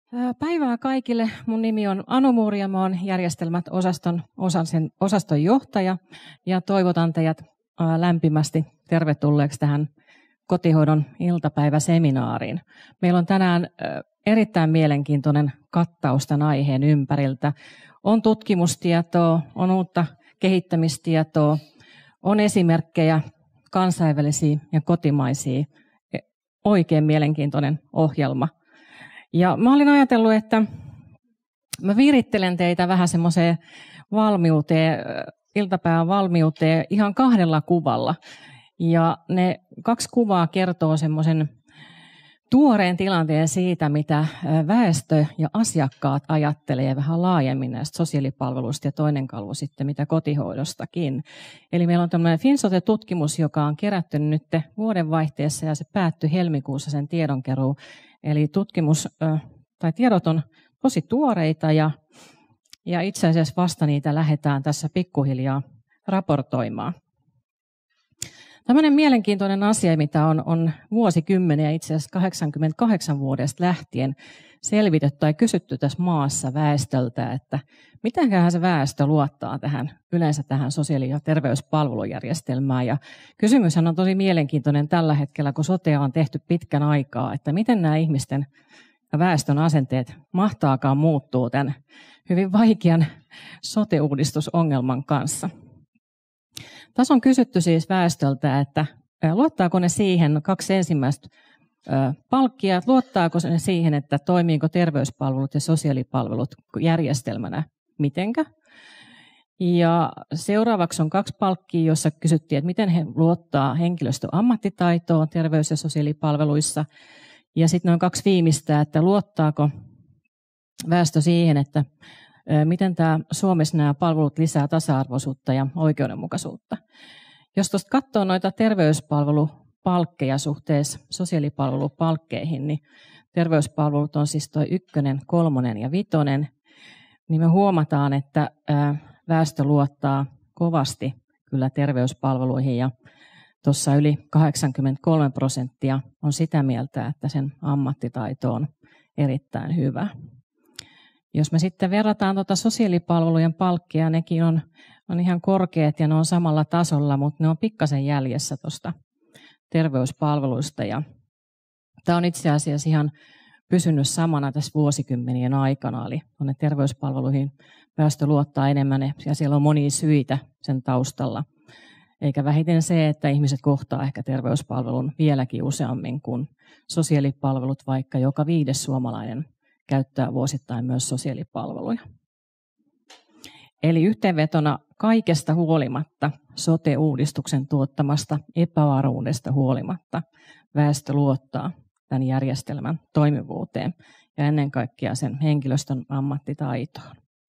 Päivää kaikille. Mun nimi on Anu Muuri ja mä oon järjestelmät osaston johtaja ja toivotan teidät lämpimästi tervetulleeksi tähän kotihoidon iltapäiväseminaariin. Meillä on tänään erittäin mielenkiintoinen kattaus tämän aiheen ympäriltä. On tutkimustietoa, on uutta kehittämistietoa, on esimerkkejä kansainvälisiä ja kotimaisia. Oikein mielenkiintoinen ohjelma. Ja mä olin ajatellut, että mä virittelen teitä vähän semmoiseen valmiuteen, iltapäivän valmiuteen ihan 2 kuvalla. Ja ne 2 kuvaa kertoo semmoisen tuoreen tilanteen siitä, mitä väestö ja asiakkaat ajattelee vähän laajemmin näistä sosiaalipalveluista ja toinen kalvo sitten mitä kotihoidostakin. Eli meillä on tämmöinen Finsote-tutkimus, joka on kerätty nyt vuodenvaihteessa ja se päättyi helmikuussa sen tiedonkeruu. Eli tiedot on tosi tuoreita ja itse asiassa vasta niitä lähdetään tässä pikkuhiljaa raportoimaan. Tällainen mielenkiintoinen asia, mitä on vuosikymmeniä, itse asiassa 88 vuodesta lähtien selvitetty tai kysytty tässä maassa väestöltä, että mitenköhän se väestö luottaa yleensä tähän sosiaali- ja terveyspalvelujärjestelmään. Ja kysymyshän on tosi mielenkiintoinen tällä hetkellä, kun sotea on tehty pitkän aikaa, että miten nämä ihmisten ja väestön asenteet mahtaakaan muuttua tämän hyvin vaikean sote-uudistusongelman kanssa. Tässä on kysytty siis väestöltä, että luottaako ne siihen 2 ensimmäistä palkkia, että luottaako ne siihen, että toimiiko terveyspalvelut ja sosiaalipalvelut järjestelmänä mitenkä. Ja seuraavaksi on 2 palkkia, jossa kysyttiin, että miten he luottaa henkilöstön ammattitaitoon terveys- ja sosiaalipalveluissa. Ja sitten on 2 viimeistä, että luottaako väestö siihen, että miten Suomessa nämä palvelut lisää tasa-arvoisuutta ja oikeudenmukaisuutta. Jos tuosta katsoo noita terveyspalvelupalkkeja suhteessa sosiaalipalvelupalkkeihin, niin terveyspalvelut on siis tuo 1, 3 ja 5, niin me huomataan, että väestö luottaa kovasti kyllä terveyspalveluihin ja tuossa yli 83% on sitä mieltä, että sen ammattitaito on erittäin hyvä. Jos me sitten verrataan sosiaalipalvelujen palkkia, nekin on ihan korkeat ja ne on samalla tasolla, mutta ne on pikkasen jäljessä tuosta terveyspalveluista. Ja tämä on itse asiassa ihan pysynyt samana tässä vuosikymmenien aikana, eli tuonne terveyspalveluihin väestö luottaa enemmän ja siellä on monia syitä sen taustalla. Eikä vähiten se, että ihmiset kohtaa ehkä terveyspalvelun vieläkin useammin kuin sosiaalipalvelut, vaikka joka 5. suomalainen käyttää vuosittain myös sosiaalipalveluja. Eli yhteenvetona kaikesta huolimatta, sote-uudistuksen tuottamasta epävarmuudesta huolimatta, väestö luottaa tämän järjestelmän toimivuuteen ja ennen kaikkea sen henkilöstön ammattitaitoon.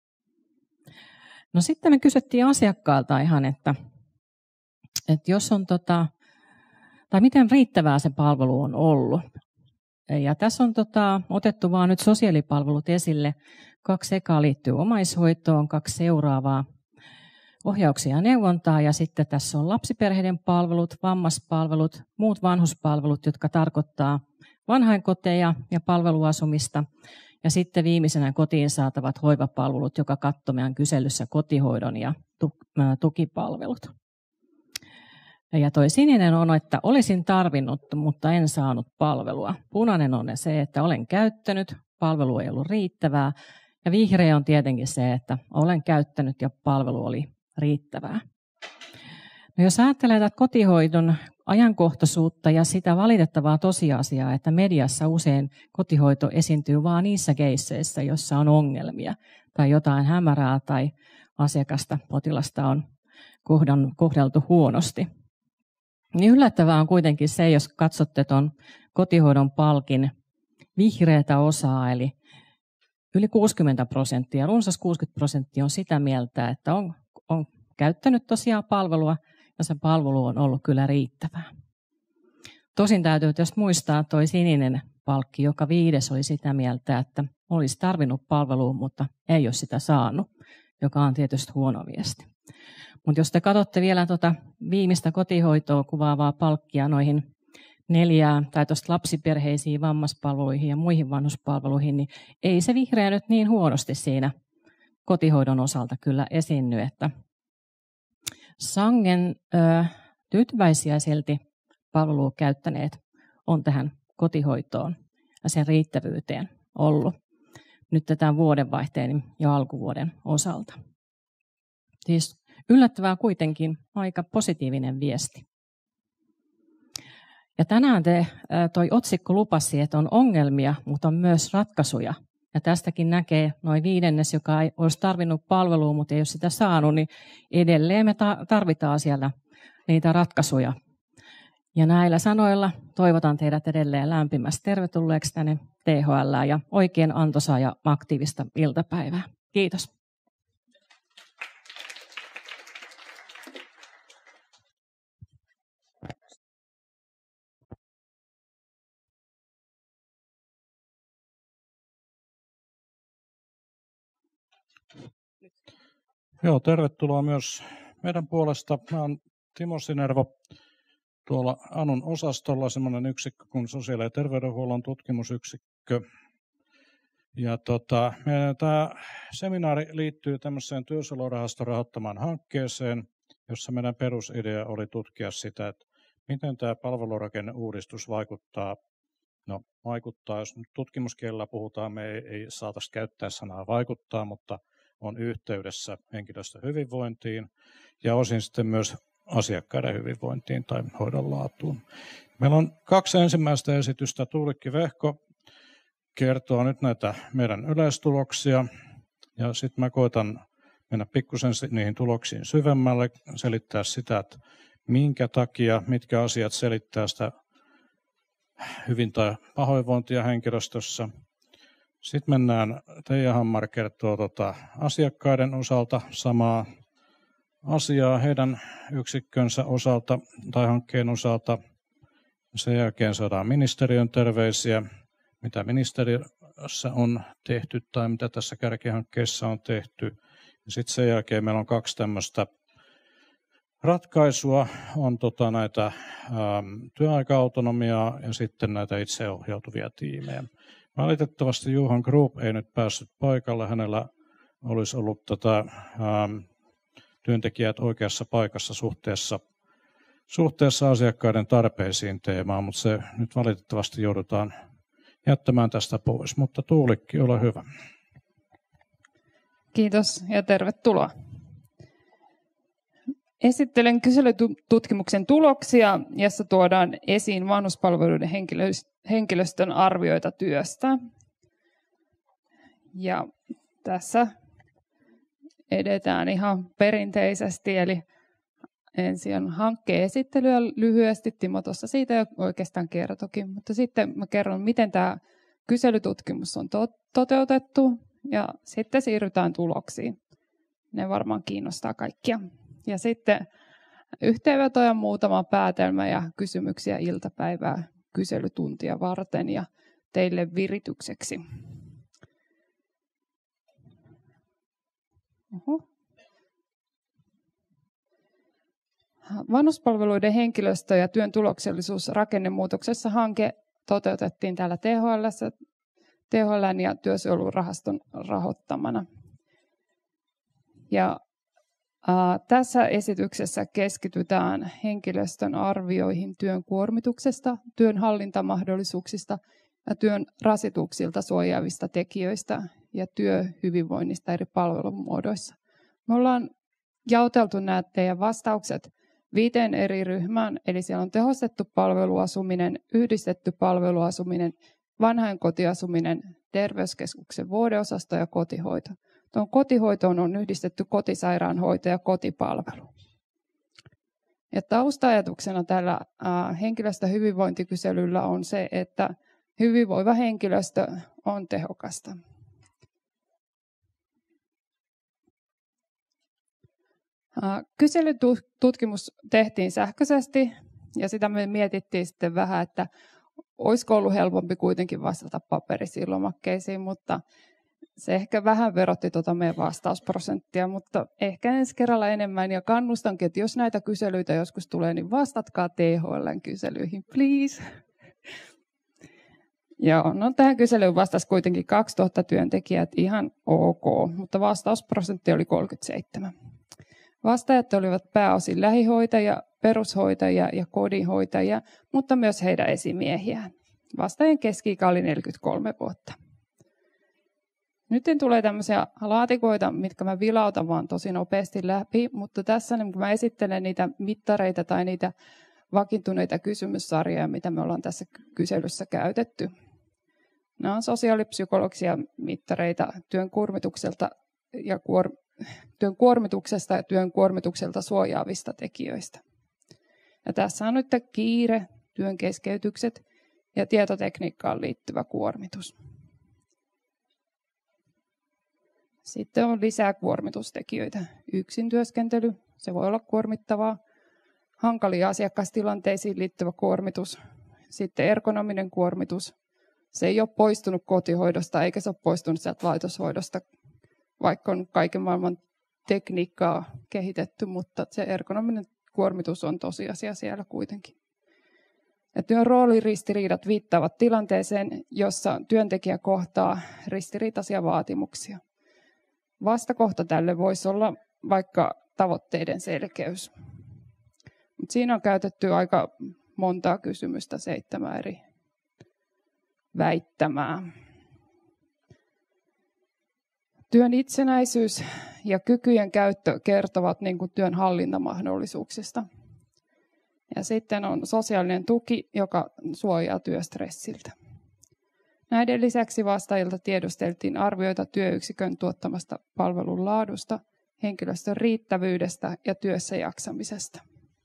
No sitten me kysyttiin asiakkaalta ihan, että jos on tai miten riittävää se palvelu on ollut. Ja tässä on otettu vaan nyt sosiaalipalvelut esille. 2 ekaa liittyy omaishoitoon, 2 seuraavaa ohjauksia ja neuvontaa. Ja sitten tässä on lapsiperheiden palvelut, vammaispalvelut, muut vanhuspalvelut, jotka tarkoittaa vanhainkoteja ja palveluasumista. Ja sitten viimeisenä kotiin saatavat hoivapalvelut, joka katsoo meidän kyselyssä kotihoidon ja tukipalvelut. Ja toi sininen on, että olisin tarvinnut, mutta en saanut palvelua. Punainen on se, että olen käyttänyt, palvelu ei ollut riittävää. Ja vihreä on tietenkin se, että olen käyttänyt ja palvelu oli riittävää. No jos ajattelee tätä kotihoidon ajankohtaisuutta ja sitä valitettavaa tosiasiaa, että mediassa usein kotihoito esiintyy vain niissä keisseissä, jossa on ongelmia tai jotain hämärää tai asiakasta, potilasta on kohdeltu huonosti. Niin yllättävää on kuitenkin se, jos katsotte tuon kotihoidon palkin vihreätä osaa, eli yli 60%, runsas 60% on sitä mieltä, että on käyttänyt tosiaan palvelua ja se palvelu on ollut kyllä riittävää. Tosin täytyy just muistaa tuo sininen palkki, joka 5. oli sitä mieltä, että olisi tarvinnut palvelua, mutta ei ole sitä saanut, joka on tietysti huono viesti. Mutta jos te katsotte vielä viimeistä kotihoitoa kuvaavaa palkkia noihin 4 tai tuosta lapsiperheisiin, vammaspalveluihin ja muihin vanhuspalveluihin, niin ei se vihreä nyt niin huonosti siinä kotihoidon osalta kyllä esiinny, että sangen tyytyväisiä silti palvelua käyttäneet on tähän kotihoitoon ja sen riittävyyteen ollut nyt tämän vuodenvaihteen ja alkuvuoden osalta. Siis yllättävää kuitenkin aika positiivinen viesti. Ja tänään toi otsikko lupasi, että on ongelmia, mutta on myös ratkaisuja. Ja tästäkin näkee noin 1/5, joka ei olisi tarvinnut palvelua, mutta ei ole sitä saanut, niin edelleen me tarvitaan siellä niitä ratkaisuja. Ja näillä sanoilla toivotan teidät edelleen lämpimästi tervetulleeksi tänne THL ja oikein antoisaa ja aktiivista iltapäivää. Kiitos. Joo, tervetuloa myös meidän puolesta. Mä oon Timo Sinervo tuolla ANUn osastolla, semmoinen yksikkö kuin sosiaali- ja terveydenhuollon tutkimusyksikkö. Ja meidän tämä seminaari liittyy tämmöiseen työsuojelurahaston rahoittamaan hankkeeseen, jossa meidän perusidea oli tutkia sitä, että miten tämä palvelurakenneuudistus vaikuttaa. No, vaikuttaa, jos nyt tutkimuskielellä puhutaan, me ei saataisi käyttää sanaa vaikuttaa, mutta on yhteydessä henkilöstön hyvinvointiin ja osin sitten myös asiakkaiden hyvinvointiin tai hoidon laatuun. Meillä on 2 ensimmäistä esitystä. Tuulikki Vehko kertoo nyt näitä meidän yleistuloksia ja sitten mä koitan mennä pikkusen niihin tuloksiin syvemmälle, selittää sitä, että minkä takia, mitkä asiat selittää sitä hyvin- tai pahoinvointia henkilöstössä. Sitten mennään, Teija Hammar kertoo asiakkaiden osalta samaa asiaa heidän yksikkönsä osalta tai hankkeen osalta. Sen jälkeen saadaan ministeriön terveisiä, mitä ministeriössä on tehty tai mitä tässä kärkihankkeessa on tehty. Sitten sen jälkeen meillä on 2 tämmöistä ratkaisua, on näitä työaika-autonomiaa ja sitten näitä itseohjautuvia tiimejä. Valitettavasti Johan Group ei nyt päässyt paikalle. Hänellä olisi ollut työntekijät oikeassa paikassa suhteessa asiakkaiden tarpeisiin teemaan, mutta se nyt valitettavasti joudutaan jättämään tästä pois. Mutta Tuulikki, ole hyvä. Kiitos ja tervetuloa. Esittelen kyselytutkimuksen tuloksia, jossa tuodaan esiin vanhuspalveluiden henkilöstön arvioita työstä. Ja tässä edetään ihan perinteisesti, eli ensin on hankkeen esittelyä lyhyesti. Timo tuossa siitä jo oikeastaan kertokin, mutta sitten mä kerron, miten tämä kyselytutkimus on toteutettu ja sitten siirrytään tuloksiin. Ne varmaan kiinnostaa kaikkia. Ja sitten yhteenvetoja, muutama päätelmä ja kysymyksiä iltapäivää kyselytuntia varten ja teille viritykseksi. Vanhuspalveluiden henkilöstö ja työn tuloksellisuus rakennemuutoksessa hanke toteutettiin täällä THL:n ja työsuojelurahaston rahoittamana. Ja tässä esityksessä keskitytään henkilöstön arvioihin työn kuormituksesta, työn hallintamahdollisuuksista ja työn rasituksilta suojaavista tekijöistä ja työhyvinvoinnista eri palvelumuodoissa. Me ollaan jaoteltu nämä teidän vastaukset 5 eri ryhmään, eli siellä on tehostettu palveluasuminen, yhdistetty palveluasuminen, vanhainkotiasuminen, terveyskeskuksen vuodeosasto ja kotihoito. Tuon kotihoitoon on yhdistetty kotisairaanhoito ja kotipalvelu. Ja tausta-ajatuksena tällä henkilöstön hyvinvointikyselyllä on se, että hyvinvoiva henkilöstö on tehokasta. Kyselytutkimus tehtiin sähköisesti ja sitä me mietittiin sitten vähän, että olisiko ollut helpompi kuitenkin vastata paperisiin lomakkeisiin, mutta se ehkä vähän verotti meidän vastausprosenttia, mutta ehkä ensi kerralla enemmän. Ja kannustankin, että jos näitä kyselyitä joskus tulee, niin vastatkaa THL:n kyselyihin, please. Joo, no tähän kyselyyn vastasi kuitenkin 2000 työntekijää, että ihan ok, mutta vastausprosentti oli 37. Vastaajat olivat pääosin lähihoitajia, perushoitajia ja kodinhoitajia, mutta myös heidän esimiehiään. Vastaajien keski-ikä oli 43 vuotta. Nyt tulee tämmöisiä laatikoita, mitkä mä vilautan vaan tosi nopeasti läpi, mutta tässä kun mä esittelen niitä mittareita tai niitä vakiintuneita kysymyssarjoja, mitä me ollaan tässä kyselyssä käytetty. Nämä on sosiaalipsykologisia mittareita työn kuormituksesta ja työn kuormitukselta suojaavista tekijöistä. Ja tässä on nyt kiire, työn keskeytykset ja tietotekniikkaan liittyvä kuormitus. Sitten on lisää kuormitustekijöitä. Yksin työskentely, se voi olla kuormittavaa. Hankalia asiakastilanteisiin liittyvä kuormitus. Sitten ergonominen kuormitus. Se ei ole poistunut kotihoidosta eikä se ole poistunut sieltä laitoshoidosta, vaikka on kaiken maailman tekniikkaa kehitetty, mutta se ergonominen kuormitus on tosiasia siellä kuitenkin. Ja työn rooliristiriidat viittaavat tilanteeseen, jossa työntekijä kohtaa ristiriitaisia vaatimuksia. Vastakohta tälle voisi olla vaikka tavoitteiden selkeys. Mut siinä on käytetty aika montaa kysymystä, 7 eri väittämää. Työn itsenäisyys ja kykyjen käyttö kertovat niin kuin työn hallintamahdollisuuksista. Ja sitten on sosiaalinen tuki, joka suojaa työstressiltä. Näiden lisäksi vastaajilta tiedusteltiin arvioita työyksikön tuottamasta palvelun laadusta, henkilöstön riittävyydestä ja työssä jaksamisesta.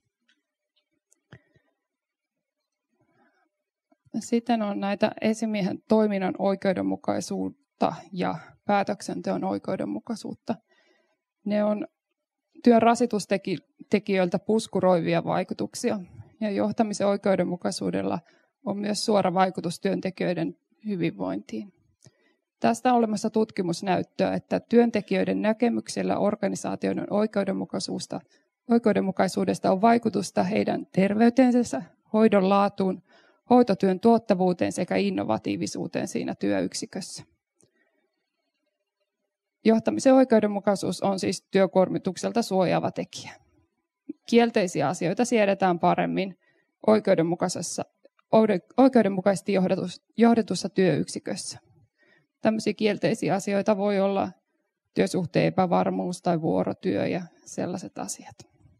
Sitten on näitä esimiehen toiminnan oikeudenmukaisuutta ja päätöksenteon oikeudenmukaisuutta. Ne on työn rasitustekijöiltä puskuroivia vaikutuksia. Ja johtamisen oikeudenmukaisuudella on myös suora vaikutus työntekijöiden hyvinvointiin. Tästä on olemassa tutkimusnäyttöä, että työntekijöiden näkemyksellä organisaatioiden oikeudenmukaisuudesta on vaikutusta heidän terveyteensä, hoidon laatuun, hoitotyön tuottavuuteen sekä innovatiivisuuteen siinä työyksikössä. Johtamisen oikeudenmukaisuus on siis työkuormitukselta suojaava tekijä. Kielteisiä asioita siedetään paremmin oikeudenmukaisesti johdetussa työyksikössä. Tällaisia kielteisiä asioita voi olla työsuhteen epävarmuus tai vuorotyö ja sellaiset asiat.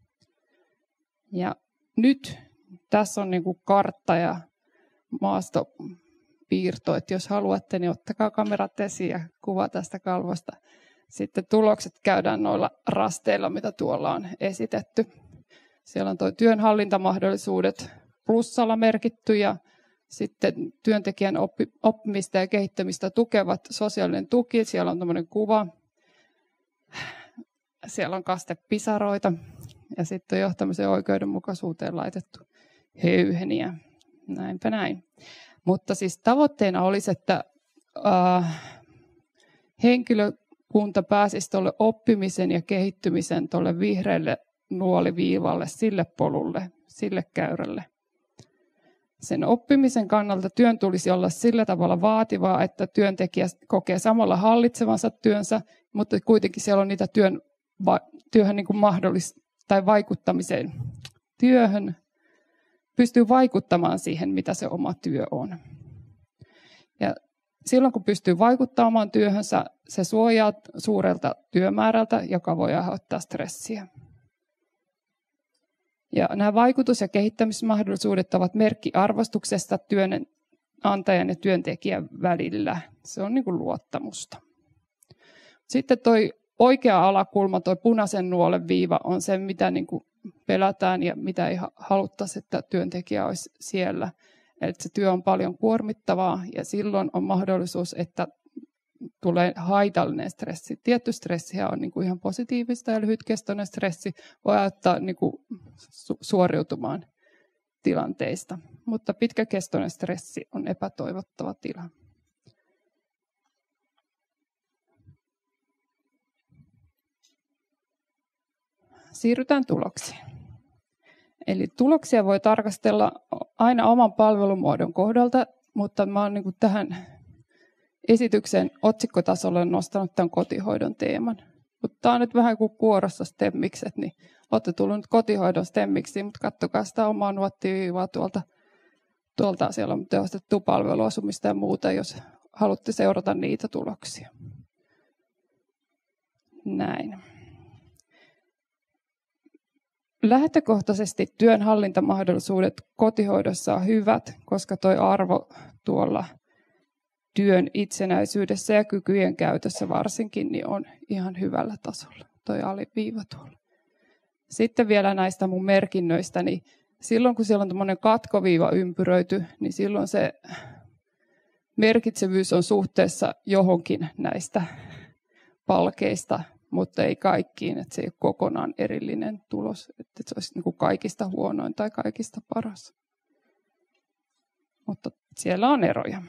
Ja nyt tässä on niin kuin kartta ja maastopiirto, että jos haluatte, niin ottakaa kamerat esiin ja kuva tästä kalvosta. Sitten tulokset käydään noilla rasteilla, mitä tuolla on esitetty. Siellä on tuo työnhallintamahdollisuudet plussalla merkitty ja sitten työntekijän oppimista ja kehittämistä tukevat sosiaalinen tuki. Siellä on tämmöinen kuva. Siellä on kastepisaroita ja sitten johtamisen oikeudenmukaisuuteen laitettu höyheniä. Näinpä näin. Mutta siis tavoitteena olisi, että henkilökunta pääsisi tuolle oppimisen ja kehittymisen tuolle vihreälle nuoliviivalle, sille polulle, sille käyrälle. Sen oppimisen kannalta työn tulisi olla sillä tavalla vaativaa, että työntekijä kokee samalla hallitsevansa työnsä, mutta kuitenkin siellä on niitä työhön niin kuin tai vaikuttamiseen työhön, pystyy vaikuttamaan siihen, mitä se oma työ on. Ja silloin, kun pystyy vaikuttamaan työhönsä, se suojaa suurelta työmäärältä, joka voi aiheuttaa stressiä. Ja nämä vaikutus- ja kehittämismahdollisuudet ovat merkki arvostuksesta työnantajan ja työntekijän välillä. Se on niin kuin luottamusta. Sitten tuo oikea alakulma, tuo punaisen nuolen viiva, on se, mitä niin kuin pelätään ja mitä ei haluttaisi, että työntekijä olisi siellä. Eli se työ on paljon kuormittavaa ja silloin on mahdollisuus, että tulee haitallinen stressi. Tietty stressihän on niin kuin ihan positiivista ja lyhytkestoinen stressi voi auttaa niin kuin suoriutumaan tilanteista, mutta pitkäkestoinen stressi on epätoivottava tila. Siirrytään tuloksiin. Eli tuloksia voi tarkastella aina oman palvelumuodon kohdalta, mutta mä oon niin kuin tähän esityksen otsikkotasolle nostanut tämän kotihoidon teeman. Mutta tämä on nyt vähän kuin kuorossa stemmikset, niin olette tullut nyt kotihoidon stemmiksi, mutta katsokaa sitä omaa nuottiviivaa tuolta siellä on tehostettu palveluasumista ja muuta, jos haluatte seurata niitä tuloksia. Näin. Lähtökohtaisesti työnhallintamahdollisuudet kotihoidossa on hyvät, koska tuo arvo tuolla työn itsenäisyydessä ja kykyjen käytössä varsinkin niin on ihan hyvällä tasolla, tuo aliviiva tuolla. Sitten vielä näistä mun merkinnöistä, niin silloin kun siellä on tämmöinen katkoviiva ympyröity, niin silloin se merkitsevyys on suhteessa johonkin näistä palkeista, mutta ei kaikkiin, että se ei ole kokonaan erillinen tulos, että se olisi niin kuin kaikista huonoin tai kaikista paras. Mutta siellä on eroja.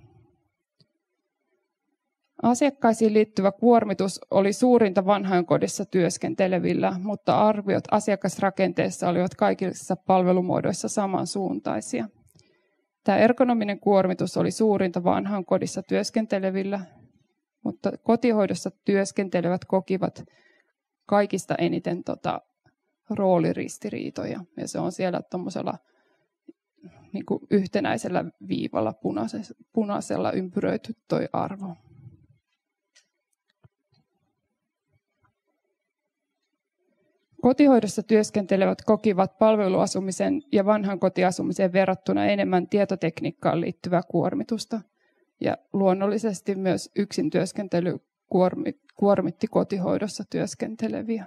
Asiakkaisiin liittyvä kuormitus oli suurinta vanhainkodissa työskentelevillä, mutta arviot asiakasrakenteessa olivat kaikissa palvelumuodoissa samansuuntaisia. Tämä ergonominen kuormitus oli suurinta vanhainkodissa työskentelevillä, mutta kotihoidossa työskentelevät kokivat kaikista eniten rooliristiriitoja. Ja se on siellä tuommoisella niin kuin yhtenäisellä viivalla punaisella ympyröity toi arvo. Kotihoidossa työskentelevät kokivat palveluasumisen ja vanhan kotiasumiseen verrattuna enemmän tietotekniikkaan liittyvää kuormitusta. Ja luonnollisesti myös yksin työskentely kuormitti kotihoidossa työskenteleviä.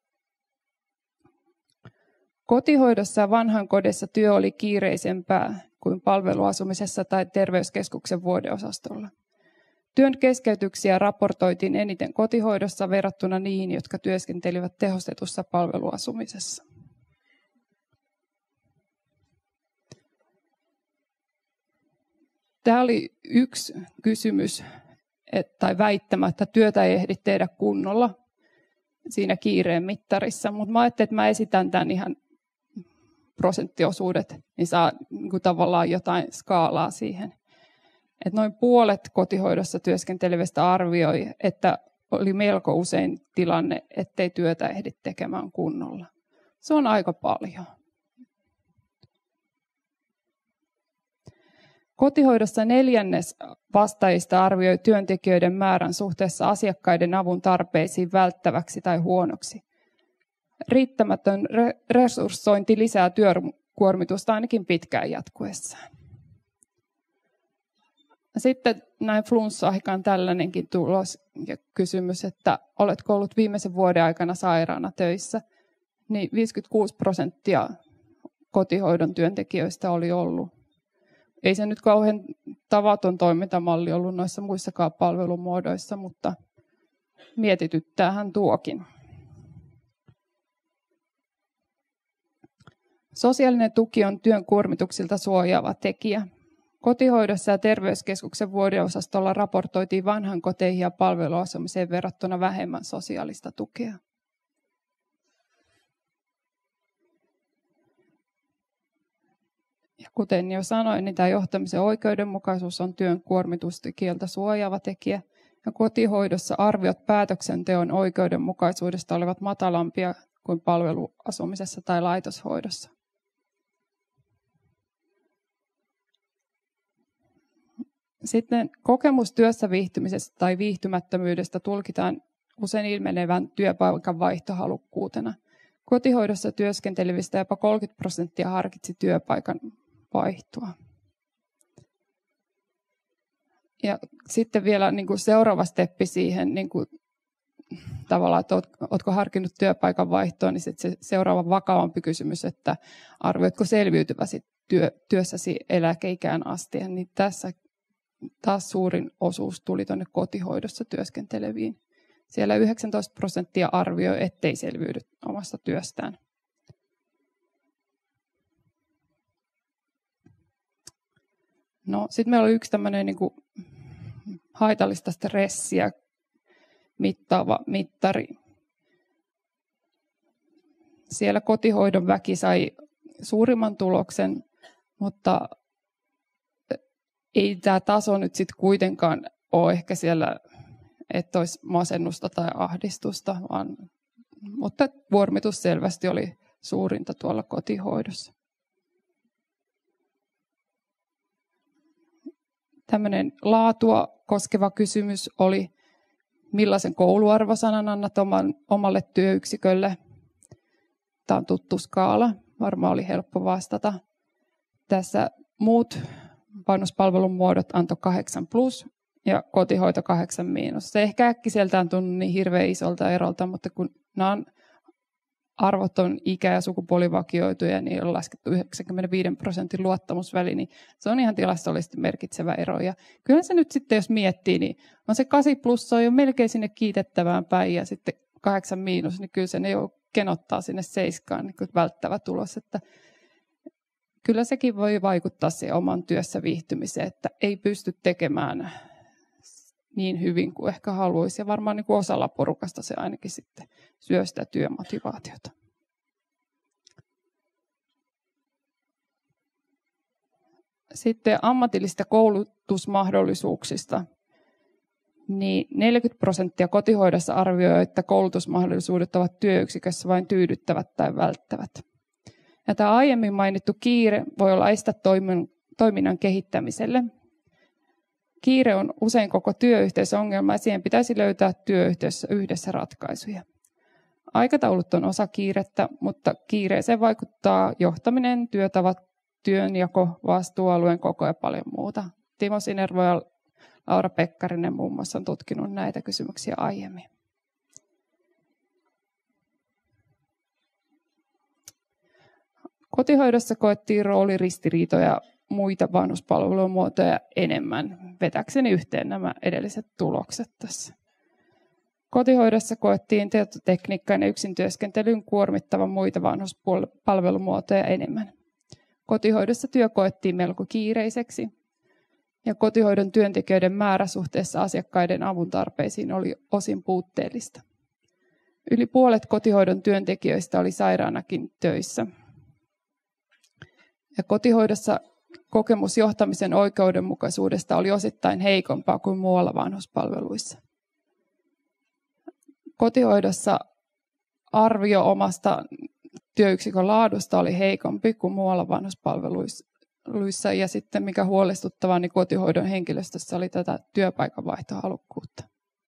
Kotihoidossa ja vanhainkodissa työ oli kiireisempää kuin palveluasumisessa tai terveyskeskuksen vuodeosastolla. Työn keskeytyksiä raportoitiin eniten kotihoidossa verrattuna niihin, jotka työskentelivät tehostetussa palveluasumisessa. Tämä oli yksi kysymys tai väittämä, että työtä ei ehdi tehdä kunnolla siinä kiireen mittarissa, mutta mä ajattelin, että mä esitän tämän ihan prosenttiosuudet, niin saa niin tavallaan jotain skaalaa siihen. Et noin puolet kotihoidossa työskentelevistä arvioi, että oli melko usein tilanne, ettei työtä ehdi tekemään kunnolla. Se on aika paljon. Kotihoidossa 1/4 vastaajista arvioi työntekijöiden määrän suhteessa asiakkaiden avun tarpeisiin välttäväksi tai huonoksi. Riittämätön resurssointi lisää työkuormitusta ainakin pitkään jatkuessaan. Sitten näin flunssa-aikaan tällainenkin tulos ja kysymys, että oletko ollut viimeisen vuoden aikana sairaana töissä, niin 56% kotihoidon työntekijöistä oli ollut. Ei se nyt kauhean tavaton toimintamalli ollut noissa muissakaan palvelumuodoissa, mutta mietityttäähän tuokin. Sosiaalinen tuki on työn kuormituksilta suojaava tekijä. Kotihoidossa ja terveyskeskuksen vuodeosastolla raportoitiin vanhainkoteihin ja palveluasumiseen verrattuna vähemmän sosiaalista tukea. Ja kuten jo sanoin, niin tämä johtamisen oikeudenmukaisuus on työn kuormitustekijöiltä suojaava tekijä. Ja kotihoidossa arviot päätöksenteon oikeudenmukaisuudesta olivat matalampia kuin palveluasumisessa tai laitoshoidossa. Sitten kokemus työssä viihtymisestä tai viihtymättömyydestä tulkitaan usein ilmenevän työpaikan vaihtohalukkuutena. Kotihoidossa työskentelevistä jopa 30% harkitsi työpaikan vaihtoa. Ja sitten vielä niin kuin seuraava steppi siihen, niin kuin tavallaan, että oletko harkinnut työpaikan vaihtoa, niin sitten se seuraava vakavampi kysymys, että arvioitko selviytyväsi työssäsi eläkeikään asti. Niin tässä taas suurin osuus tuli tuonne kotihoidossa työskenteleviin. Siellä 19% arvioi, ettei selviydy omasta työstään. No, sitten meillä oli yksi tämmöinen niin kuin haitallista stressiä mittaava mittari. Siellä kotihoidon väki sai suurimman tuloksen, mutta ei tämä taso nyt sitten kuitenkaan ole ehkä siellä, että olisi masennusta tai ahdistusta, mutta kuormitus selvästi oli suurinta tuolla kotihoidossa. Tämmöinen laatua koskeva kysymys oli, millaisen kouluarvosanan annat omalle työyksikölle. Tämä on tuttu skaala, varmaan oli helppo vastata. Tässä muut vanhuspalvelun muodot antoi 8+ ja kotihoito 8-. Se ehkä äkkiseltään tunnu niin hirveän isolta erolta, mutta kun nämä arvot on ikä- ja sukupuolivakioituja, niin on laskettu 95% luottamusväli, niin se on ihan tilastollisesti merkitsevä ero. Ja kyllä se nyt sitten, jos miettii, niin on se 8+ on jo melkein sinne kiitettävään päin, ja sitten 8-, niin kyllä se ne jo kenottaa sinne 7 niin kuin välttävä tulos. Että kyllä sekin voi vaikuttaa siihen oman työssä viihtymiseen, että ei pysty tekemään niin hyvin kuin ehkä haluaisi. Ja varmaan niin kuin osalla porukasta se ainakin sitten syö sitä työmotivaatiota. Sitten ammatillisista koulutusmahdollisuuksista. Niin 40% kotihoidossa arvioi, että koulutusmahdollisuudet ovat työyksikössä vain tyydyttävät tai välttävät. Ja tämä aiemmin mainittu kiire voi olla este toiminnan kehittämiselle. Kiire on usein koko työyhteisöongelma ja siihen pitäisi löytää työyhteisössä yhdessä ratkaisuja. Aikataulut on osa kiirettä, mutta kiireeseen vaikuttaa johtaminen, työtavat, työnjako, vastuualueen koko ja paljon muuta. Timo Sinervo ja Laura Pekkarinen muun muassa on tutkinut näitä kysymyksiä aiemmin. Kotihoidossa koettiin rooliristiriitoja muita vanhuspalvelumuotoja enemmän. Vetäkseni yhteen nämä edelliset tulokset tässä. Kotihoidossa koettiin tietotekniikkaan ja yksin työskentelyn kuormittavan muita vanhuspalvelumuotoja enemmän. Kotihoidossa työ koettiin melko kiireiseksi ja kotihoidon työntekijöiden määrä suhteessa asiakkaiden avun tarpeisiin oli osin puutteellista. Yli puolet kotihoidon työntekijöistä oli sairaanakin töissä. Ja kotihoidossa kokemus johtamisen oikeudenmukaisuudesta oli osittain heikompaa kuin muualla vanhuspalveluissa. Kotihoidossa arvio omasta työyksikön laadusta oli heikompi kuin muualla vanhuspalveluissa. Ja sitten mikä huolestuttavaa, niin kotihoidon henkilöstössä oli tätä työpaikan vaihtohalukkuutta.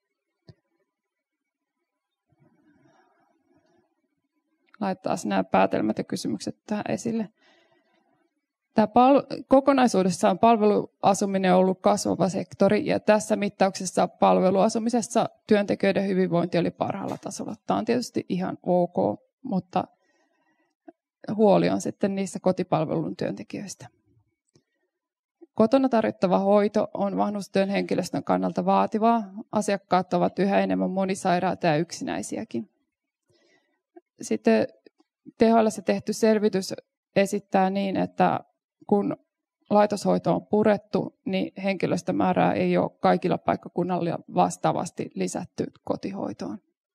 Laitetaan nämä päätelmät ja kysymykset tähän esille. Tämä kokonaisuudessaan palveluasuminen on ollut kasvava sektori ja tässä mittauksessa palveluasumisessa työntekijöiden hyvinvointi oli parhaalla tasolla. Tämä on tietysti ihan ok, mutta huoli on sitten niissä kotipalvelun työntekijöistä. Kotona tarjottava hoito on vanhustyön henkilöstön kannalta vaativaa. Asiakkaat ovat yhä enemmän monisairaita ja yksinäisiäkin. Sitten THL:ssä tehty selvitys esittää niin, että kun laitoshoito on purettu, niin henkilöstömäärää ei ole kaikilla paikkakunnilla vastaavasti lisätty kotihoitoon.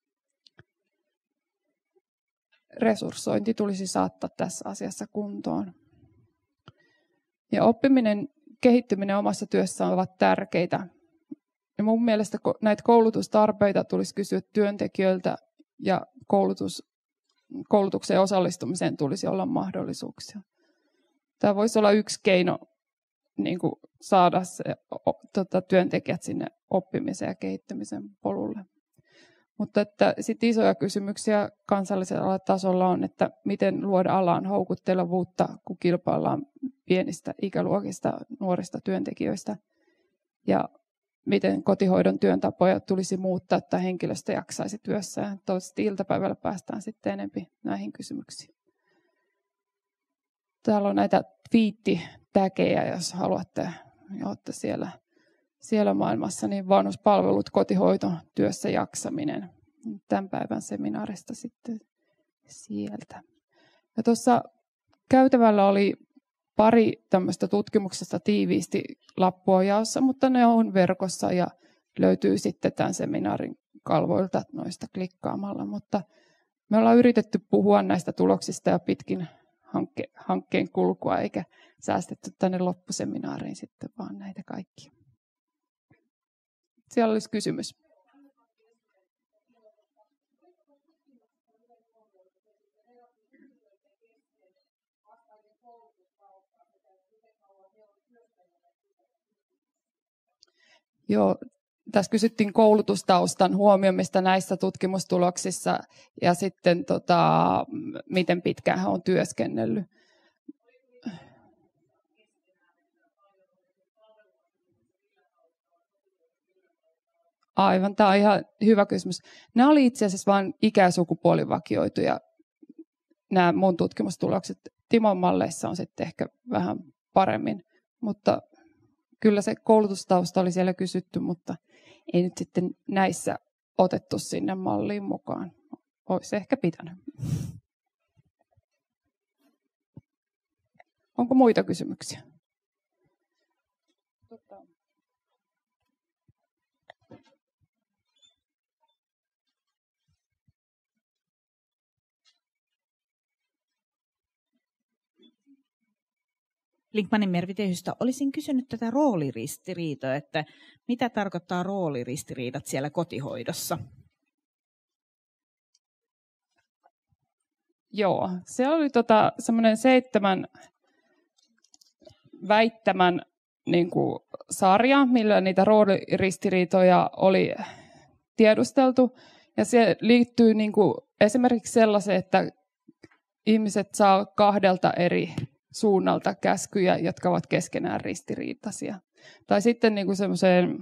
Resurssointi tulisi saattaa tässä asiassa kuntoon. Ja oppiminen, kehittyminen omassa työssään ovat tärkeitä. Ja mun mielestä näitä koulutustarpeita tulisi kysyä työntekijöiltä ja koulutukseen osallistumiseen tulisi olla mahdollisuuksia. Tämä voisi olla yksi keino niin kuin saada työntekijät sinne oppimisen ja kehittämisen polulle. Mutta että sit isoja kysymyksiä kansallisella tasolla on, että miten luoda alaan houkuttelevuutta, kun kilpaillaan pienistä ikäluokista, nuorista työntekijöistä. Ja miten kotihoidon työn tapoja tulisi muuttaa, että henkilöstö jaksaisi työssään. Toivottavasti iltapäivällä päästään sitten enemmän näihin kysymyksiin. Täällä on näitä twiittitäkejä, jos haluatte ja olette siellä maailmassa, niin vanhuspalvelut, kotihoito, työssä jaksaminen. Tämän päivän seminaarista sitten sieltä. Ja tuossa käytävällä oli pari tämmöistä tutkimuksesta tiiviisti lappua jaossa, mutta ne on verkossa ja löytyy sitten tämän seminaarin kalvoilta noista klikkaamalla. Mutta me ollaan yritetty puhua näistä tuloksista ja pitkin hankkeen kulkua, eikä säästetty tänne loppuseminaariin sitten vaan näitä kaikkia. Siellä olisi kysymys. Joo, tässä kysyttiin koulutustaustan huomioimista näissä tutkimustuloksissa ja sitten miten pitkään hän on työskennellyt. Aivan, tämä on ihan hyvä kysymys. Nämä oli itse asiassa vain ikä- ja sukupuolivakioituja, nämä mun tutkimustulokset. Timon malleissa on sitten ehkä vähän paremmin, mutta kyllä se koulutustausta oli siellä kysytty, mutta ei nyt sitten näissä otettu sinne malliin mukaan. Olisi ehkä pitänyt. Onko muita kysymyksiä? Linkmanin mervitehystä olisin kysynyt tätä rooliristiriitoa, että mitä tarkoittaa rooliristiriidat siellä kotihoidossa? Joo, se oli semmoinen 7 väittämän niin kuin sarja, millä niitä rooliristiriitoja oli tiedusteltu. Ja se liittyy niin kuin esimerkiksi sellaiseen, että ihmiset saa 2 eri suunnalta käskyjä, jotka ovat keskenään ristiriitaisia. Tai sitten niin kuin semmoiseen,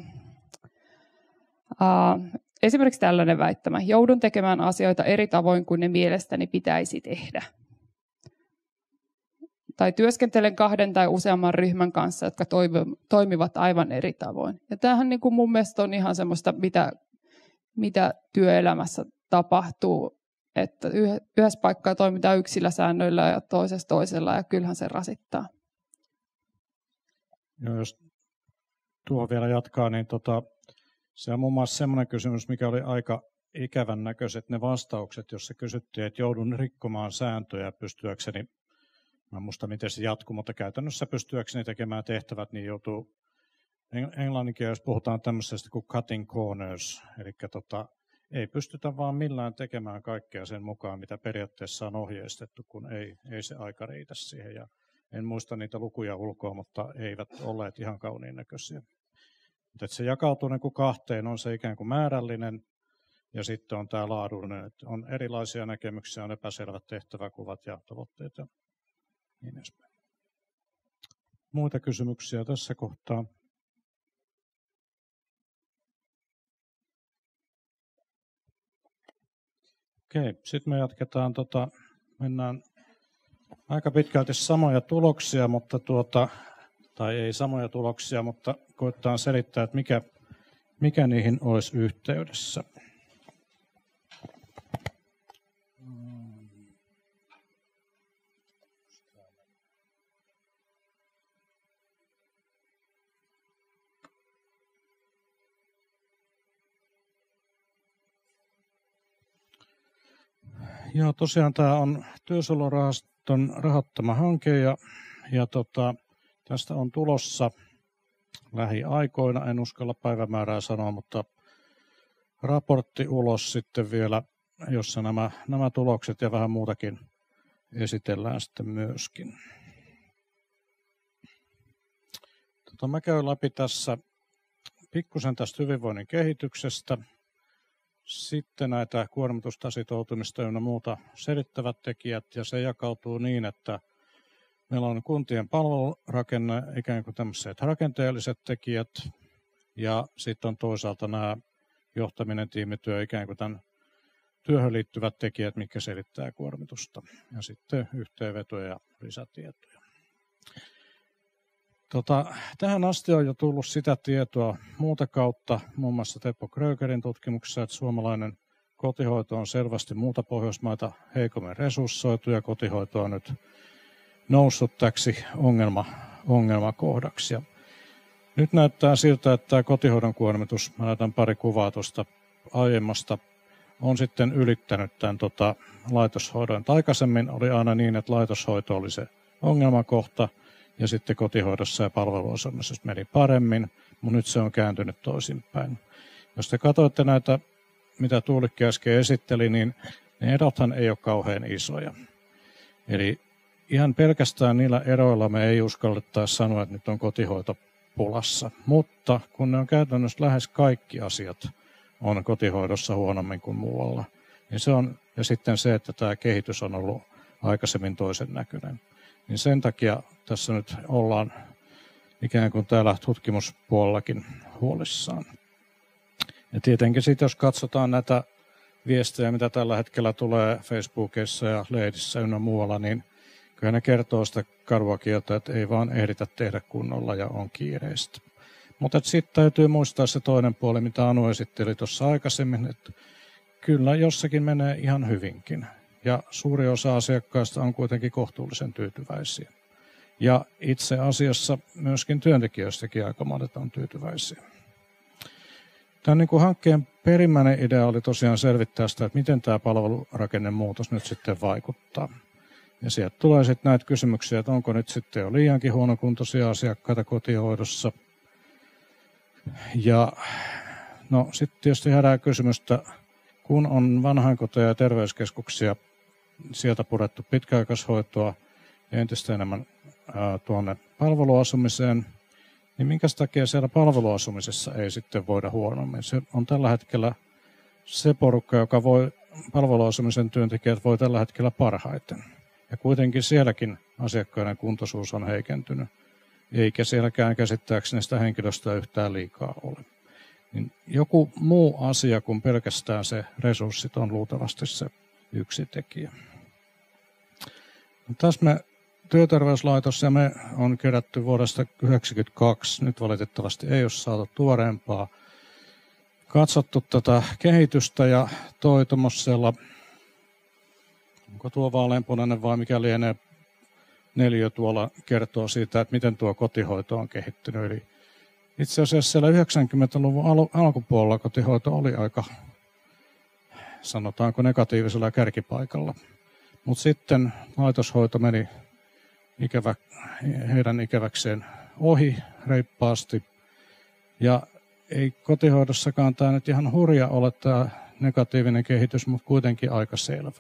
esimerkiksi tällainen väittämä, joudun tekemään asioita eri tavoin kuin ne mielestäni pitäisi tehdä. Tai työskentelen 2 tai useamman ryhmän kanssa, jotka toimivat aivan eri tavoin. Ja tämähän niin kuin mun mielestä on ihan semmoista, mitä työelämässä tapahtuu, että yhdessä paikkaa toimitaan yksillä säännöillä ja toisessa toisella, ja kyllähän se rasittaa. Joo, jos tuo vielä jatkaa, niin se on muun muassa semmoinen kysymys, mikä oli aika ikävän näköiset ne vastaukset, jossa kysyttiin, että joudun rikkomaan sääntöjä pystyäkseni, mä en muista miten se jatkuu, mutta käytännössä pystyäkseni tekemään tehtävät, niin joutuu, englanninkielessä puhutaan tämmöisestä kuin cutting corners, eli ei pystytä vaan millään tekemään kaikkea sen mukaan, mitä periaatteessa on ohjeistettu, kun ei se aika riitä siihen. Ja en muista niitä lukuja ulkoa, mutta eivät olleet ihan kauniin näköisiä. Mutta se jakautuu niin kuin 2, on se ikään kuin määrällinen ja sitten on tämä laadullinen. Että on erilaisia näkemyksiä, on epäselvät tehtäväkuvat ja tavoitteet ja niin edespäin. Muita kysymyksiä tässä kohtaa? Okei, sitten me jatketaan, mennään aika pitkälti samoja tuloksia, mutta tai ei samoja tuloksia, mutta koetaan selittää, että mikä niihin olisi yhteydessä. Joo, tosiaan tämä on Työsuojelurahaston rahoittama hanke ja tästä on tulossa lähiaikoina, en uskalla päivämäärää sanoa, mutta raportti ulos sitten vielä, jossa nämä tulokset ja vähän muutakin esitellään sitten myöskin. Mä käyn läpi tässä pikkusen tästä hyvinvoinnin kehityksestä. Sitten näitä kuormitusta, sitoutumista ja muuta selittävät tekijät, ja se jakautuu niin, että meillä on kuntien palvelurakenne, ikään kuin tämmöiset rakenteelliset tekijät, ja sitten on toisaalta nämä johtaminen, tiimityö, ikään kuin tämän työhön liittyvät tekijät, mitkä selittää kuormitusta, ja sitten yhteenvetoja ja lisätietoja. Tähän asti on jo tullut sitä tietoa muuta kautta, muun muassa Teppo Krögerin tutkimuksessa, että suomalainen kotihoito on selvästi muuta Pohjoismaita heikommin resurssoitu, ja kotihoito on nyt noussut täksi ongelmakohdaksi. Ja nyt näyttää siltä, että tämä kotihoidon kuormitus, mä näytän pari kuvaa tuosta aiemmasta on sitten ylittänyt tämän laitoshoidon. Aikaisemmin oli aina niin, että laitoshoito oli se ongelmakohta, ja sitten kotihoidossa ja palveluasumisessa meni paremmin, mutta nyt se on kääntynyt toisinpäin. Jos te katsoitte näitä, mitä Tuulikki äsken esitteli, niin ne erothan ei ole kauhean isoja. Eli ihan pelkästään niillä eroilla me ei uskallettaisi sanoa, että nyt on kotihoito pulassa. Mutta kun ne on käytännössä lähes kaikki asiat on kotihoidossa huonommin kuin muualla, niin se on, ja sitten se, että tämä kehitys on ollut aikaisemmin toisen näköinen. Niin sen takia tässä nyt ollaan ikään kuin täällä tutkimuspuolellakin huolissaan. Ja tietenkin sitten, jos katsotaan näitä viestejä, mitä tällä hetkellä tulee Facebookissa ja lehdissä ynnä muualla, niin kyllä ne kertoo sitä karua kieltä, että ei vaan ehditä tehdä kunnolla ja on kiireistä. Mutta sitten täytyy muistaa se toinen puoli, mitä Anu esitteli tuossa aikaisemmin, että kyllä jossakin menee ihan hyvinkin. Ja suuri osa asiakkaista on kuitenkin kohtuullisen tyytyväisiä. Ja itse asiassa myöskin työntekijöistäkin aika monet on tyytyväisiä. Tämän niin kuin hankkeen perimmäinen idea oli tosiaan selvittää sitä, että miten tämä palvelurakennemuutos nyt sitten vaikuttaa. Ja sieltä tulee sitten näitä kysymyksiä, että onko nyt sitten jo liiankin huonokuntoisia asiakkaita kotihoidossa. Ja no sitten tietysti herää kysymystä, kun on vanhainkoteja ja terveyskeskuksia, sieltä purettu pitkäaikaishoitoa ja entistä enemmän tuonne palveluasumiseen, niin minkä takia siellä palveluasumisessa ei sitten voida huonommin? Se on tällä hetkellä se porukka, joka palveluasumisen työntekijät voi tällä hetkellä parhaiten. Ja kuitenkin sielläkin asiakkaiden kuntoisuus on heikentynyt, eikä sielläkään käsittääkseni sitä henkilöstöä yhtään liikaa ole. Niin joku muu asia kuin pelkästään se resurssit on luultavasti se yksi tekijä. No, tässä me Työterveyslaitos ja me on kerätty vuodesta 1992, nyt valitettavasti ei ole saatu tuoreempaa, katsottu tätä kehitystä ja toi tuommoisella, onko tuo vaaleanpunainen vai mikä lienee neliö tuolla kertoo siitä, että miten tuo kotihoito on kehittynyt. Eli itse asiassa siellä 90-luvun alkupuolella kotihoito oli aika, sanotaanko negatiivisella kärkipaikalla. Mutta sitten laitoshoito meni heidän ikäväkseen ohi reippaasti. Ja ei kotihoidossakaan tämä nyt ihan hurja ole tämä negatiivinen kehitys, mutta kuitenkin aika selvä.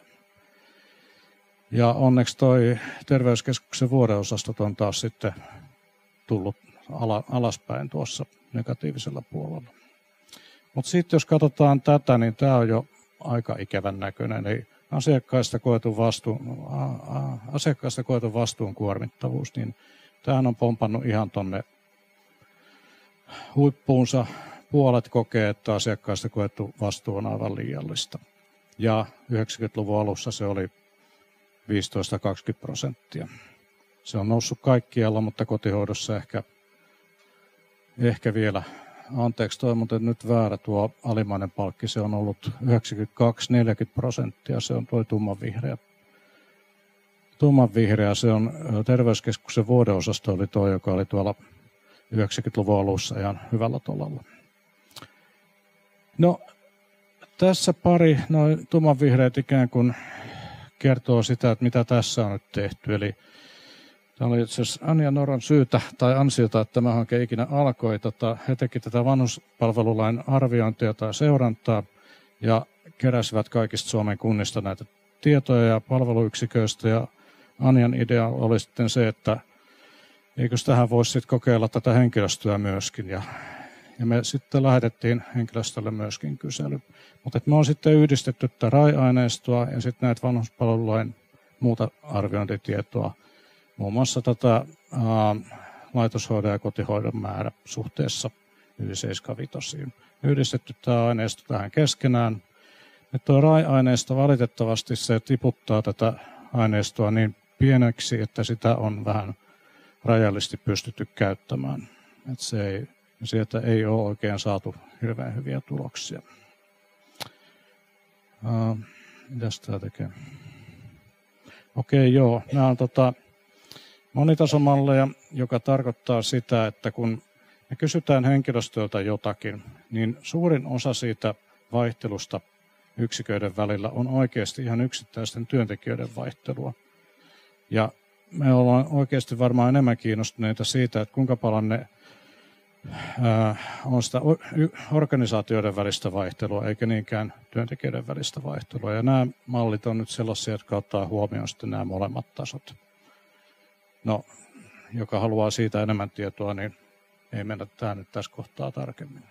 Ja onneksi toi terveyskeskuksen vuodeosastot on taas sitten tullut alaspäin tuossa negatiivisella puolella. Mutta sitten jos katsotaan tätä, niin tämä on jo aika ikävän näköinen. Eli asiakkaista koetun vastuun kuormittavuus, niin tämähän on pompannut ihan tuonne huippuunsa. Puolet kokee, että asiakkaista koettu vastuu on aivan liiallista. Ja 90-luvun alussa se oli 15-20%. Se on noussut kaikkialla, mutta kotihoidossa ehkä vielä. Anteeksi, toi muuten nyt väärä tuo alimmainen palkki. Se on ollut 92-40%. Se on tuo tummanvihreä. Tummanvihreä, se on terveyskeskuksen vuodeosasto oli tuo, joka oli tuolla 90-luvun alussa ihan hyvällä tolalla. No, tässä pari noin tummanvihreät ikään kuin kertoo sitä, että mitä tässä on nyt tehty. Eli tämä oli itse asiassa Anja Noron syytä tai ansiota, että tämä hanke ikinä alkoi. He teki tätä vanhuspalvelulain arviointia tai seurantaa ja keräsivät kaikista Suomen kunnista näitä tietoja ja palveluyksiköistä. Ja Anjan idea oli sitten se, että eikös tähän voisi sitten kokeilla tätä henkilöstöä myöskin. Ja me sitten lähetettiin henkilöstölle myöskin kysely. Mutta me on sitten yhdistetty tätä RAI-aineistoa ja sitten näitä vanhuspalvelulain muuta arviointitietoa. Muun muassa tätä laitoshoidon ja kotihoidon määrä suhteessa yli 7:5. Yhdistetty tämä aineisto tähän keskenään. Nyt tuo RAI-aineisto valitettavasti se tiputtaa tätä aineistoa niin pieneksi, että sitä on vähän rajallisesti pystytty käyttämään. Sieltä ei ole oikein saatu hirveän hyviä tuloksia. Mitäs tämä tekee? Okei, joo. Nämä on monitasomalleja, joka tarkoittaa sitä, että kun me kysytään henkilöstöltä jotakin, niin suurin osa siitä vaihtelusta yksiköiden välillä on oikeasti ihan yksittäisten työntekijöiden vaihtelua. Ja me ollaan oikeasti varmaan enemmän kiinnostuneita siitä, että kuinka paljon ne on sitä organisaatioiden välistä vaihtelua, eikä niinkään työntekijöiden välistä vaihtelua. Ja nämä mallit on nyt sellaisia, jotka ottaa huomioon sitten nämä molemmat tasot. No, joka haluaa siitä enemmän tietoa, niin ei mennä tähän nyt tässä kohtaa tarkemmin.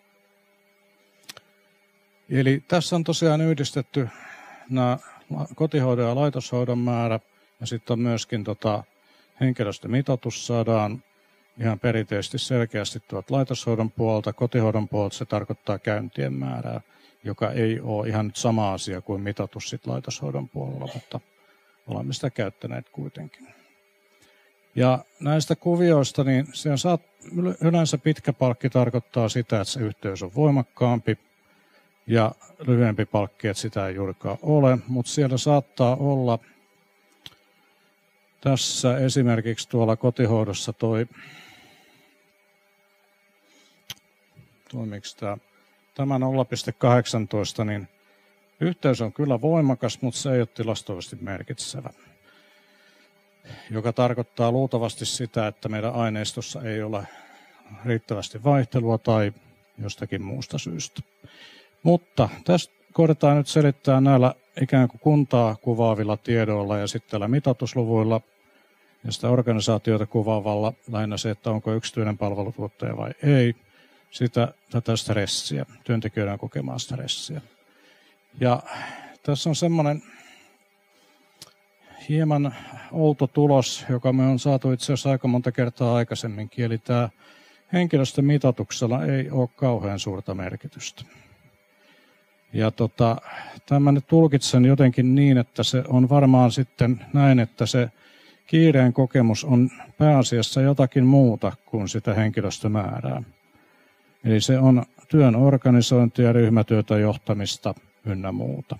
Eli tässä on tosiaan yhdistetty nämä kotihoidon ja laitoshoidon määrä, ja sitten on myöskin henkilöstömitoitus saadaan ihan perinteisesti selkeästi laitoshoidon puolta. Kotihoidon puolta se tarkoittaa käyntien määrää, joka ei ole ihan nyt sama asia kuin mitoitus sit laitoshoidon puolella, mutta olemme sitä käyttäneet kuitenkin. Ja näistä kuvioista, niin yleensä pitkä palkki tarkoittaa sitä, että se yhteys on voimakkaampi, ja lyhyempi palkki, että sitä ei juurikaan ole, mutta siellä saattaa olla tässä esimerkiksi tuolla kotihoidossa tämä 0,18, niin yhteys on kyllä voimakas, mutta se ei ole tilastollisesti merkitsevä, joka tarkoittaa luultavasti sitä, että meidän aineistossa ei ole riittävästi vaihtelua tai jostakin muusta syystä. Mutta tästä koetetaan nyt selittää näillä ikään kuin kuntaa kuvaavilla tiedoilla ja sitten tällä mitoitusluvuilla ja sitä organisaatioita kuvaavalla lähinnä se, että onko yksityinen palvelutuottaja vai ei, tätä stressiä, työntekijöiden kokemaa stressiä. Ja tässä on semmoinen hieman outo tulos, joka me on saatu itse asiassa aika monta kertaa aikaisemminkin, eli tämä henkilöstömitoituksella ei ole kauhean suurta merkitystä. Ja tämän nyt tulkitsen jotenkin niin, että se on varmaan sitten näin, että se kiireen kokemus on pääasiassa jotakin muuta kuin sitä henkilöstömäärää. Eli se on työn organisointia, ryhmätyötä, johtamista ynnä muuta.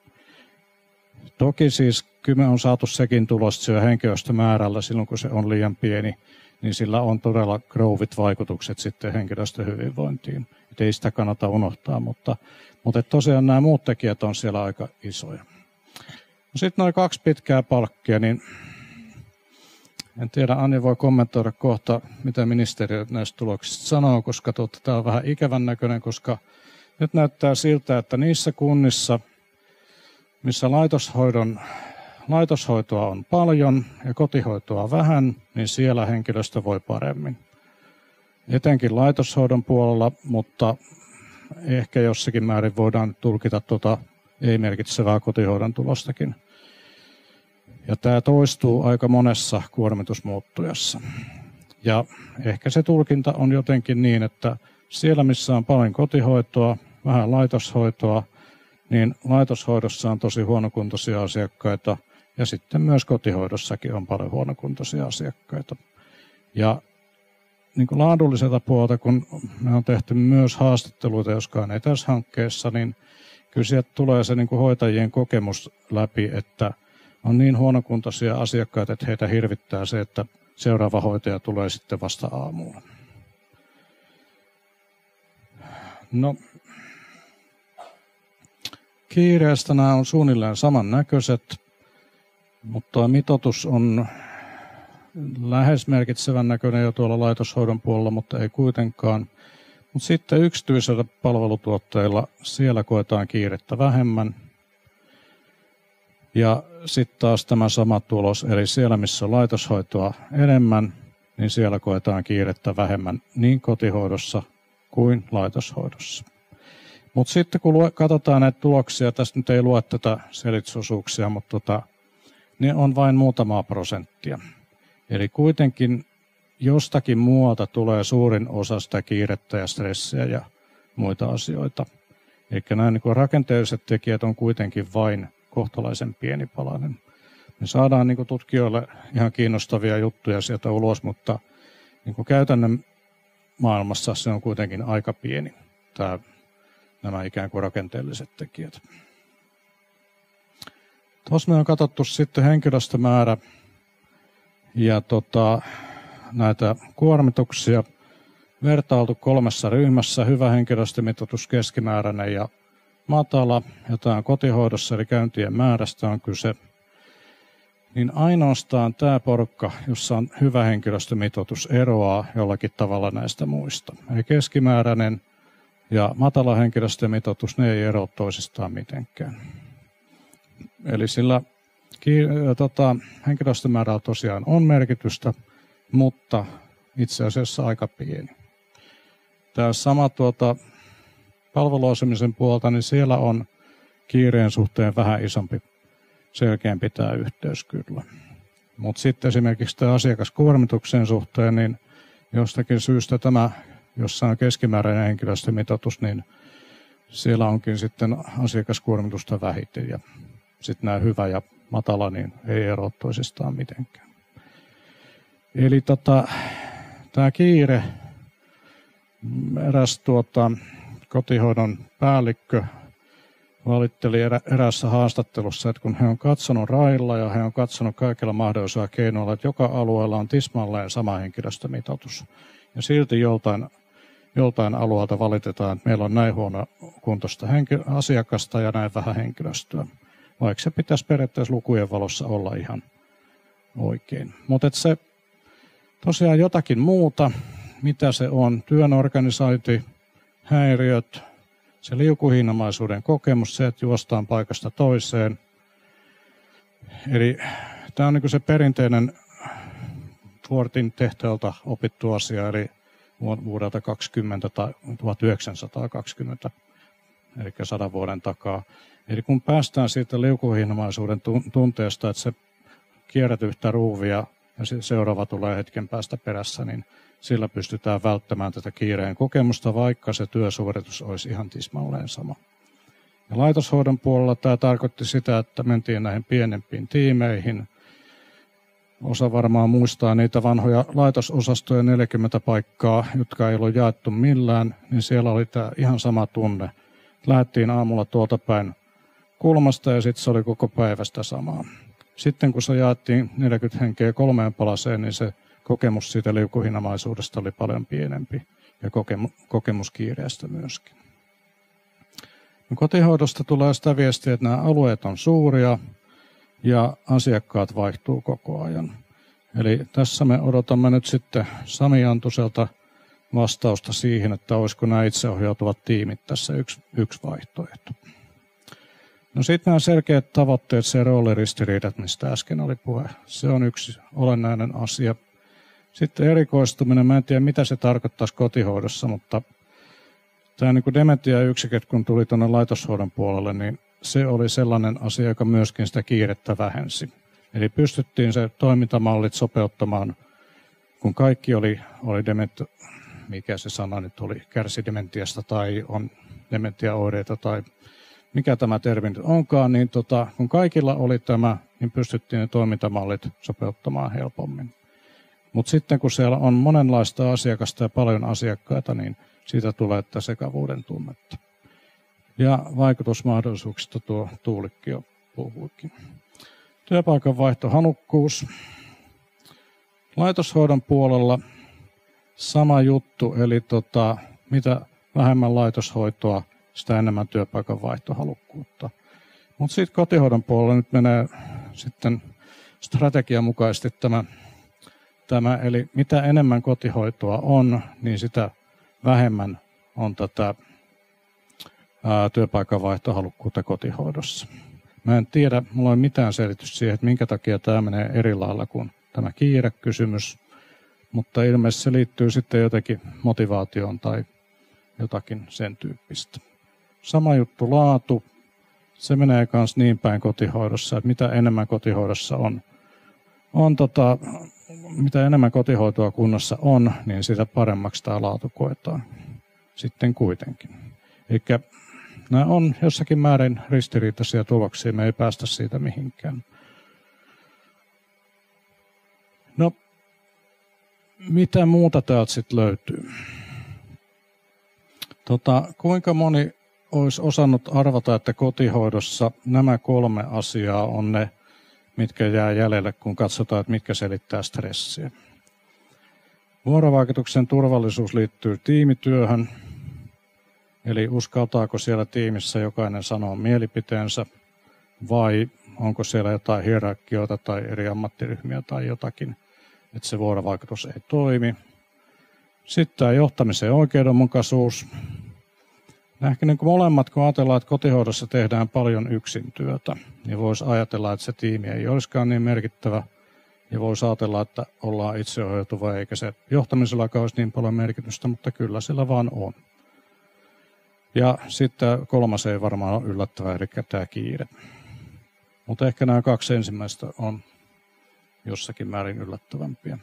Toki siis kyllä me on saatu sekin tulos henkilöstömäärällä silloin, kun se on liian pieni, niin sillä on todella groovit vaikutukset sitten henkilöstöhyvinvointiin. Et ei sitä kannata unohtaa, mutta tosiaan nämä muut tekijät on siellä aika isoja. Sitten noin 2 pitkää palkkia, niin en tiedä, Anja voi kommentoida kohta, mitä ministeriö näistä tuloksista sanoo, koska tämä on vähän ikävän näköinen, koska nyt näyttää siltä, että niissä kunnissa, missä laitoshoitoa on paljon ja kotihoitoa vähän, niin siellä henkilöstö voi paremmin. Etenkin laitoshoidon puolella, mutta ehkä jossakin määrin voidaan tulkita ei-merkitsevää kotihoidon tulostakin. Ja tämä toistuu aika monessa kuormitusmuuttujassa. Ja ehkä se tulkinta on jotenkin niin, että siellä missä on paljon kotihoitoa, vähän laitoshoitoa, niin laitoshoidossa on tosi huonokuntoisia asiakkaita ja sitten myös kotihoidossakin on paljon huonokuntoisia asiakkaita. Ja niin kuin laadulliselta puolelta, kun me on tehty myös haastatteluita, joskaan ei tässä hankkeessa, niin kyllä sieltä tulee se niin kuin hoitajien kokemus läpi, että on niin huonokuntoisia asiakkaita, että heitä hirvittää se, että seuraava hoitaja tulee sitten vasta aamulla. No, kiireestä nämä on suunnilleen samannäköiset, mutta tuo mitoitus on lähes merkitsevän näköinen jo tuolla laitoshoidon puolella, mutta ei kuitenkaan. Mutta sitten yksityisellä palvelutuottajilla siellä koetaan kiirettä vähemmän. Ja sitten taas tämä sama tulos, eli siellä missä on laitoshoitoa enemmän, niin siellä koetaan kiirettä vähemmän niin kotihoidossa kuin laitoshoidossa. Mutta sitten kun katsotaan näitä tuloksia, tästä nyt ei lue tätä selitysosuuksia, mutta ne on vain muutamaa prosenttia. Eli kuitenkin jostakin muualta tulee suurin osa sitä kiirettä ja stressiä ja muita asioita. Eli nämä niin rakenteelliset tekijät on kuitenkin vain kohtalaisen pieni palanen. Me saadaan niin tutkijoille ihan kiinnostavia juttuja sieltä ulos, mutta niin käytännön maailmassa se on kuitenkin aika pieni, nämä ikään kuin rakenteelliset tekijät. Tuossa me on katsottu sitten henkilöstömäärä ja näitä kuormituksia vertailtu 3 ryhmässä, hyvä henkilöstömitoitus, keskimääräinen ja matala, jota on kotihoidossa, eli käyntien määrästä on kyse, niin ainoastaan tämä porukka, jossa on hyvä henkilöstömitoitus, eroaa jollakin tavalla näistä muista. Eli keskimääräinen ja matala henkilöstömitoitus, ne ei eroa toisistaan mitenkään. Eli sillä henkilöstömäärällä tosiaan on merkitystä, mutta itse asiassa aika pieni. Tämä sama palveluasumisen puolta, niin siellä on kiireen suhteen vähän isompi, selkeämpi tämä yhteys kyllä. Mutta sitten esimerkiksi tämä asiakaskuormituksen suhteen, niin jostakin syystä tämä, jossa on keskimääräinen henkilöstömitoitus, niin siellä onkin sitten asiakaskuormitusta vähiten. Ja sitten nämä hyvä ja matala, niin ei eroa toisistaan mitenkään. Eli tämä kiire, eräs kotihoidon päällikkö valitteli eräässä haastattelussa, että kun he on katsonut railla ja he on katsonut kaikilla mahdollisilla keinoilla, että joka alueella on tismalleen sama henkilöstömitoitus. Ja silti joltain alueelta valitetaan, että meillä on näin huono kuntoista asiakasta ja näin vähän henkilöstöä. Vaikka se pitäisi periaatteessa lukujen valossa olla ihan oikein. Mutta se tosiaan jotakin muuta, mitä se on, työn organisointi, häiriöt, se liukuhihnamaisuuden kokemus, se, että juostaan paikasta toiseen. Eli tämä on niin kuin se perinteinen Fortin tehtäältä opittu asia, eli vuodelta 20 tai 1920, eli 100 vuoden takaa. Eli kun päästään siitä liukuhihnamaisuuden tunteesta, että se kierrät yhtä ruuvia ja seuraava tulee hetken päästä perässä, niin sillä pystytään välttämään tätä kiireen kokemusta, vaikka se työsuoritus olisi ihan tismalleen sama. Ja laitoshoidon puolella tämä tarkoitti sitä, että mentiin näihin pienempiin tiimeihin. Osa varmaan muistaa niitä vanhoja laitososastoja 40 paikkaa, jotka ei ollut jaettu millään, niin siellä oli tämä ihan sama tunne. Lähdettiin aamulla tuolta päin kulmasta ja sitten se oli koko päivästä samaa. Sitten kun se jaettiin 40 henkeä 3 palaseen, niin se kokemus siitä liukuhihnamaisuudesta oli paljon pienempi ja kokemus kiireestä myöskin. No, kotihoidosta tulee sitä viestiä, että nämä alueet on suuria ja asiakkaat vaihtuu koko ajan. Eli tässä me odotamme nyt sitten Sami Antuselta vastausta siihen, että olisiko nämä itseohjautuvat tiimit tässä yksi vaihtoehto. No sitten nämä selkeät tavoitteet, se rooliristiriidat, mistä äsken oli puhe, se on yksi olennainen asia. Sitten erikoistuminen, mä en tiedä mitä se tarkoittaisi kotihoidossa, mutta tämä niin kuin dementiayksiköt, kun tuli tuonne laitoshoidon puolelle, niin se oli sellainen asia, joka myöskin sitä kiirettä vähensi. Eli pystyttiin se toimintamallit sopeuttamaan, kun kaikki oli mikä se sana nyt oli, kärsi dementiasta tai on dementiaoireita tai mikä tämä termi nyt onkaan, niin kun kaikilla oli tämä, niin pystyttiin ne toimintamallit sopeuttamaan helpommin. Mutta sitten kun siellä on monenlaista asiakasta ja paljon asiakkaita, niin siitä tulee tätä sekavuuden tunnetta. Ja vaikutusmahdollisuuksista tuo Tuulikki jo puhuikin. Työpaikan vaihtohalukkuus. Laitoshoidon puolella sama juttu, eli mitä vähemmän laitoshoitoa, sitä enemmän työpaikan vaihtohalukkuutta. Mutta sitten kotihoidon puolella nyt menee sitten strategian mukaisesti tämä, eli mitä enemmän kotihoitoa on, niin sitä vähemmän on tätä työpaikan vaihtohalukkuutta kotihoidossa. Mä en tiedä, mulla ei ole mitään selitystä siihen, että minkä takia tämä menee eri lailla kuin tämä kiirekysymys, mutta ilmeisesti se liittyy sitten jotenkin motivaatioon tai jotakin sen tyyppistä. Sama juttu laatu, se menee myös niin päin kotihoidossa, että mitä enemmän kotihoidossa mitä enemmän kotihoitoa kunnassa on, niin sitä paremmaksi tämä laatu koetaan sitten kuitenkin. Eli nämä on jossakin määrin ristiriitaisia tuloksia, me ei päästä siitä mihinkään. No, mitä muuta täältä sitten löytyy? Kuinka moni olisi osannut arvata, että kotihoidossa nämä 3 asiaa on ne, mitkä jää jäljelle, kun katsotaan, että mitkä selittää stressiä. Vuorovaikutuksen turvallisuus liittyy tiimityöhön. Eli uskaltaako siellä tiimissä jokainen sanoa mielipiteensä vai onko siellä jotain hierarkioita tai eri ammattiryhmiä tai jotakin, että se vuorovaikutus ei toimi. Sitten tämä johtamisen oikeudenmukaisuus. Ehkä niin kuin molemmat, kun ajatellaan, että kotihoidossa tehdään paljon yksin työtä, niin voisi ajatella, että se tiimi ei olisikaan niin merkittävä. Ja voisi ajatella, että ollaan itseohjautuva, eikä se johtamisellakaan olisi niin paljon merkitystä, mutta kyllä sillä vaan on. Ja sitten kolmas ei varmaan ole yllättävä, eli tämä kiire. Mutta ehkä nämä kaksi ensimmäistä on jossakin määrin yllättävämpiä.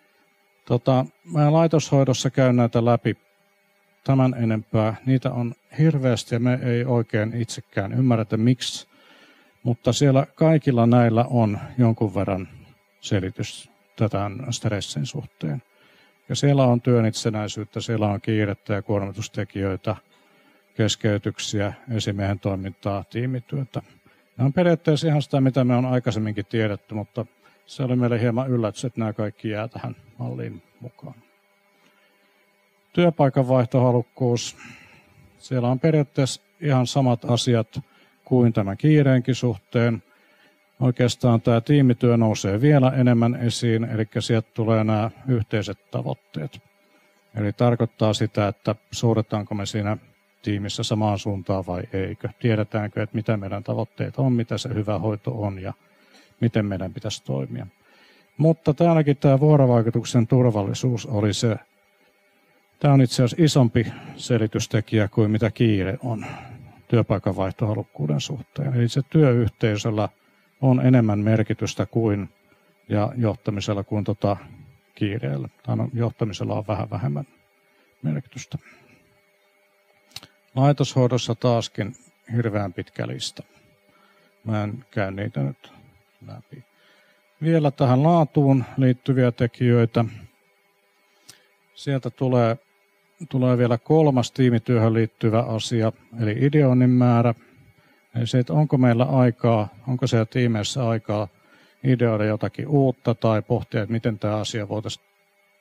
Mä laitoshoidossa käyn näitä läpi tämän enempää. Niitä on hirveästi ja me ei oikein itsekään ymmärretä miksi, mutta siellä kaikilla näillä on jonkun verran selitys tätä stressin suhteen. Ja siellä on työn itsenäisyyttä, siellä on kiirettä ja kuormitustekijöitä, keskeytyksiä, esimiehen toimintaa, tiimityötä. Nämä on periaatteessa ihan sitä, mitä me on aikaisemminkin tiedetty, mutta se oli meille hieman yllätys, että nämä kaikki jää tähän malliin mukaan. Työpaikan vaihtohalukkuus. Siellä on periaatteessa ihan samat asiat kuin tämän kiireenkin suhteen. Oikeastaan tämä tiimityö nousee vielä enemmän esiin, eli sieltä tulee nämä yhteiset tavoitteet. Eli tarkoittaa sitä, että suhdetaanko me siinä tiimissä samaan suuntaan vai eikö. Tiedetäänkö, että mitä meidän tavoitteet on, mitä se hyvä hoito on ja miten meidän pitäisi toimia. Mutta täälläkin tämä vuorovaikutuksen turvallisuus oli se, tämä on itse asiassa isompi selitystekijä kuin mitä kiire on työpaikan vaihtohalukkuuden suhteen. Eli se työyhteisöllä on enemmän merkitystä kuin ja johtamisella kuin kiireellä. Johtamisella on vähän vähemmän merkitystä. Laitoshoidossa taaskin hirveän pitkä lista. Mä en käy niitä nyt läpi. Vielä tähän laatuun liittyviä tekijöitä. Sieltä tulee vielä kolmas tiimityöhön liittyvä asia, eli ideoinnin määrä. Eli se, että onko meillä aikaa, onko siellä tiimeissä aikaa ideoida jotakin uutta tai pohtia, että miten tämä asia voitaisiin.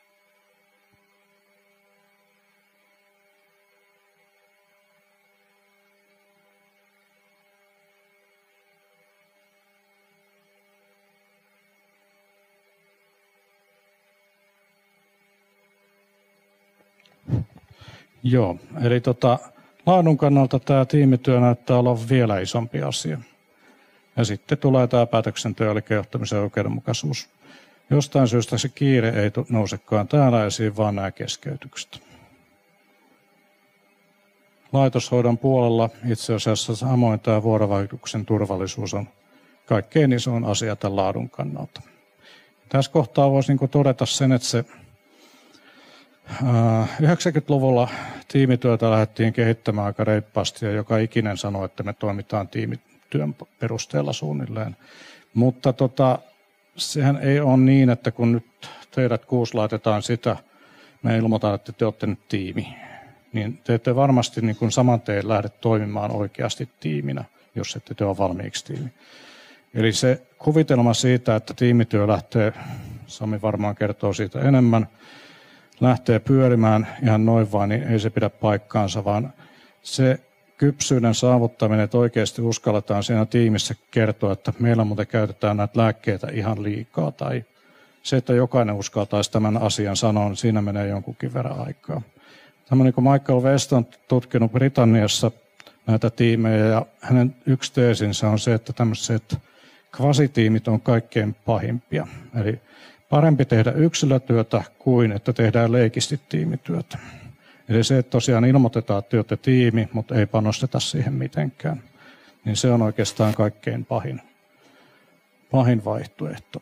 Joo, eli laadun kannalta tämä tiimityö näyttää olla vielä isompi asia. Ja sitten tulee tämä päätöksentyö, eli johtamisen oikeudenmukaisuus. Jostain syystä se kiire ei nousekaan täällä esiin, vaan nämä keskeytykset. Laitoshoidon puolella itse asiassa samoin tämä vuorovaikutuksen turvallisuus on kaikkein isoin asia tämän laadun kannalta. Tässä kohtaa voisi todeta sen, että se 90-luvulla tiimityötä lähdettiin kehittämään aika reippaasti ja joka ikinen sanoi, että me toimitaan tiimityön perusteella suunnilleen. Mutta sehän ei ole niin, että kun nyt teidät 6 laitetaan sitä, me ilmoitan, että te olette nyt tiimi, niin te ette varmasti niin kuin saman tein lähde toimimaan oikeasti tiiminä, jos ette te ole valmiiksi tiimi. Eli se kuvitelma siitä, että tiimityö lähtee, Sami varmaan kertoo siitä enemmän, lähtee pyörimään ihan noin vaan, niin ei se pidä paikkaansa, vaan se kypsyyden saavuttaminen, että oikeasti uskalletaan siinä tiimissä kertoa, että meillä muuten käytetään näitä lääkkeitä ihan liikaa, tai se, että jokainen uskaltaisi tämän asian sanoa, niin siinä menee jonkunkin verran aikaa. Tämmöinen kuin Michael West on tutkinut Britanniassa näitä tiimejä, ja hänen yksi teesinsä on se, että tämmöiset kvasitiimit on kaikkein pahimpia. Eli parempi tehdä yksilötyötä kuin että tehdään leikisti tiimityötä. Eli se, että tosiaan ilmoitetaan, että olette tiimi, mutta ei panosteta siihen mitenkään, niin se on oikeastaan kaikkein pahin vaihtoehto.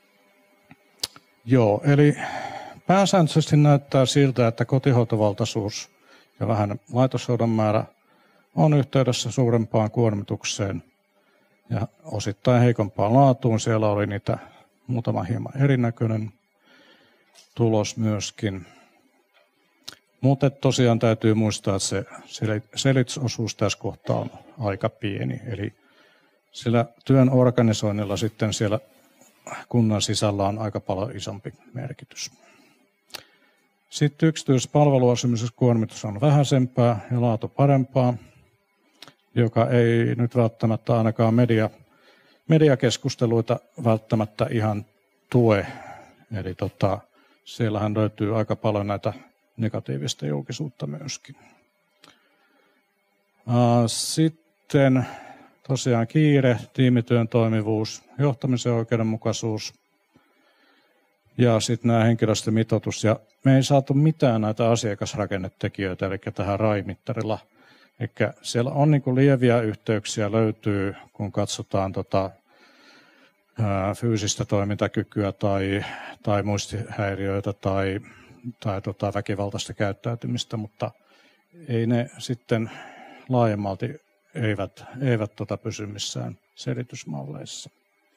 Joo, eli pääsääntöisesti näyttää siltä, että kotihoitovaltaisuus ja vähän laitoshoidon määrä on yhteydessä suurempaan kuormitukseen ja osittain heikompaan laatuun. Siellä oli niitä muutama hieman erinäköinen tulos myöskin. Mutta tosiaan täytyy muistaa, että se selitysosuus tässä kohtaa on aika pieni. Eli sillä työn organisoinnilla sitten siellä kunnan sisällä on aika paljon isompi merkitys. Sitten yksityispalveluasumisessa kuormitus on vähäisempää ja laatu parempaa, joka ei nyt välttämättä ainakaan mediakeskusteluita välttämättä ihan tue. Eli siellähän löytyy aika paljon näitä negatiivista julkisuutta myöskin. Sitten tosiaan kiire, tiimityön toimivuus, johtamisen oikeudenmukaisuus ja sitten nämä henkilöstömitoitus. Ja me ei saatu mitään näitä asiakasrakennetekijöitä, eli tähän RAI-mittarilla. Eli siellä on niin kuin lieviä yhteyksiä löytyy, kun katsotaan fyysistä toimintakykyä tai muistihäiriöitä tai väkivaltaista käyttäytymistä, mutta ei ne sitten laajemmalti eivät pysy missään selitysmalleissa.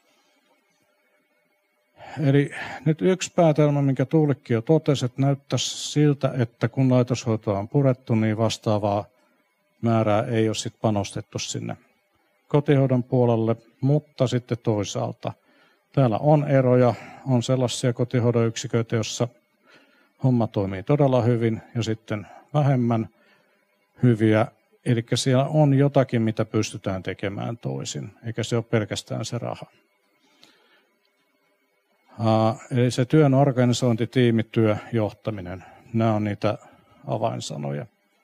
Eli nyt yksi päätelmä, minkä Tuulikki jo totesi, että näyttäisi siltä, että kun laitoshoitoa on purettu, niin vastaavaa määrää ei ole sit panostettu sinne kotihoidon puolelle, mutta sitten toisaalta täällä on eroja, on sellaisia kotihoidon yksiköitä, joissa homma toimii todella hyvin ja sitten vähemmän hyviä. Eli siellä on jotakin, mitä pystytään tekemään toisin, eikä se ole pelkästään se raha. Eli se työn organisointi, tiimityö, johtaminen, nämä on niitä avainsanoja.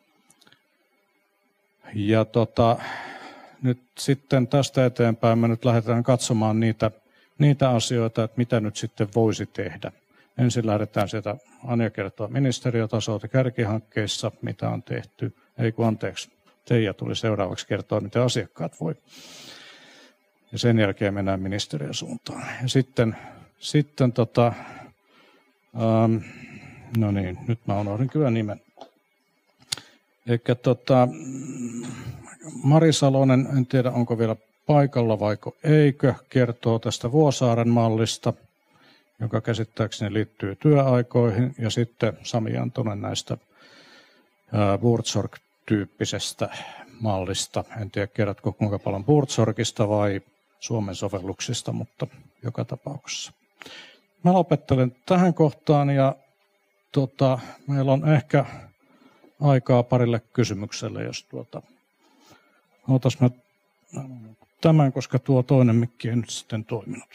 Ja nyt sitten tästä eteenpäin me nyt lähdetään katsomaan niitä asioita, että mitä nyt sitten voisi tehdä. Ensin lähdetään sieltä, Anja kertoo ministeriötasolta kärkihankkeissa, mitä on tehty. Teija tuli seuraavaksi kertoa, mitä asiakkaat voi. Ja sen jälkeen mennään ministeriön suuntaan. Ja sitten no niin, nyt mä unohdin kyllä nimen. Eli Mari Salonen, en tiedä onko vielä paikalla vaiko eikö, kertoo tästä Vuosaaren mallista, joka käsittääkseni liittyy työaikoihin, ja sitten Sami Antonen näistä Buurtzorg-tyyppisestä mallista. En tiedä, kerrotko kuinka paljon Buurtzorgista vai Suomen sovelluksista, mutta joka tapauksessa. Mä lopettelen tähän kohtaan, ja meillä on ehkä aikaa parille kysymykselle, jos otas mä tämän, koska tuo toinen mikki ei nyt sitten toiminut.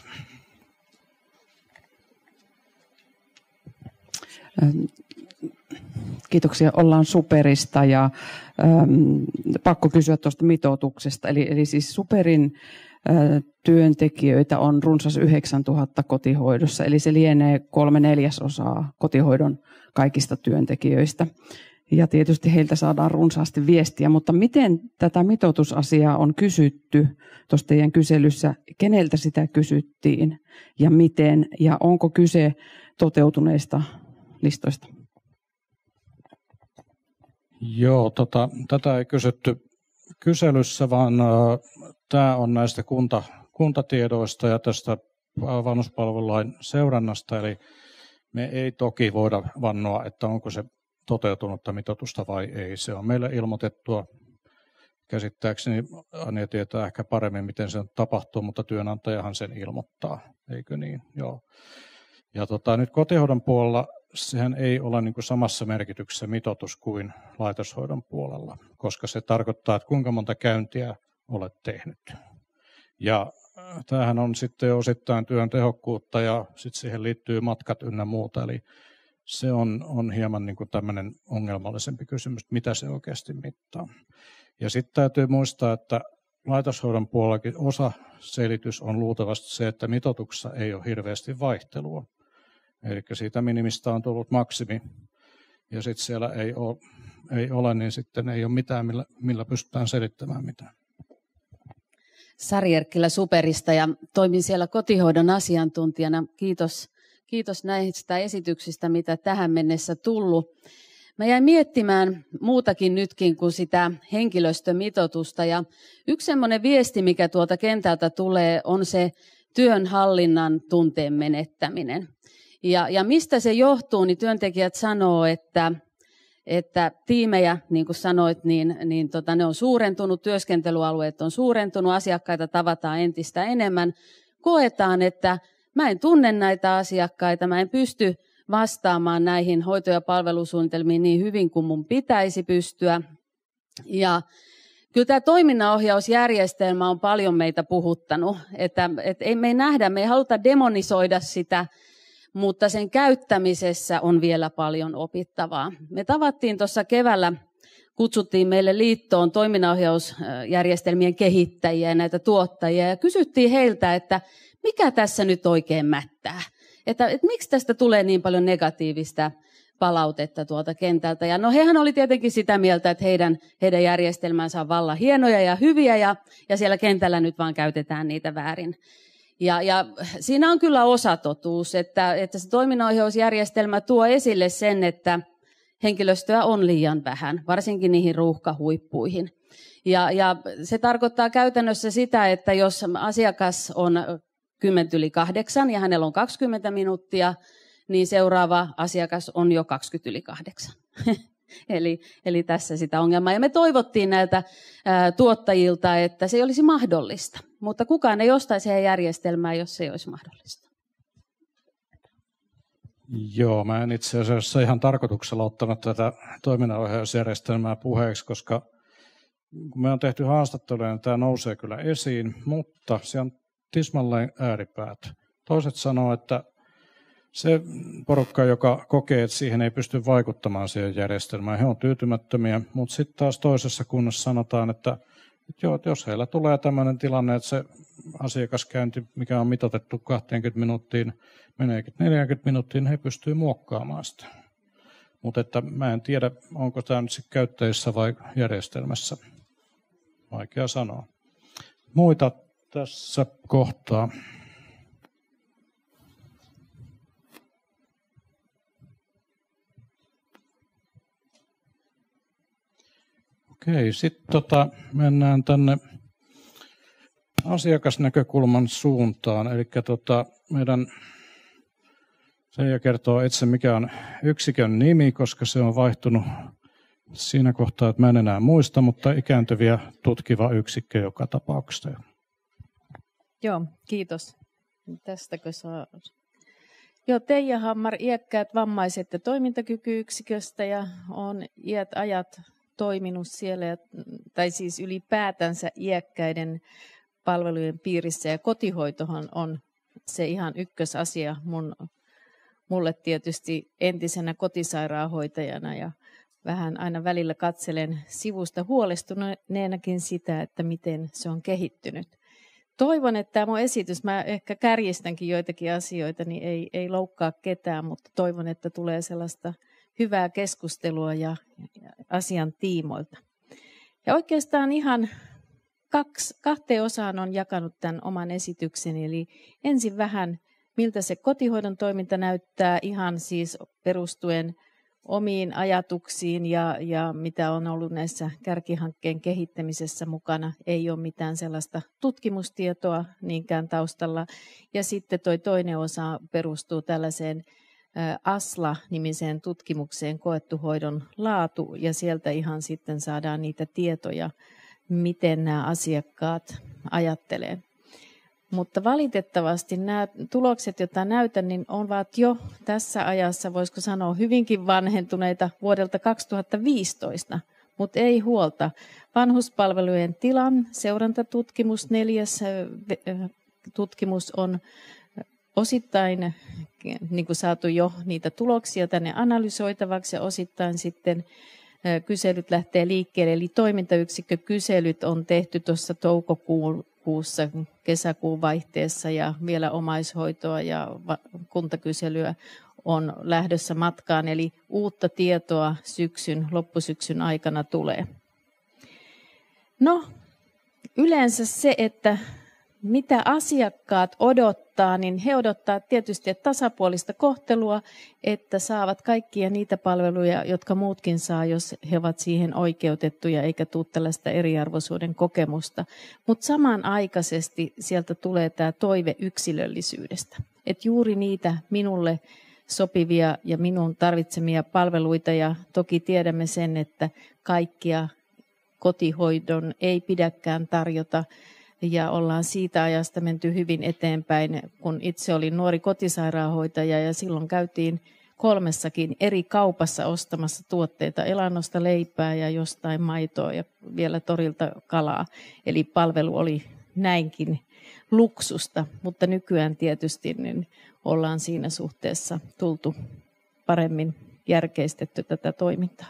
Kiitoksia, ollaan Superista ja pakko kysyä tuosta mitoituksesta. Eli siis Superin työntekijöitä on runsas 9000 kotihoidossa, eli se lienee 3/4 kotihoidon kaikista työntekijöistä. Ja tietysti heiltä saadaan runsaasti viestiä, mutta miten tätä mitoitusasiaa on kysytty tuossa teidän kyselyssä? Keneltä sitä kysyttiin ja miten? Ja onko kyse toteutuneista listoista? Joo, tätä ei kysytty kyselyssä, vaan tämä on näistä kuntatiedoista ja tästä vanhuspalvelulain seurannasta. Eli me ei toki voida vannoa, että onko se toteutunutta mitoitusta vai ei. Se on meille ilmoitettua. Käsittääkseni Anja tietää ehkä paremmin, miten se tapahtuu, mutta työnantajahan sen ilmoittaa, eikö niin? Joo. Ja nyt kotihoidon puolella sehän ei ole niin kuin samassa merkityksessä mitoitus kuin laitoshoidon puolella, koska se tarkoittaa, että kuinka monta käyntiä olet tehnyt. Ja tämähän on sitten osittain työn tehokkuutta ja sitten siihen liittyy matkat ynnä muuta, eli se on hieman niin kuin tämmöinen ongelmallisempi kysymys, mitä se oikeasti mittaa. Ja sitten täytyy muistaa, että laitoshoidon puolellakin osa selitys on luultavasti se, että mitoituksessa ei ole hirveästi vaihtelua. Eli siitä minimistä on tullut maksimi, ja sitten siellä ei ole, niin sitten ei ole mitään, millä pystytään selittämään mitään. Sari Erkkilä Superista, ja toimin siellä kotihoidon asiantuntijana. Kiitos näistä esityksistä, mitä tähän mennessä tullut. Mä jäin miettimään muutakin nytkin kuin sitä henkilöstömitoitusta, ja yksi semmoinen viesti, mikä tuolta kentältä tulee, on se työnhallinnan tunteen menettäminen. Ja mistä se johtuu, niin työntekijät sanoo, että tiimejä, niin kuin sanoit, niin ne on suurentunut, työskentelyalueet on suurentunut, asiakkaita tavataan entistä enemmän. Koetaan, että mä en tunne näitä asiakkaita, mä en pysty vastaamaan näihin hoito- ja palvelusuunnitelmiin niin hyvin kuin mun pitäisi pystyä. Ja kyllä tämä toiminnanohjausjärjestelmä on paljon meitä puhuttanut, että me ei nähdä, me ei haluta demonisoida sitä, mutta sen käyttämisessä on vielä paljon opittavaa. Me tavattiin tuossa keväällä, kutsuttiin meille liittoon toiminnanohjausjärjestelmien kehittäjiä ja näitä tuottajia ja kysyttiin heiltä, että mikä tässä nyt oikein mättää, että miksi tästä tulee niin paljon negatiivista palautetta tuolta kentältä. Ja no hehän oli tietenkin sitä mieltä, että heidän järjestelmänsä on vallan hienoja ja hyviä ja siellä kentällä nyt vaan käytetään niitä väärin. Ja siinä on kyllä osatotuus, että se toiminnanohjausjärjestelmä tuo esille sen, että henkilöstöä on liian vähän, varsinkin niihin ruuhkahuippuihin. Ja se tarkoittaa käytännössä sitä, että jos asiakas on 7:50 ja hänellä on 20 minuuttia, niin seuraava asiakas on jo 7:20. eli tässä sitä ongelmaa. Ja me toivottiin näiltä tuottajilta, että se ei olisi mahdollista. Mutta kukaan ei ostaisi heidän järjestelmää, jos se ei olisi mahdollista. Joo, mä en itse asiassa ihan tarkoituksella ottanut tätä toiminnanohjausjärjestelmää puheeksi, koska kun me on tehty haastatteluja, niin tämä nousee kyllä esiin, mutta se on tismalleen ääripäät. Toiset sanoo, että se porukka, joka kokee, että siihen ei pysty vaikuttamaan siihen järjestelmään, he on tyytymättömiä, mutta sitten taas toisessa kunnassa sanotaan, että jos heillä tulee tämmöinen tilanne, että se asiakaskäynti, mikä on mitoitettu 20 minuuttiin, meneekin 40 minuuttiin, he pystyy muokkaamaan sitä. Mutta että mä en tiedä, onko tämä nyt sitten käyttäjissä vai järjestelmässä. Vaikea sanoa. Muita tässä kohtaa. Okei, sitten mennään tänne asiakasnäkökulman suuntaan. Eli meidän Seija kertoo itse, mikä on yksikön nimi, koska se on vaihtunut siinä kohtaa, että mä en enää muista, mutta ikääntyviä tutkiva yksikkö joka tapauksessa. Joo, kiitos. Tästäkö saa? Joo, Teija Hammar, iäkkäät vammaiset ja toimintakykyyksiköstä ja on iät ajat toiminut siellä, tai siis ylipäätänsä iäkkäiden palvelujen piirissä ja kotihoitohan on se ihan ykkösasia mulle tietysti entisenä kotisairaanhoitajana ja vähän aina välillä katselen sivusta huolestuneenakin sitä, että miten se on kehittynyt. Toivon, että tämä mun esitys, mä ehkä kärjistänkin joitakin asioita, niin ei loukkaa ketään, mutta toivon, että tulee sellaista hyvää keskustelua ja asian tiimoilta. Ja oikeastaan ihan kahteen osaan on jakanut tämän oman esitykseni, eli ensin vähän miltä se kotihoidon toiminta näyttää ihan siis perustuen omiin ajatuksiin ja mitä on ollut näissä kärkihankkeen kehittämisessä mukana. Ei ole mitään sellaista tutkimustietoa niinkään taustalla. Ja sitten toinen osa perustuu tällaiseen ASLA-nimiseen tutkimukseen, koettu hoidon laatu, ja sieltä ihan sitten saadaan niitä tietoja, miten nämä asiakkaat ajattelee. Mutta valitettavasti nämä tulokset, joita näytän, niin ovat jo tässä ajassa, voisiko sanoa, hyvinkin vanhentuneita vuodelta 2015, mutta ei huolta. Vanhuspalvelujen tilan seurantatutkimus, 4. tutkimus on osittain niin kuin saatu jo niitä tuloksia tänne analysoitavaksi ja osittain sitten kyselyt lähtee liikkeelle. Eli toimintayksikkökyselyt on tehty tuossa toukokuussa, kesäkuun vaihteessa ja vielä omaishoitoa ja kuntakyselyä on lähdössä matkaan. Eli uutta tietoa loppusyksyn aikana tulee. No, yleensä se, että mitä asiakkaat odottaa, niin he odottaa tietysti tasapuolista kohtelua, että saavat kaikkia niitä palveluja, jotka muutkin saa, jos he ovat siihen oikeutettuja, eikä tule tällaista eriarvoisuuden kokemusta. Mutta samanaikaisesti sieltä tulee tämä toive yksilöllisyydestä, että juuri niitä minulle sopivia ja minun tarvitsemia palveluita, ja toki tiedämme sen, että kaikkia kotihoidon ei pidäkään tarjota. Ja ollaan siitä ajasta menty hyvin eteenpäin, kun itse olin nuori kotisairaanhoitaja ja silloin käytiin 3 eri kaupassa ostamassa tuotteita, elannosta leipää ja jostain maitoa ja vielä torilta kalaa. Eli palvelu oli näinkin luksusta, mutta nykyään tietysti niin ollaan siinä suhteessa tultu paremmin järkeistetty tätä toimintaa.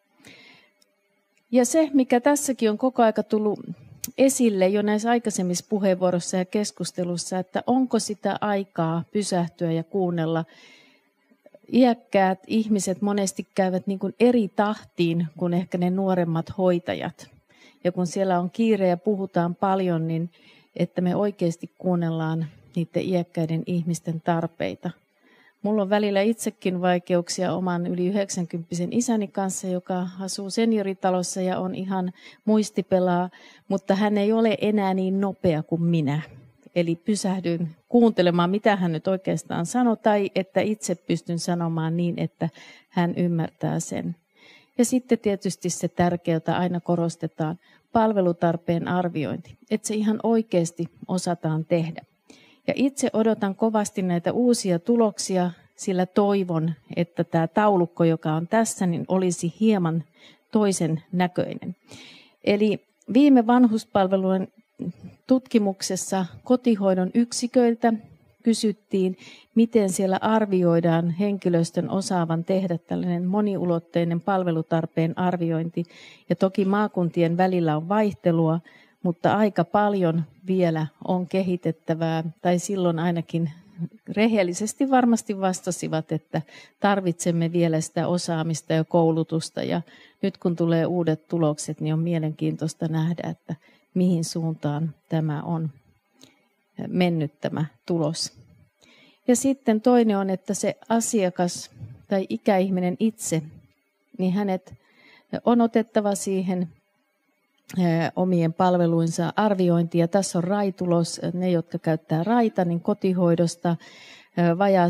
Ja se, mikä tässäkin on koko aika tullut esille jo näissä aikaisemmissa puheenvuoroissa ja keskustelussa, että onko sitä aikaa pysähtyä ja kuunnella. Iäkkäät ihmiset monesti käyvät niin kuin eri tahtiin kuin ehkä ne nuoremmat hoitajat. Ja kun siellä on kiire ja puhutaan paljon, niin että me oikeasti kuunnellaan niiden iäkkäiden ihmisten tarpeita. Mulla on välillä itsekin vaikeuksia oman yli 90 isäni kanssa, joka asuu senioritalossa ja on ihan muistipelaa, mutta hän ei ole enää niin nopea kuin minä. Eli pysähdyn kuuntelemaan, mitä hän nyt oikeastaan sanoo, tai että itse pystyn sanomaan niin, että hän ymmärtää sen. Ja sitten tietysti se tärkeä, jota aina korostetaan, palvelutarpeen arviointi, että se ihan oikeasti osataan tehdä. Ja itse odotan kovasti näitä uusia tuloksia, sillä toivon, että tämä taulukko, joka on tässä, niin olisi hieman toisen näköinen. Eli viime vanhuspalvelujen tutkimuksessa kotihoidon yksiköiltä kysyttiin, miten siellä arvioidaan henkilöstön osaavan tehdä tällainen moniulotteinen palvelutarpeen arviointi. Ja toki maakuntien välillä on vaihtelua, mutta aika paljon vielä on kehitettävää, tai silloin ainakin rehellisesti varmasti vastasivat, että tarvitsemme vielä sitä osaamista ja koulutusta. Ja nyt kun tulee uudet tulokset, niin on mielenkiintoista nähdä, että mihin suuntaan tämä on mennyt tämä tulos. Ja sitten toinen on, että se asiakas tai ikäihminen itse, niin hänet on otettava siihen omien palveluinsa arviointia. Tässä on RAI-tulos, ne jotka käyttää RAIta, niin kotihoidosta vajaa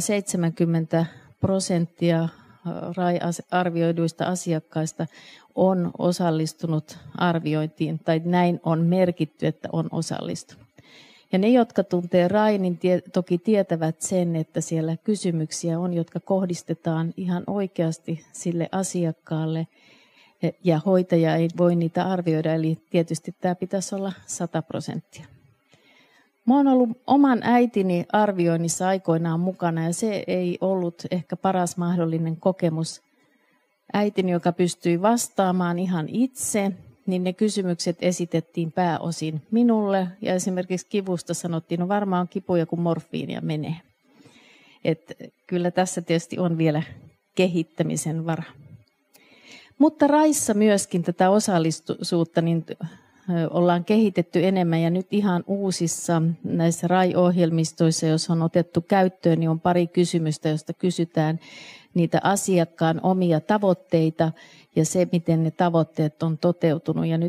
70% RAI-arvioiduista asiakkaista on osallistunut arviointiin, tai näin on merkitty, että on osallistunut. Ja ne, jotka tuntee RAI, niin toki tietävät sen, että siellä kysymyksiä on, jotka kohdistetaan ihan oikeasti sille asiakkaalle, ja hoitaja ei voi niitä arvioida, eli tietysti tämä pitäisi olla 100%. Mä oon ollut oman äitini arvioinnissa aikoinaan mukana, ja se ei ollut ehkä paras mahdollinen kokemus. Äitini, joka pystyi vastaamaan ihan itse, niin ne kysymykset esitettiin pääosin minulle, ja esimerkiksi kivusta sanottiin, no varmaan kipuja kun morfiinia menee. Et kyllä tässä tietysti on vielä kehittämisen vara. Mutta RAIssa myöskin tätä osallisuutta niin ollaan kehitetty enemmän, ja nyt ihan uusissa näissä RAI-ohjelmistoissa, jos on otettu käyttöön, niin on pari kysymystä, josta kysytään niitä asiakkaan omia tavoitteita ja se, miten ne tavoitteet on toteutunut. Ja nyt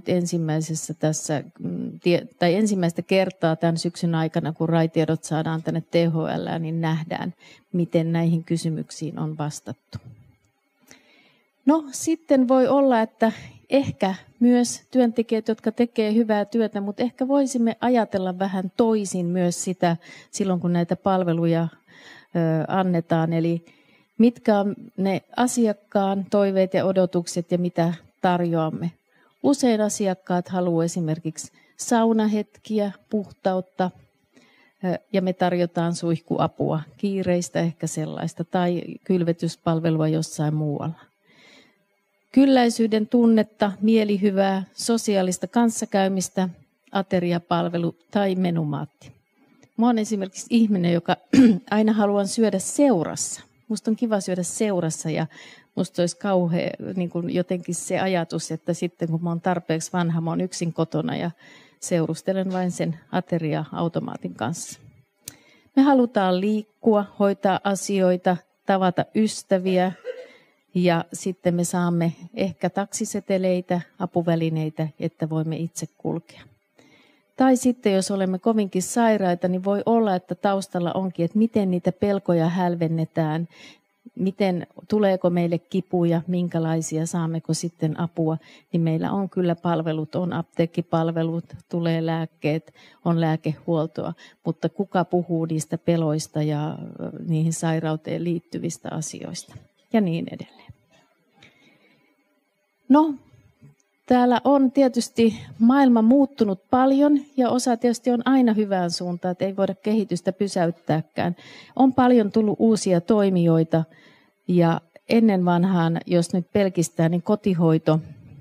ensimmäistä kertaa tämän syksyn aikana, kun RAI-tiedot saadaan tänne THL, niin nähdään, miten näihin kysymyksiin on vastattu. No sitten voi olla, että ehkä myös työntekijät, jotka tekevät hyvää työtä, mutta ehkä voisimme ajatella vähän toisin myös sitä silloin, kun näitä palveluja annetaan. Eli mitkä on ne asiakkaan toiveet ja odotukset ja mitä tarjoamme. Usein asiakkaat haluavat esimerkiksi saunahetkiä, puhtautta ja me tarjotaan suihkuapua, kiireistä ehkä sellaista tai kylvetyspalvelua jossain muualla. Kylläisyyden tunnetta, mielihyvää, sosiaalista kanssakäymistä, ateriapalvelu tai menumaatti. Mä oon esimerkiksi ihminen, joka aina haluan syödä seurassa. Musta on kiva syödä seurassa ja musta olisi kauhea niin kuin jotenkin se ajatus, että sitten kun mä oon tarpeeksi vanha, mä oon yksin kotona ja seurustelen vain sen ateria-automaatin kanssa. Me halutaan liikkua, hoitaa asioita, tavata ystäviä ja sitten me saamme ehkä taksiseteleitä, apuvälineitä, että voimme itse kulkea. Tai sitten jos olemme kovinkin sairaita, niin voi olla, että taustalla onkin, että miten niitä pelkoja hälvennetään, miten tuleeko meille kipuja, minkälaisia, saammeko sitten apua, niin meillä on kyllä palvelut, on apteekkipalvelut, tulee lääkkeet, on lääkehuoltoa, mutta kuka puhuu niistä peloista ja niihin sairauteen liittyvistä asioista. ja niin edelleen. No, täällä on tietysti maailma muuttunut paljon ja osa tietysti on aina hyvään suuntaan, että ei voida kehitystä pysäyttääkään. On paljon tullut uusia toimijoita ja ennen vanhaan, jos nyt pelkistää, niin kotihoito,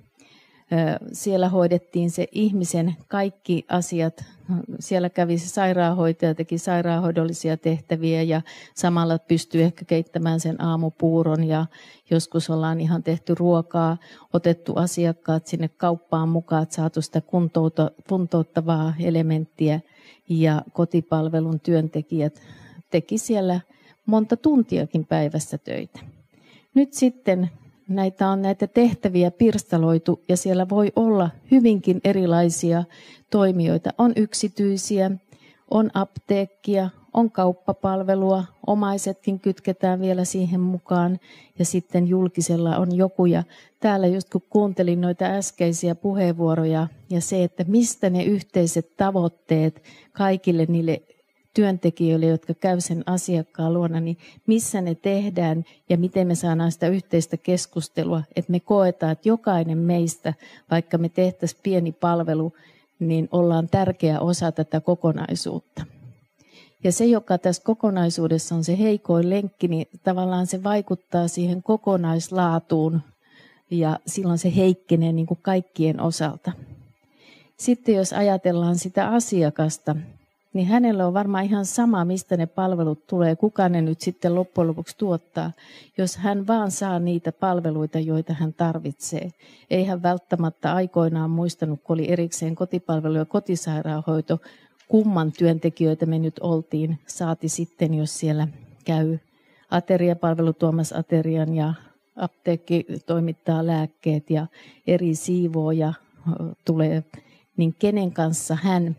siellä hoidettiin se ihmisen kaikki asiat. Siellä kävi se sairaanhoitaja, teki sairaanhoidollisia tehtäviä ja samalla pystyy ehkä keittämään sen aamupuuron ja joskus ollaan ihan tehty ruokaa, otettu asiakkaat sinne kauppaan mukaan, että saatu sitä kuntouttavaa elementtiä ja kotipalvelun työntekijät teki siellä monta tuntiakin päivässä töitä. Nyt sitten näitä tehtäviä pirstaloitu ja siellä voi olla hyvinkin erilaisia toimijoita. On yksityisiä, on apteekkia, on kauppapalvelua, omaisetkin kytketään vielä siihen mukaan ja sitten julkisella on joku. Ja täällä just kun kuuntelin noita äskeisiä puheenvuoroja ja se, että mistä ne yhteiset tavoitteet kaikille niille työntekijöille, jotka käy sen asiakkaan luona, niin missä ne tehdään ja miten me saadaan sitä yhteistä keskustelua, että me koetaan, että jokainen meistä, vaikka me tehtäisiin pieni palvelu, niin ollaan tärkeä osa tätä kokonaisuutta. Ja se, joka tässä kokonaisuudessa on se heikoin lenkki, niin tavallaan se vaikuttaa siihen kokonaislaatuun ja silloin se heikkenee niin kuin kaikkien osalta. Sitten jos ajatellaan sitä asiakasta, niin hänellä on varmaan ihan sama, mistä ne palvelut tulee, kuka ne nyt sitten loppujen lopuksi tuottaa, jos hän vaan saa niitä palveluita, joita hän tarvitsee. Ei hän välttämättä aikoinaan muistanut, kun oli erikseen kotipalvelu ja kotisairaanhoito, kumman työntekijöitä me nyt oltiin, saati sitten, jos siellä käy ateriapalvelu tuomassa aterian ja apteekki toimittaa lääkkeet ja eri siivooja tulee, niin kenen kanssa hän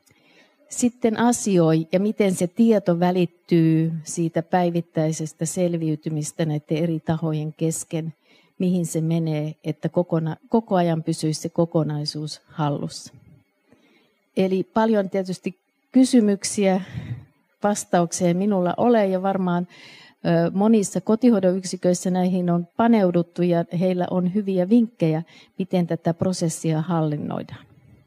sitten asioi ja miten se tieto välittyy siitä päivittäisestä selviytymistä näiden eri tahojen kesken, mihin se menee, että koko ajan pysyisi se kokonaisuus hallussa. Eli paljon tietysti kysymyksiä vastaukseen minulla ole ja varmaan monissa kotihoidon yksiköissä näihin on paneuduttu ja heillä on hyviä vinkkejä, miten tätä prosessia hallinnoidaan.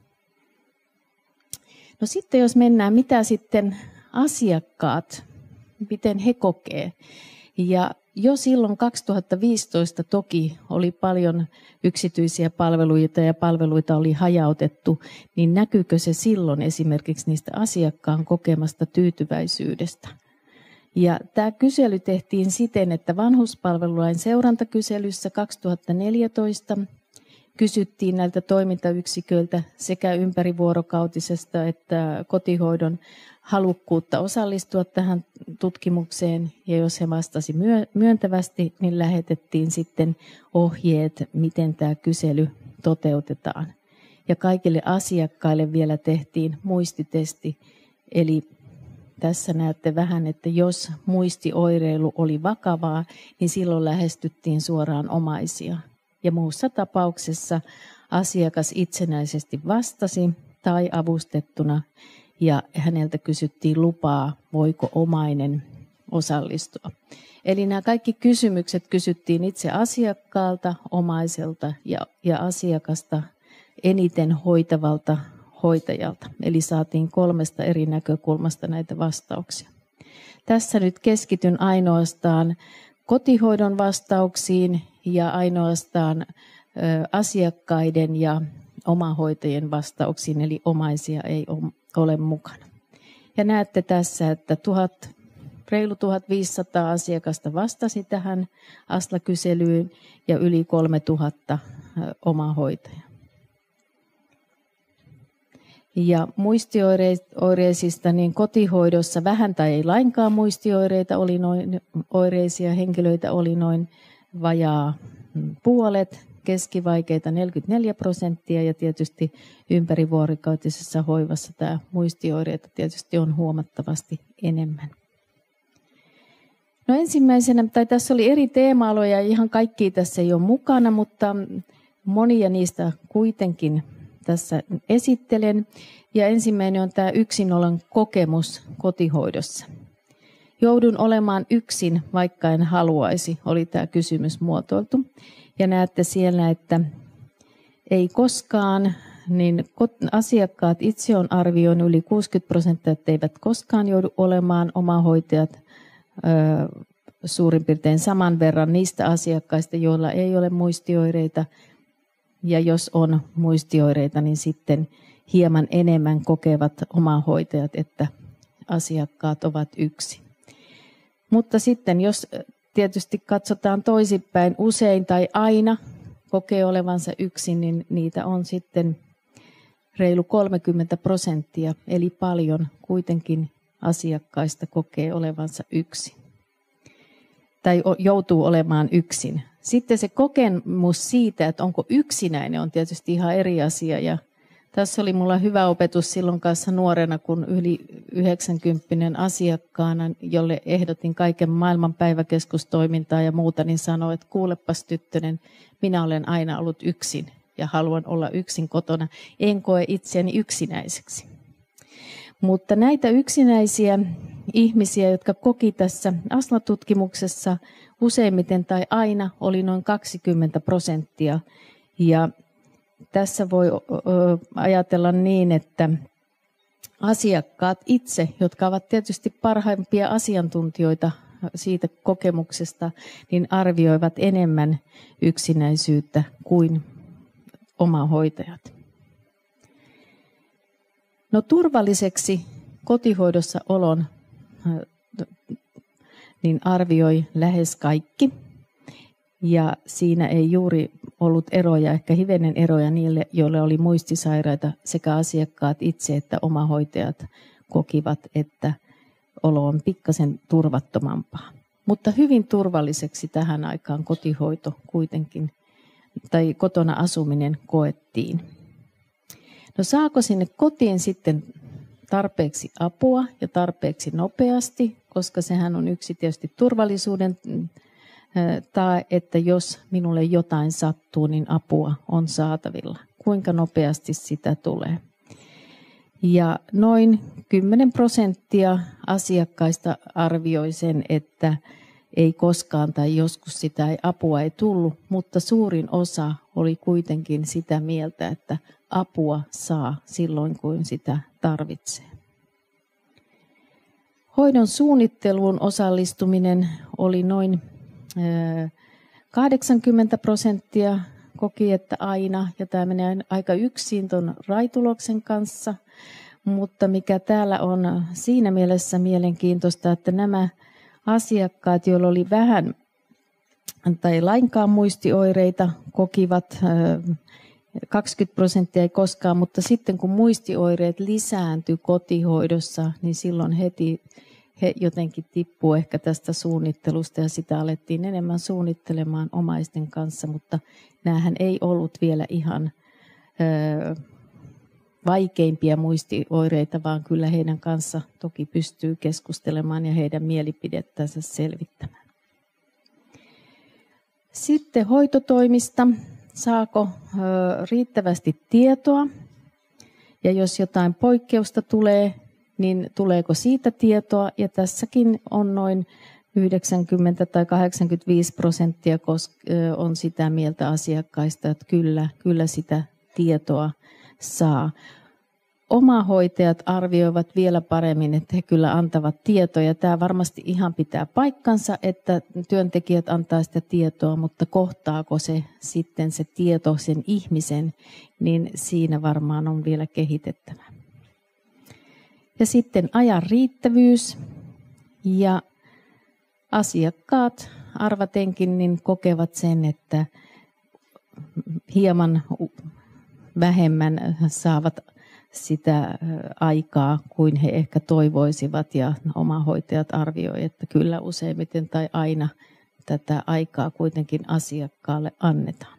No sitten jos mennään, mitä sitten asiakkaat, miten he kokee. Ja jo silloin 2015 toki oli paljon yksityisiä palveluita ja palveluita oli hajautettu, niin näkyykö se silloin esimerkiksi niistä asiakkaan kokemasta tyytyväisyydestä? Ja tämä kysely tehtiin siten, että vanhuspalvelulain seurantakyselyssä 2014 kysyttiin näiltä toimintayksiköiltä sekä ympärivuorokautisesta että kotihoidon halukkuutta osallistua tähän tutkimukseen. Ja jos he vastasi myöntävästi, niin lähetettiin sitten ohjeet, miten tämä kysely toteutetaan. Ja kaikille asiakkaille vielä tehtiin muistitesti. Eli tässä näette vähän, että jos muistioireilu oli vakavaa, niin silloin lähestyttiin suoraan omaisia. Ja muussa tapauksessa asiakas itsenäisesti vastasi tai avustettuna ja häneltä kysyttiin lupaa, voiko omainen osallistua. Eli nämä kaikki kysymykset kysyttiin itse asiakkaalta, omaiselta ja asiakasta eniten hoitavalta hoitajalta. Eli saatiin 3 eri näkökulmasta näitä vastauksia. Tässä nyt keskityn ainoastaan kotihoidon vastauksiin ja ainoastaan asiakkaiden ja omahoitajien vastauksiin, eli omaisia ei ole mukana. Ja näette tässä, että reilu 1500 asiakasta vastasi tähän ASLA-kyselyyn ja yli 3000 omahoitajaa. Ja muistioireisista, niin kotihoidossa vähän tai ei lainkaan muistioireita, oli noin oireisia henkilöitä oli noin vajaa puolet, keskivaikeita 44% ja tietysti ympärivuorokautisessa hoivassa tämä muistioireita tietysti on huomattavasti enemmän. No ensimmäisenä, tässä oli eri teema-aloja, ihan kaikki tässä ei ole mukana, mutta monia niistä kuitenkin tässä esittelen. Ja ensimmäinen on tämä yksinolon kokemus kotihoidossa. Joudun olemaan yksin, vaikka en haluaisi, oli tämä kysymys muotoiltu. Ja näette siellä, että ei koskaan, niin asiakkaat itse on arvioinut yli 60%, että eivät koskaan joudu olemaan omahoitajat suurin piirtein saman verran niistä asiakkaista, joilla ei ole muistioireita. Ja jos on muistioireita, niin sitten hieman enemmän kokevat omahoitajat, että asiakkaat ovat yksin. Mutta sitten jos tietysti katsotaan toisinpäin, usein tai aina kokee olevansa yksin, niin niitä on sitten reilu 30%, eli paljon kuitenkin asiakkaista kokee olevansa yksin tai joutuu olemaan yksin. Sitten se kokemus siitä, että onko yksinäinen, on tietysti ihan eri asia. Ja tässä oli mulla hyvä opetus silloin kanssa nuorena, kun yli 90 asiakkaana, jolle ehdotin kaiken maailman päiväkeskustoimintaa ja muuta, niin sanoi, että kuulepas tyttönen, minä olen aina ollut yksin ja haluan olla yksin kotona. En koe itseäni yksinäiseksi. Mutta näitä yksinäisiä ihmisiä, jotka koki tässä astmatutkimuksessa useimmiten tai aina, oli noin 20%. Ja tässä voi ajatella niin, että asiakkaat itse, jotka ovat tietysti parhaimpia asiantuntijoita siitä kokemuksesta, niin arvioivat enemmän yksinäisyyttä kuin omahoitajat. No turvalliseksi kotihoidossa olon niin arvioi lähes kaikki. Ja siinä ei juuri ollut eroja, ehkä hivenen eroja niille, joille oli muistisairaita, sekä asiakkaat itse että omahoitajat kokivat, että olo on pikkasen turvattomampaa. Mutta hyvin turvalliseksi tähän aikaan kotihoito kuitenkin, tai kotona asuminen koettiin. No saako sinne kotiin sitten tarpeeksi apua ja tarpeeksi nopeasti, koska sehän on yksi tietysti turvallisuuden tai että jos minulle jotain sattuu, niin apua on saatavilla. Kuinka nopeasti sitä tulee? Ja noin 10% asiakkaista arvioi sen, että ei koskaan tai joskus sitä apua ei tullut, mutta suurin osa oli kuitenkin sitä mieltä, että apua saa silloin, kun sitä tarvitsee. Hoidon suunnitteluun osallistuminen oli noin 80% koki, että aina, ja tämä menee aika yksin tuon Raituloksen kanssa, mutta mikä täällä on siinä mielessä mielenkiintoista, että nämä asiakkaat, joilla oli vähän tai lainkaan muistioireita, kokivat 20% ei koskaan, mutta sitten kun muistioireet lisääntyi kotihoidossa, niin silloin heti he jotenkin tippuu ehkä tästä suunnittelusta ja sitä alettiin enemmän suunnittelemaan omaisten kanssa, mutta näähän ei ollut vielä ihan vaikeimpia muistioireita, vaan kyllä heidän kanssa toki pystyy keskustelemaan ja heidän mielipidettänsä selvittämään. Sitten hoitotoimista. Saako riittävästi tietoa? Ja jos jotain poikkeusta tulee, niin tuleeko siitä tietoa? Ja tässäkin on noin 90 tai 85% on sitä mieltä asiakkaista, että kyllä sitä tietoa saa. Omahoitajat arvioivat vielä paremmin, että he kyllä antavat tietoja. Tämä varmasti ihan pitää paikkansa, että työntekijät antaa sitä tietoa, mutta kohtaako se sitten se tieto sen ihmisen, niin siinä varmaan on vielä kehitettävä. Ja sitten ajan riittävyys ja asiakkaat arvatenkin niin kokevat sen, että hieman vähemmän saavat sitä aikaa kuin he ehkä toivoisivat ja omahoitajat arvioi, että kyllä useimmiten tai aina tätä aikaa kuitenkin asiakkaalle annetaan.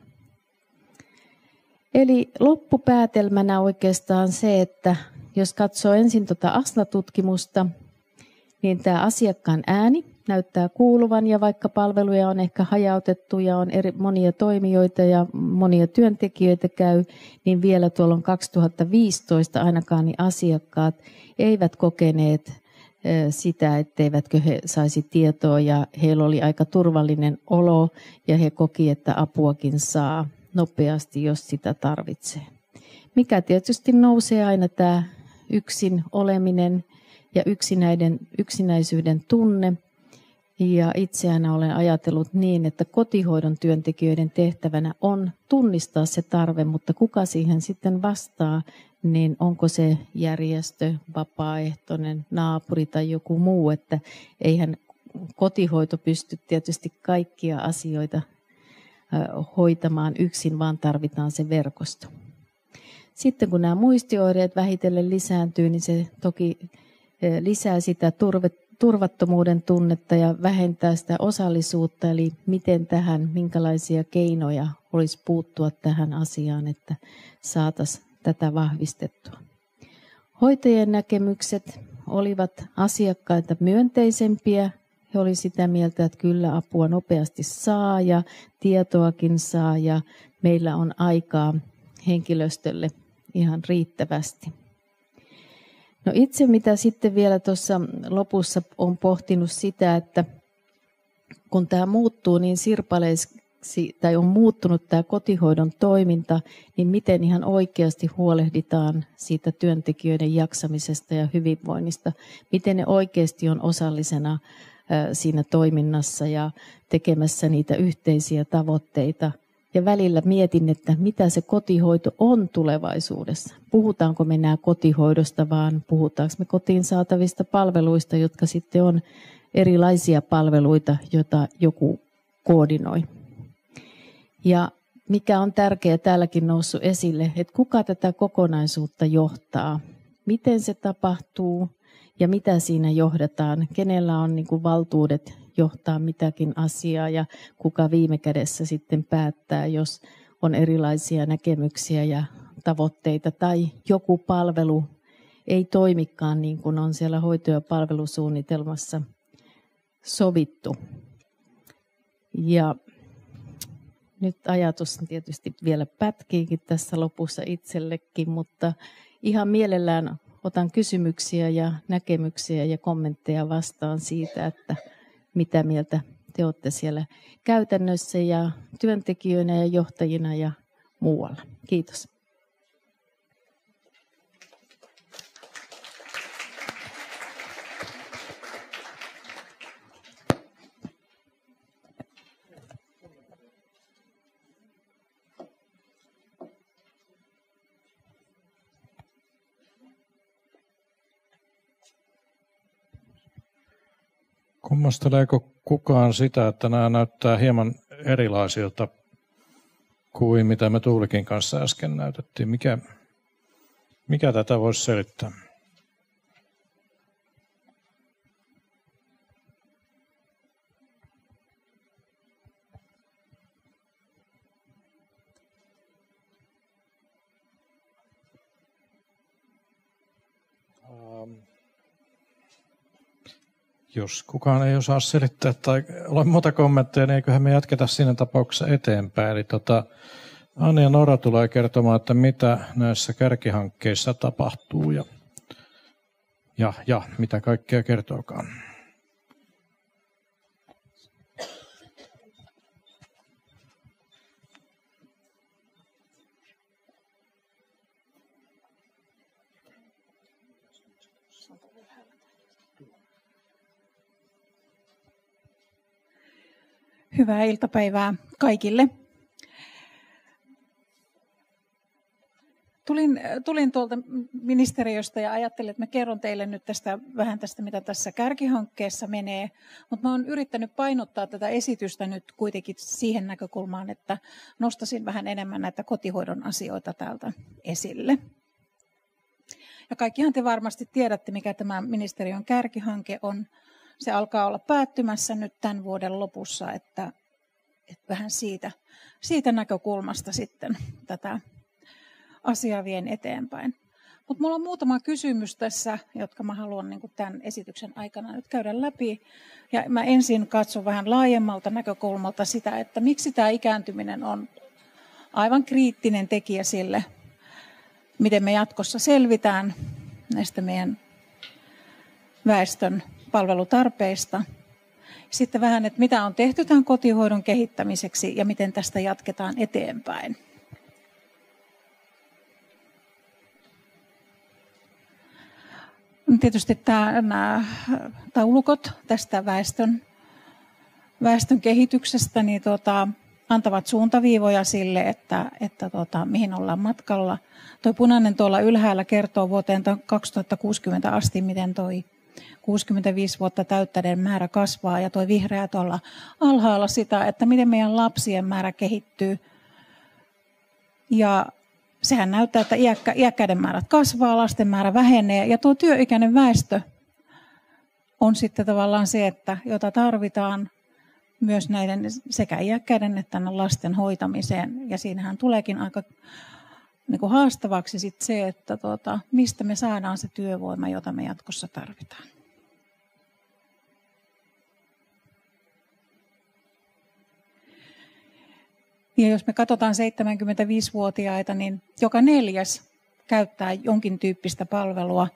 Eli loppupäätelmänä oikeastaan se, että jos katsoo ensin tuota astmatutkimusta, niin tämä asiakkaan ääni näyttää kuuluvan ja vaikka palveluja on ehkä hajautettu ja on monia toimijoita ja monia työntekijöitä käy, niin vielä tuolloin 2015 ainakaan niin asiakkaat eivät kokeneet sitä, etteivätkö he saisi tietoa ja heillä oli aika turvallinen olo ja he koki, että apuakin saa nopeasti, jos sitä tarvitsee. Mikä tietysti nousee aina tämä yksin oleminen ja yksinäisyyden tunne. Ja itseään olen ajatellut niin, että kotihoidon työntekijöiden tehtävänä on tunnistaa se tarve, mutta kuka siihen sitten vastaa, niin onko se järjestö, vapaaehtoinen, naapuri tai joku muu, että eihän kotihoito pysty tietysti kaikkia asioita hoitamaan yksin, vaan tarvitaan se verkosto. Sitten kun nämä muistioireet vähitellen lisääntyy, niin se toki lisää sitä turvattomuuden tunnetta ja vähentää sitä osallisuutta, eli miten minkälaisia keinoja olisi puuttua tähän asiaan, että saataisiin tätä vahvistettua. Hoitajien näkemykset olivat asiakkaita myönteisempiä. He olivat sitä mieltä, että kyllä apua nopeasti saa ja tietoakin saa ja meillä on aikaa henkilöstölle ihan riittävästi. No itse mitä sitten vielä tuossa lopussa on pohtinut sitä, että kun tämä muuttuu niin sirpaleiksi tai on muuttunut tämä kotihoidon toiminta, niin miten ihan oikeasti huolehditaan siitä työntekijöiden jaksamisesta ja hyvinvoinnista. Miten ne oikeasti on osallisena siinä toiminnassa ja tekemässä niitä yhteisiä tavoitteita. Ja välillä mietin, että mitä se kotihoito on tulevaisuudessa. Puhutaanko me enää kotihoidosta, vaan puhutaanko me kotiin saatavista palveluista, jotka sitten on erilaisia palveluita, joita joku koordinoi. Ja mikä on tärkeää täälläkin noussut esille, että kuka tätä kokonaisuutta johtaa, miten se tapahtuu ja mitä siinä johdetaan, kenellä on niin kuin valtuudet johtaa mitäkin asiaa ja kuka viime kädessä sitten päättää, jos on erilaisia näkemyksiä ja tavoitteita tai joku palvelu ei toimikaan niin kuin on siellä hoito- ja palvelusuunnitelmassa sovittu. Ja nyt ajatus tietysti vielä pätkiikin tässä lopussa itsellekin, mutta ihan mielellään otan kysymyksiä ja näkemyksiä ja kommentteja vastaan siitä, että mitä mieltä te olette siellä käytännössä ja työntekijöinä ja johtajina ja muualla. Kiitos. Kummasteleeko kukaan sitä, että nämä näyttää hieman erilaisilta kuin mitä me Tuulikin kanssa äsken näytettiin? Mikä tätä voisi selittää? Jos kukaan ei osaa selittää tai ole muuta kommentteja, niin eiköhän me jatketa siinä tapauksessa eteenpäin. Eli Anni ja Nora tulee kertomaan, että mitä näissä kärkihankkeissa tapahtuu ja mitä kaikkea kertookaan. Hyvää iltapäivää kaikille. Tulin tuolta ministeriöstä ja ajattelin, että mä kerron teille nyt vähän tästä, mitä tässä kärkihankkeessa menee. Mutta mä oon yrittänyt painottaa tätä esitystä nyt kuitenkin siihen näkökulmaan, että nostasin vähän enemmän näitä kotihoidon asioita täältä esille. Ja kaikkihan te varmasti tiedätte, mikä tämä ministeriön kärkihanke on. Se alkaa olla päättymässä nyt tämän vuoden lopussa, että vähän siitä näkökulmasta sitten tätä asiaa vien eteenpäin. Mutta minulla on muutama kysymys tässä, jotka mä haluan niin kuin tämän esityksen aikana nyt käydä läpi. Ja mä ensin katson vähän laajemmalta näkökulmalta sitä, että miksi tämä ikääntyminen on aivan kriittinen tekijä sille, miten me jatkossa selvitään näistä meidän väestön palvelutarpeista. Sitten vähän, että mitä on tehty tämän kotihoidon kehittämiseksi ja miten tästä jatketaan eteenpäin. Tietysti nämä taulukot tästä väestön kehityksestä niin antavat suuntaviivoja sille, että mihin ollaan matkalla. Tuo punainen tuolla ylhäällä kertoo vuoteen 2060 asti, miten toi 65 vuotta täyttäneiden määrä kasvaa, ja tuo vihreä tuolla alhaalla sitä, että miten meidän lapsien määrä kehittyy. Ja sehän näyttää, että iäkkäiden määrät kasvaa, lasten määrä vähenee, ja tuo työikäinen väestö on sitten tavallaan se, jota tarvitaan myös näiden sekä iäkkäiden että lasten hoitamiseen. Ja siinähän tuleekin aika haastavaksi sit se, että mistä me saadaan se työvoima, jota me jatkossa tarvitaan. Ja jos me katsotaan 75-vuotiaita, niin joka 4. käyttää jonkin tyyppistä palvelua.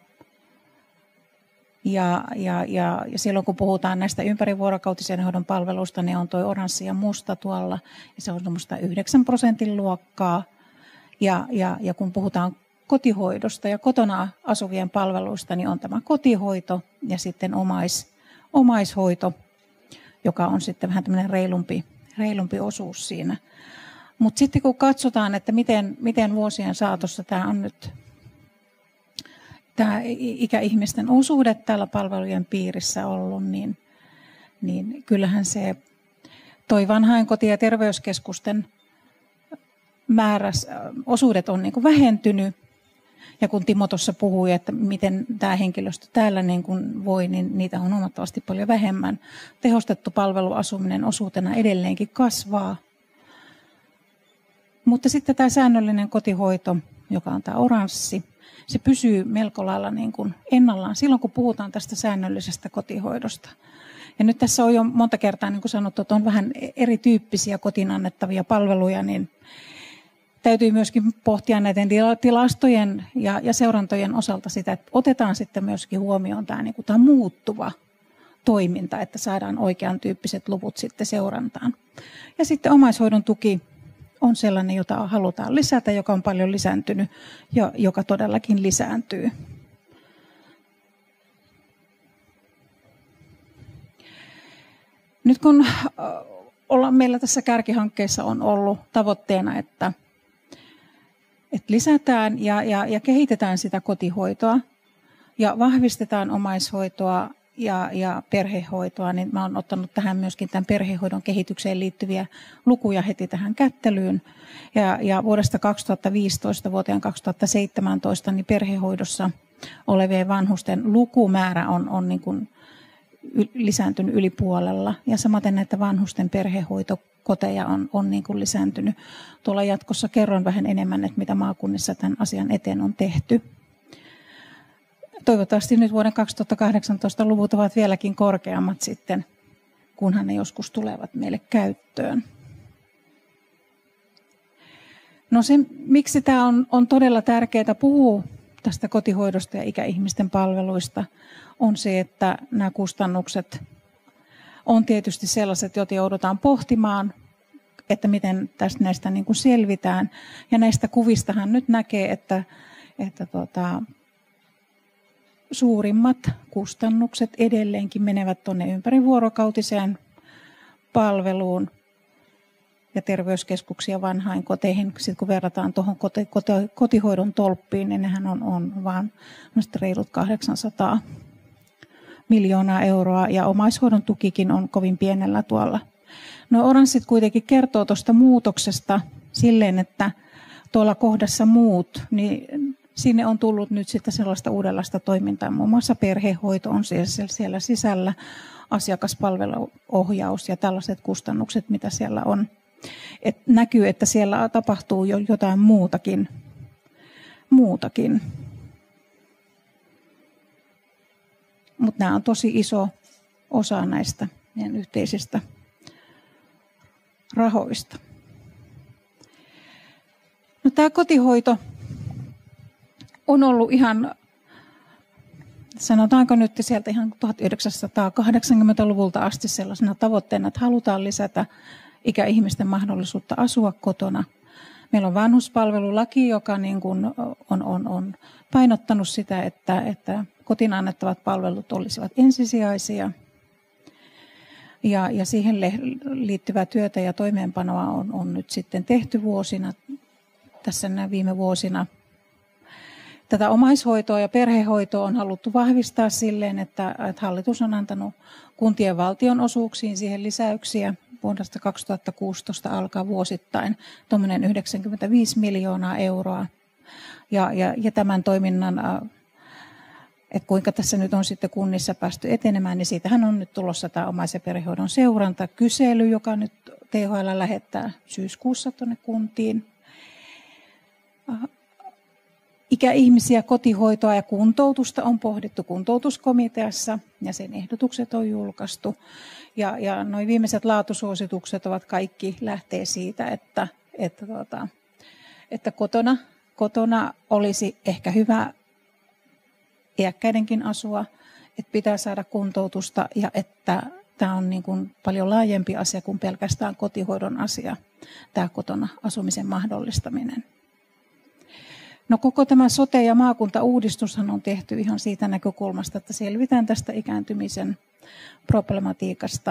Ja silloin kun puhutaan näistä ympärivuorokautisen hoidon palveluista, niin on tuo oranssi ja musta tuolla. Ja se on semmoista 9% luokkaa. Ja kun puhutaan kotihoidosta ja kotona asuvien palveluista, niin on tämä kotihoito ja sitten omaishoito, joka on sitten vähän tämmöinen reilumpi osuus siinä. Mutta sitten kun katsotaan, että miten vuosien saatossa tämä on nyt, tämä ikäihmisten osuudet täällä palvelujen piirissä ollut, niin kyllähän se toi vanhainkoti- ja terveyskeskusten osuudet on niin kuin vähentynyt. Ja kun Timo tuossa puhui, että miten tämä henkilöstö täällä niin kuin voi, niin niitä on huomattavasti paljon vähemmän. Tehostettu palveluasuminen osuutena edelleenkin kasvaa. Mutta sitten tämä säännöllinen kotihoito, joka on tämä oranssi, se pysyy melko lailla niin kuin ennallaan silloin, kun puhutaan tästä säännöllisestä kotihoidosta. Ja nyt tässä on jo monta kertaa niin kuin sanottu, että on vähän erityyppisiä kotiin annettavia palveluja, niin täytyy myöskin pohtia näiden tilastojen ja seurantojen osalta sitä, että otetaan sitten myöskin huomioon tämä, niin kuin tämä muuttuva toiminta, että saadaan oikean tyyppiset luvut sitten seurantaan. Ja sitten omaishoidon tuki on sellainen, jota halutaan lisätä, joka on paljon lisääntynyt ja joka todellakin lisääntyy. Nyt kun meillä tässä kärkihankkeessa on ollut tavoitteena, että lisätään ja kehitetään sitä kotihoitoa ja vahvistetaan omaishoitoa ja perhehoitoa, niin mä oon ottanut tähän myöskin tämän perhehoidon kehitykseen liittyviä lukuja heti tähän kättelyyn. Ja vuodesta 2015 vuoteen 2017 niin perhehoidossa olevien vanhusten lukumäärä on niin kuin lisääntynyt yli puolella. Ja samaten näitä vanhusten perhehoitokoteja on niin kuin lisääntynyt. Tuolla jatkossa kerron vähän enemmän, että mitä maakunnissa tämän asian eteen on tehty. Toivottavasti nyt vuoden 2018 luvut ovat vieläkin korkeammat sitten, kunhan ne joskus tulevat meille käyttöön. No se, miksi tämä on todella tärkeää puhua tästä kotihoidosta ja ikäihmisten palveluista, on se, että nämä kustannukset on tietysti sellaiset, joita joudutaan pohtimaan, että miten tästä näistä niin kuin selvitään. Ja näistä kuvistahan nyt näkee, että suurimmat kustannukset edelleenkin menevät tuonne ympärivuorokautiseen palveluun ja terveyskeskuksia vanhainkoteihin. Sitten kun verrataan tuohon kotihoidon tolppiin, niin nehän on vain reilut 800 miljoonaa euroa ja omaishoidon tukikin on kovin pienellä tuolla. No oranssit kuitenkin kertoo tuosta muutoksesta silleen, että tuolla kohdassa muut, niin sinne on tullut nyt sitten sellaista uudenlaista toimintaa. Muun muassa perhehoito on siellä sisällä, asiakaspalveluohjaus ja tällaiset kustannukset, mitä siellä on. Näkyy, että siellä tapahtuu jo jotain muutakin. Mutta nämä on tosi iso osa näistä meidän yhteisistä rahoista. No, tämä kotihoito on ollut ihan sanotaanko nyt sieltä ihan 1980-luvulta asti sellaisena tavoitteena, että halutaan lisätä ikäihmisten mahdollisuutta asua kotona. Meillä on vanhuspalvelulaki, joka niin kuin on painottanut sitä, että kotiin annettavat palvelut olisivat ensisijaisia. Ja siihen liittyvää työtä ja toimeenpanoa on nyt sitten tehty vuosina, tässä viime vuosina. Tätä omaishoitoa ja perhehoitoa on haluttu vahvistaa silleen, että hallitus on antanut kuntien valtionosuuksiin siihen lisäyksiä vuodesta 2016 alkaa vuosittain tuommoinen 95 miljoonaa euroa. Ja tämän toiminnan, että kuinka tässä nyt on sitten kunnissa päästy etenemään, niin siitähän on nyt tulossa tämä omais- ja perhehoidon seurantakysely, joka nyt THL lähettää syyskuussa tuonne kuntiin. Ikäihmisiä, kotihoitoa ja kuntoutusta on pohdittu kuntoutuskomiteassa ja sen ehdotukset on julkaistu. Ja nuo viimeiset laatusuositukset ovat kaikki lähtee siitä, että kotona olisi ehkä hyvä iäkkäidenkin asua, että pitää saada kuntoutusta ja että tämä on niin kuin paljon laajempi asia kuin pelkästään kotihoidon asia, tämä kotona asumisen mahdollistaminen. No koko tämä sote- ja maakuntauudistushan on tehty ihan siitä näkökulmasta, että selvitään tästä ikääntymisen problematiikasta.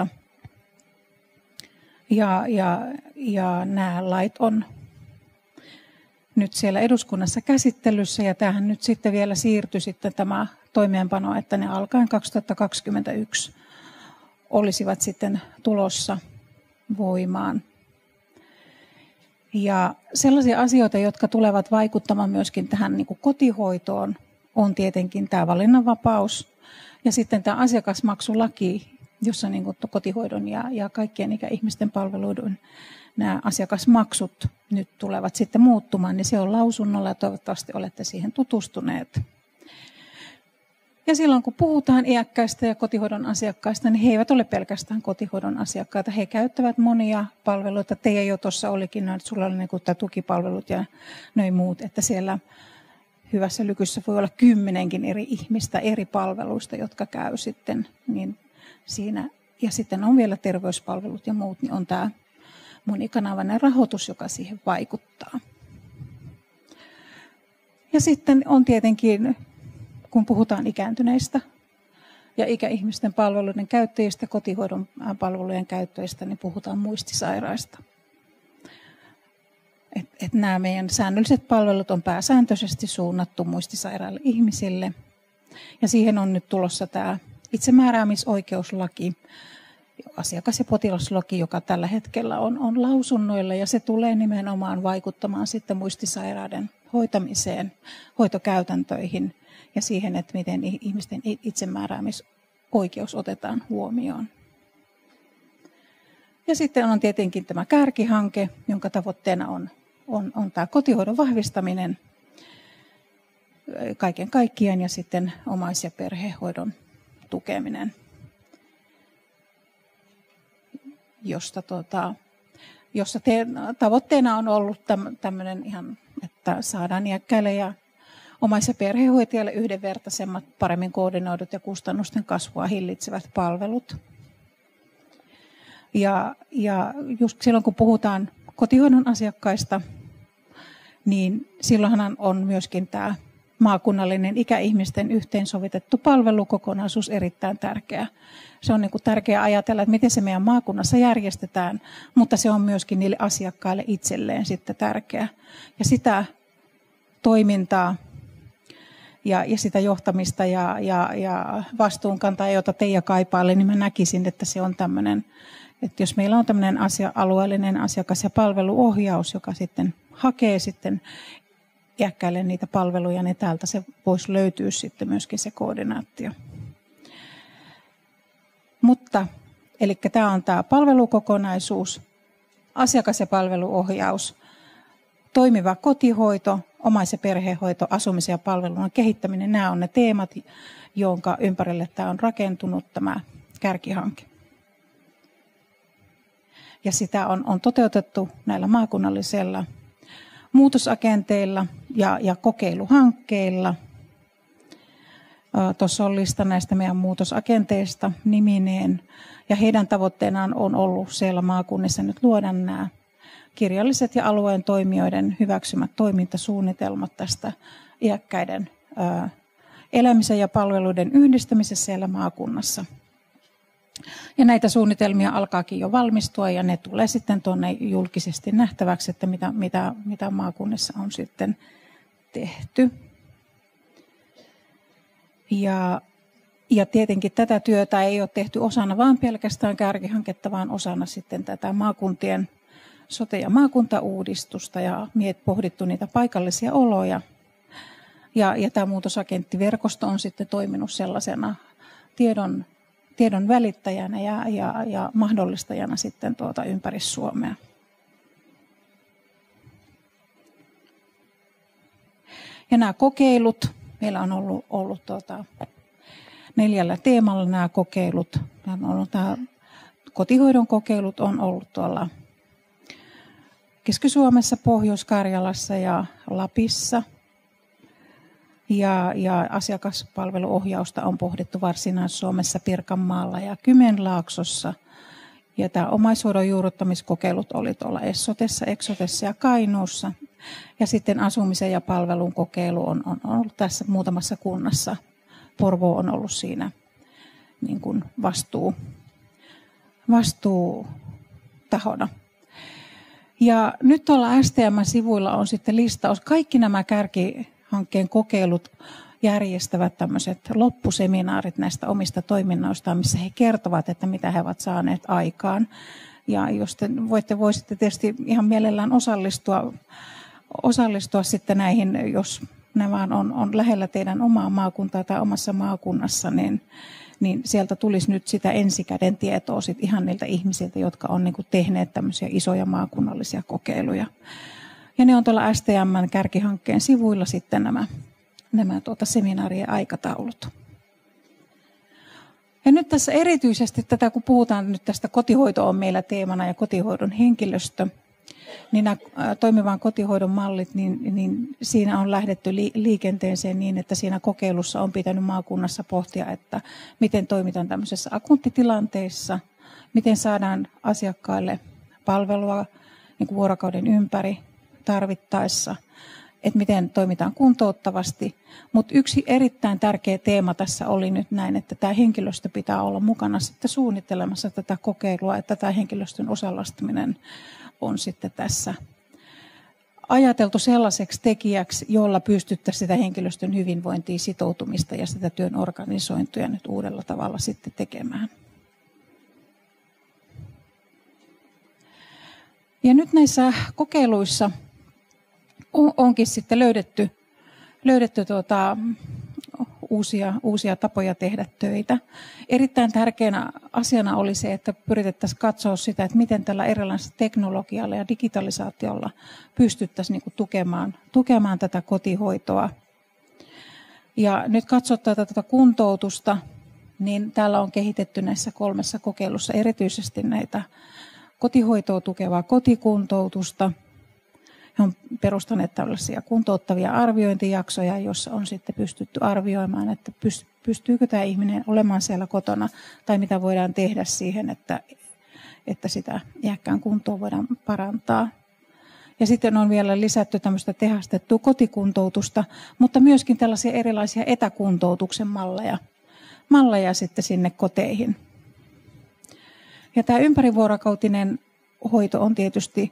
Ja nämä lait on nyt siellä eduskunnassa käsittelyssä ja tämähän nyt sitten vielä siirtyi sitten tämä toimeenpano, että ne alkaen 2021 olisivat sitten tulossa voimaan. Ja sellaisia asioita, jotka tulevat vaikuttamaan myöskin tähän niin kuin kotihoitoon, on tietenkin tämä valinnanvapaus ja sitten tämä asiakasmaksulaki, jossa niin kuin kotihoidon ja kaikkien ikäihmisten palveluiden nämä asiakasmaksut nyt tulevat sitten muuttumaan, niin se on lausunnolla ja toivottavasti olette siihen tutustuneet. Ja silloin kun puhutaan iäkkäistä ja kotihoidon asiakkaista, niin he eivät ole pelkästään kotihoidon asiakkaita. He käyttävät monia palveluita. Teija jo tuossa olikin, että sulla oli niin kuin tukipalvelut ja noin muut, että siellä hyvässä lykyssä voi olla 10 eri ihmistä eri palveluista, jotka käy sitten niin siinä. Ja sitten on vielä terveyspalvelut ja muut, niin on tämä monikanavainen rahoitus, joka siihen vaikuttaa. Ja sitten on tietenkin, kun puhutaan ikääntyneistä ja ikäihmisten palveluiden käyttäjistä, kotihoidon palvelujen käyttäjistä, niin puhutaan muistisairaista. Et nämä meidän säännölliset palvelut on pääsääntöisesti suunnattu muistisairaille ihmisille. Ja siihen on nyt tulossa tämä itsemääräämisoikeuslaki, asiakas- ja potilaslaki, joka tällä hetkellä on lausunnoilla. Ja se tulee nimenomaan vaikuttamaan sitten muistisairaiden hoitamiseen, hoitokäytäntöihin ja siihen, että miten ihmisten itsemääräämisoikeus otetaan huomioon. Ja sitten on tietenkin tämä kärkihanke, jonka tavoitteena on tämä kotihoidon vahvistaminen kaiken kaikkiaan ja sitten omais- ja perhehoidon tukeminen, jossa tavoitteena on ollut tämmöinen ihan, että saadaan iäkkäille ja omais- ja perhehoitajille yhdenvertaisemmat, paremmin koordinoidut ja kustannusten kasvua hillitsevät palvelut. Ja just silloin kun puhutaan kotihoidon asiakkaista, niin silloinhan on myöskin tämä maakunnallinen ikäihmisten yhteensovitettu palvelukokonaisuus erittäin tärkeä. Se on niin kuin tärkeää ajatella, että miten se meidän maakunnassa järjestetään, mutta se on myöskin niille asiakkaille itselleen sitten tärkeä. Ja sitä toimintaa ja sitä johtamista ja vastuunkantaa, jota Teija kaipailee, niin mä näkisin, että se on tämmöinen, että jos meillä on tämmöinen alueellinen asiakas- ja palveluohjaus, joka sitten hakee sitten iäkkäille niitä palveluja, niin täältä se voisi löytyä sitten myöskin se koordinaatio. Mutta, eli tämä on tämä palvelukokonaisuus, asiakas- ja palveluohjaus, toimiva kotihoito, omais- ja perhehoito, asumisen ja palvelun kehittäminen. Nämä on ne teemat, jonka ympärille tämä on rakentunut tämä kärkihanke. Ja sitä on toteutettu näillä maakunnallisilla muutosagenteilla ja kokeiluhankkeilla. Tuossa on lista näistä meidän muutosagenteista nimineen. Ja heidän tavoitteenaan on ollut siellä maakunnissa nyt luoda nämä kirjalliset ja alueen toimijoiden hyväksymät toimintasuunnitelmat tästä iäkkäiden elämisen ja palveluiden yhdistämisessä siellä maakunnassa. Ja näitä suunnitelmia alkaakin jo valmistua ja ne tulee sitten tuonne julkisesti nähtäväksi, että mitä maakunnissa on sitten tehty. Ja tietenkin tätä työtä ei ole tehty osana vaan pelkästään kärkihanketta, vaan osana sitten tätä maakuntien sote- ja maakuntauudistusta ja pohdittu niitä paikallisia oloja. Ja tämä muutosagenttiverkosto on sitten toiminut sellaisena tiedon välittäjänä ja mahdollistajana sitten ympäri Suomea. Ja nämä kokeilut, meillä on ollut 4 teemalla nämä kokeilut. Kotihoidon kokeilut on ollut tuolla Keski-Suomessa, Pohjois-Karjalassa ja Lapissa. Ja asiakaspalveluohjausta on pohdittu Varsinais-Suomessa, Pirkanmaalla ja Kymenlaaksossa. Ja tämä omaishoidon juurruttamiskokeilut oli tuolla Essotessa, Eksotessa ja Kainuussa. Ja sitten asumisen ja palvelun kokeilu on ollut tässä muutamassa kunnassa. Porvoo on ollut siinä niin kuin vastuutahona. Ja nyt tuolla STM-sivuilla on sitten listaus. Kaikki nämä kärkihankkeen kokeilut järjestävät tämmöiset loppuseminaarit näistä omista toiminnoistaan, missä he kertovat, että mitä he ovat saaneet aikaan. Ja jos te voisitte tietysti ihan mielellään osallistua sitten näihin, jos nämä on lähellä teidän omaa maakuntaa tai omassa maakunnassa, niin sieltä tulisi nyt sitä ensikäden tietoa sit ihan niiltä ihmisiltä, jotka on niinku tehneet tämmöisiä isoja maakunnallisia kokeiluja. Ja ne on tuolla STM:n kärkihankkeen sivuilla sitten nämä seminaarien aikataulut. Ja nyt tässä erityisesti tätä, kun puhutaan nyt tästä kotihoito on meillä teemana ja kotihoidon henkilöstö, niin nämä toimivan kotihoidon mallit, niin siinä on lähdetty liikenteeseen niin, että siinä kokeilussa on pitänyt maakunnassa pohtia, että miten toimitaan tämmöisessä akuuttitilanteessa, miten saadaan asiakkaille palvelua niin kuin vuorokauden ympäri tarvittaessa, että miten toimitaan kuntouttavasti. Mutta yksi erittäin tärkeä teema tässä oli nyt näin, että tämä henkilöstö pitää olla mukana sitten suunnittelemassa tätä kokeilua, että tämä henkilöstön osallistuminen on sitten tässä ajateltu sellaiseksi tekijäksi, jolla pystyttäisiin sitä henkilöstön hyvinvointia, sitoutumista ja sitä työn organisointia nyt uudella tavalla sitten tekemään. Ja nyt näissä kokeiluissa onkin sitten löydetty uusia tapoja tehdä töitä. Erittäin tärkeänä asiana oli se, että pyritettäisiin katsoa sitä, että miten tällä erilaisella teknologialla ja digitalisaatiolla pystyttäisiin niin kuin tukemaan tätä kotihoitoa. Ja nyt katsotaan tätä kuntoutusta, niin täällä on kehitetty näissä 3 kokeilussa erityisesti näitä kotihoitoa tukevaa kotikuntoutusta. He on perustaneet tällaisia kuntouttavia arviointijaksoja, joissa on sitten pystytty arvioimaan, että pystyykö tämä ihminen olemaan siellä kotona tai mitä voidaan tehdä siihen, että sitä iäkkään kuntoa voidaan parantaa. Ja sitten on vielä lisätty tämmöistä tehostettua kotikuntoutusta, mutta myöskin tällaisia erilaisia etäkuntoutuksen malleja sitten sinne koteihin. Ja tämä ympärivuorokautinen hoito on tietysti,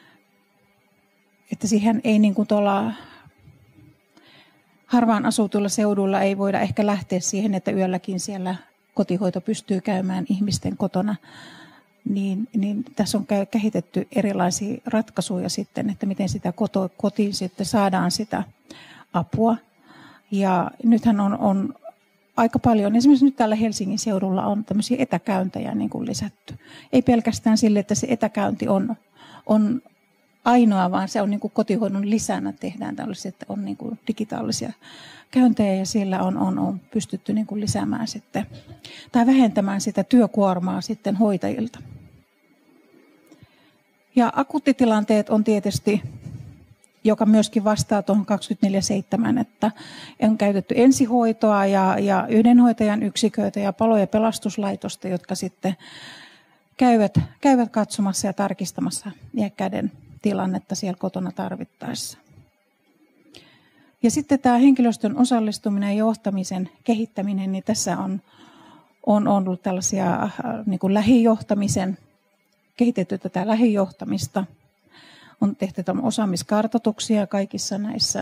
että siihen ei niin kuin tuolla harvaan asutuilla seuduilla ei voida ehkä lähteä siihen, että yölläkin siellä kotihoito pystyy käymään ihmisten kotona. Niin tässä on kehitetty erilaisia ratkaisuja sitten, että miten sitä kotiin sitten saadaan sitä apua. Ja nythän on aika paljon, esimerkiksi nyt täällä Helsingin seudulla on tämmöisiä etäkäyntejä niin kuin lisätty. Ei pelkästään sille, että se etäkäynti on ainoa, vaan se on niin kuin kotihoidon lisänä tehdään tällaisia, että on niin kuin digitaalisia käyntejä ja siellä on pystytty niin kuin lisäämään sitten tai vähentämään sitä työkuormaa sitten hoitajilta. Ja akuuttitilanteet on tietysti joka myöskin vastaa tuohon 24/7, että on käytetty ensihoitoa ja yhdenhoitajan yksiköitä ja palo- ja pelastuslaitosta, jotka sitten käyvät katsomassa ja tarkistamassa iäkkäiden tilannetta siellä kotona tarvittaessa. Ja sitten tämä henkilöstön osallistuminen ja johtamisen kehittäminen, niin tässä on ollut tällaisia niin kuin kehitetty tätä lähijohtamista. On tehty osaamiskartoituksia kaikissa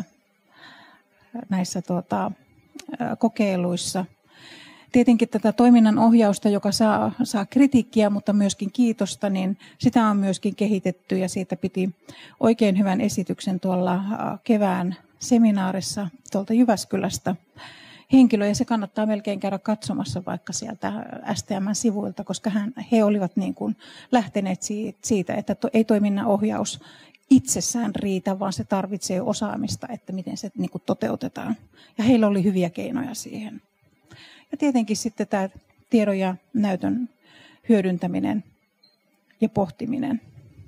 näissä kokeiluissa. Tietenkin tätä toiminnan ohjausta, joka saa kritiikkiä, mutta myöskin kiitosta, niin sitä on myöskin kehitetty ja siitä piti oikein hyvän esityksen tuolla kevään seminaarissa tuolta Jyväskylästä henkilö, ja se kannattaa melkein käydä katsomassa vaikka sieltä STM-sivuilta, koska he olivat niin kuin lähteneet siitä, että ei toiminnan ohjaus itsessään riitä, vaan se tarvitsee osaamista, että miten se niin kuin toteutetaan. Ja heillä oli hyviä keinoja siihen. Ja tietenkin sitten tämä tiedon ja näytön hyödyntäminen ja pohtiminen.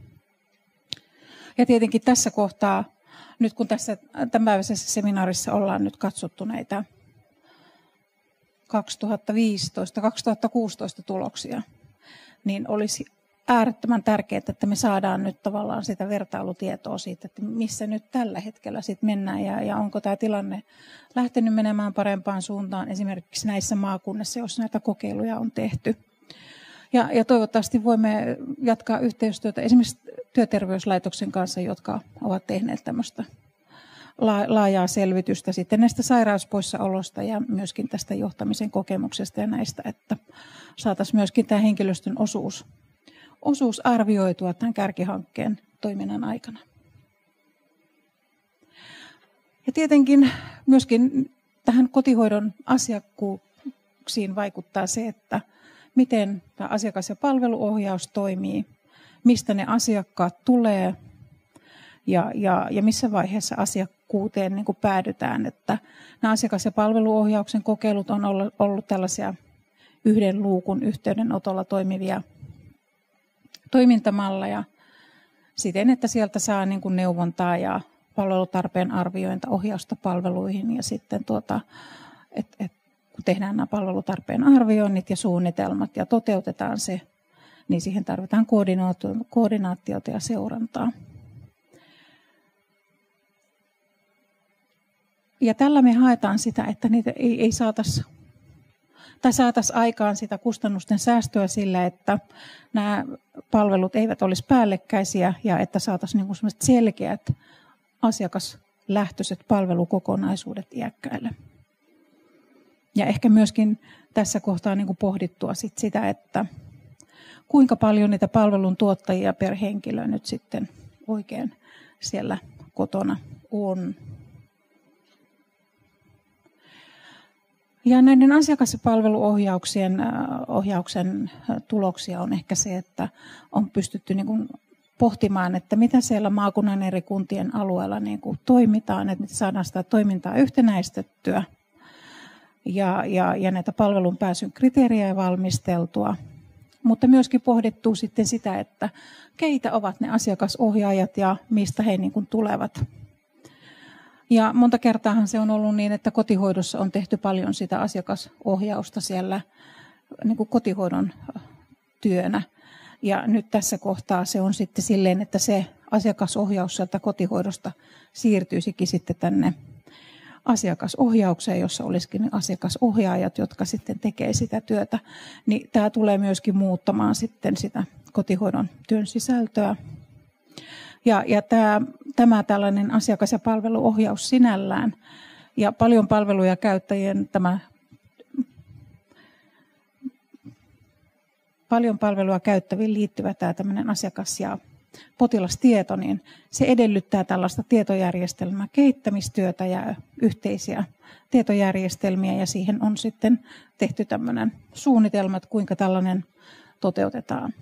Ja tietenkin tässä kohtaa, nyt kun tässä tämänpäiväisessä seminaarissa ollaan nyt katsottu näitä 2015-2016 tuloksia, niin olisi äärettömän tärkeää, että me saadaan nyt tavallaan sitä vertailutietoa siitä, että missä nyt tällä hetkellä sitten mennään ja onko tämä tilanne lähtenyt menemään parempaan suuntaan esimerkiksi näissä maakunnissa, jos näitä kokeiluja on tehty. Ja toivottavasti voimme jatkaa yhteistyötä esimerkiksi työterveyslaitoksen kanssa, jotka ovat tehneet tämmöistä laajaa selvitystä sitten näistä sairauspoissaolosta ja myöskin tästä johtamisen kokemuksesta ja näistä, että saataisiin myöskin tämä henkilöstön osuus arvioitua tämän kärkihankkeen toiminnan aikana. Ja tietenkin myöskin tähän kotihoidon asiakkuuksiin vaikuttaa se, että miten tämä asiakas- ja palveluohjaus toimii, mistä ne asiakkaat tulee ja missä vaiheessa asiakkuuteen niin kuin päädytään. Että nämä asiakas- ja palveluohjauksen kokeilut on ollut tällaisia yhden luukun yhteydenotolla toimivia toimintamalleja siten, että sieltä saa niin kuin neuvontaa ja palvelutarpeen arviointa, ohjausta palveluihin ja sitten kun tehdään nämä palvelutarpeen arvioinnit ja suunnitelmat ja toteutetaan se, niin siihen tarvitaan koordinaatiota ja seurantaa. Ja tällä me haetaan sitä, että niitä ei saataisiin aikaan sitä kustannusten säästöä sillä, että nämä palvelut eivät olisi päällekkäisiä ja että saataisiin niin kuin sellaiset selkeät asiakaslähtöiset palvelukokonaisuudet iäkkäille. Ja ehkä myöskin tässä kohtaa niin kuin pohdittua sitä, että kuinka paljon niitä palvelun tuottajia per henkilö nyt sitten oikein siellä kotona on. Ja näiden asiakas- ja palveluohjauksen tuloksia on ehkä se, että on pystytty niin kuin pohtimaan, että mitä siellä maakunnan eri kuntien alueella niin kuin toimitaan, että saadaan sitä toimintaa yhtenäistettyä ja näitä palvelun pääsyn kriteerejä valmisteltua. Mutta myöskin pohdittuu sitten sitä, että keitä ovat ne asiakasohjaajat ja mistä he niin kuin tulevat. Ja monta kertaahan se on ollut niin, että kotihoidossa on tehty paljon sitä asiakasohjausta siellä niin kuin kotihoidon työnä. Ja nyt tässä kohtaa se on sitten silleen, että se asiakasohjaus sieltä kotihoidosta siirtyisikin sitten tänne asiakasohjaukseen, jossa olisikin asiakasohjaajat, jotka sitten tekee sitä työtä. Niin tämä tulee myöskin muuttamaan sitten sitä kotihoidon työn sisältöä. Ja tämä tällainen asiakas- ja palveluohjaus sinällään ja paljon palveluja käyttäjien paljon palvelua käyttäviin liittyvä tämä tämmöinen asiakas- ja potilastieto, niin se edellyttää tällaista tietojärjestelmää, kehittämistyötä ja yhteisiä tietojärjestelmiä ja siihen on sitten tehty tämmöinen suunnitelma, että kuinka tällainen toteutetaan.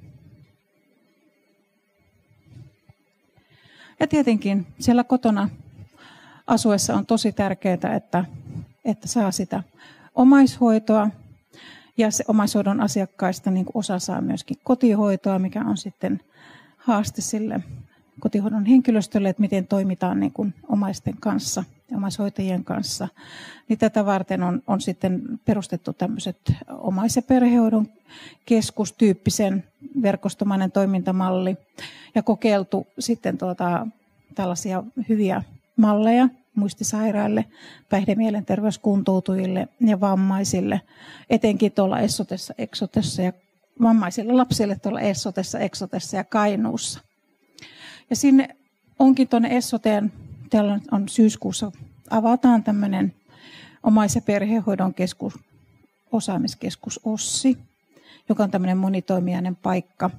Ja tietenkin siellä kotona asuessa on tosi tärkeää, että saa sitä omaishoitoa. Ja se omaishoidon asiakkaista niin kuin osa saa myöskin kotihoitoa, mikä on sitten haaste sille kotihoidon henkilöstölle, että miten toimitaan niin kuin omaisten kanssa ja omaishoitajien kanssa. Niin tätä varten on sitten perustettu tämmöiset omais- ja perhehoidon keskustyyppisen verkostomainen toimintamalli ja kokeiltu sitten tällaisia hyviä malleja muistisairaille, päihde-mielenterveyskuntoutujille ja vammaisille, etenkin tuolla Exotessa ja vammaisille lapsille tuolla Exotessa ja Kainuussa. Ja sinne onkin tuonne Essoteen, täällä on syyskuussa, avataan tämmöinen omais- ja perhehoidon osaamiskeskus OSSI, joka on tämmöinen monitoimijainen paikka.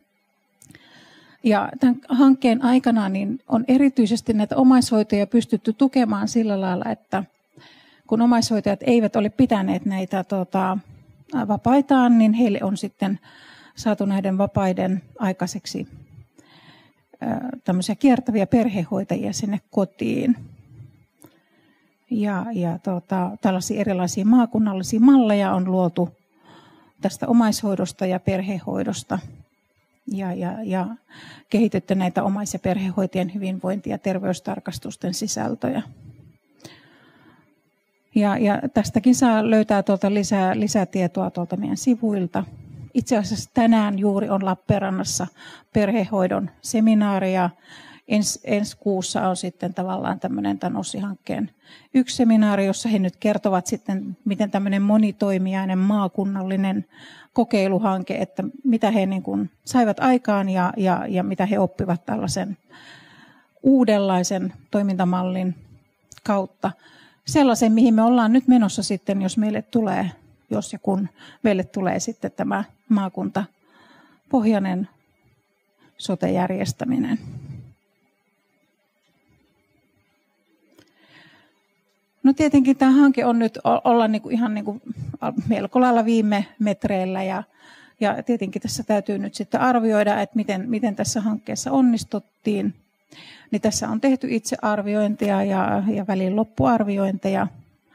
Ja tämän hankkeen aikana niin on erityisesti näitä omaishoitajia pystytty tukemaan sillä lailla, että kun omaishoitajat eivät ole pitäneet näitä vapaitaan, niin heille on sitten saatu näiden vapaiden aikaiseksi tämmöisiä kiertäviä perhehoitajia sinne kotiin. Ja tällaisia erilaisia maakunnallisia malleja on luotu tästä omaishoidosta ja perhehoidosta. Ja kehitetty näitä omais- ja perhehoitajien hyvinvointi- ja terveystarkastusten sisältöjä. Ja tästäkin saa löytää lisätietoa tuolta meidän sivuilta. Itse asiassa tänään juuri on Lappeenrannassa perhehoidon seminaari ja ensi kuussa on sitten tavallaan tämmöinen tämän OSSI-hankkeen yksi seminaari, jossa he nyt kertovat sitten, miten tämmöinen monitoimijainen maakunnallinen kokeiluhanke, että mitä he niin kuin saivat aikaan ja mitä he oppivat tällaisen uudenlaisen toimintamallin kautta. Sellaisen, mihin me ollaan nyt menossa sitten, jos ja kun meille tulee sitten tämä maakuntapohjainen sote-järjestäminen. No tietenkin tämä hanke on nyt olla ihan melko lailla viime metreillä ja tietenkin tässä täytyy nyt sitten arvioida, että miten tässä hankkeessa onnistuttiin. Niin tässä on tehty itsearviointia ja välin loppuarviointeja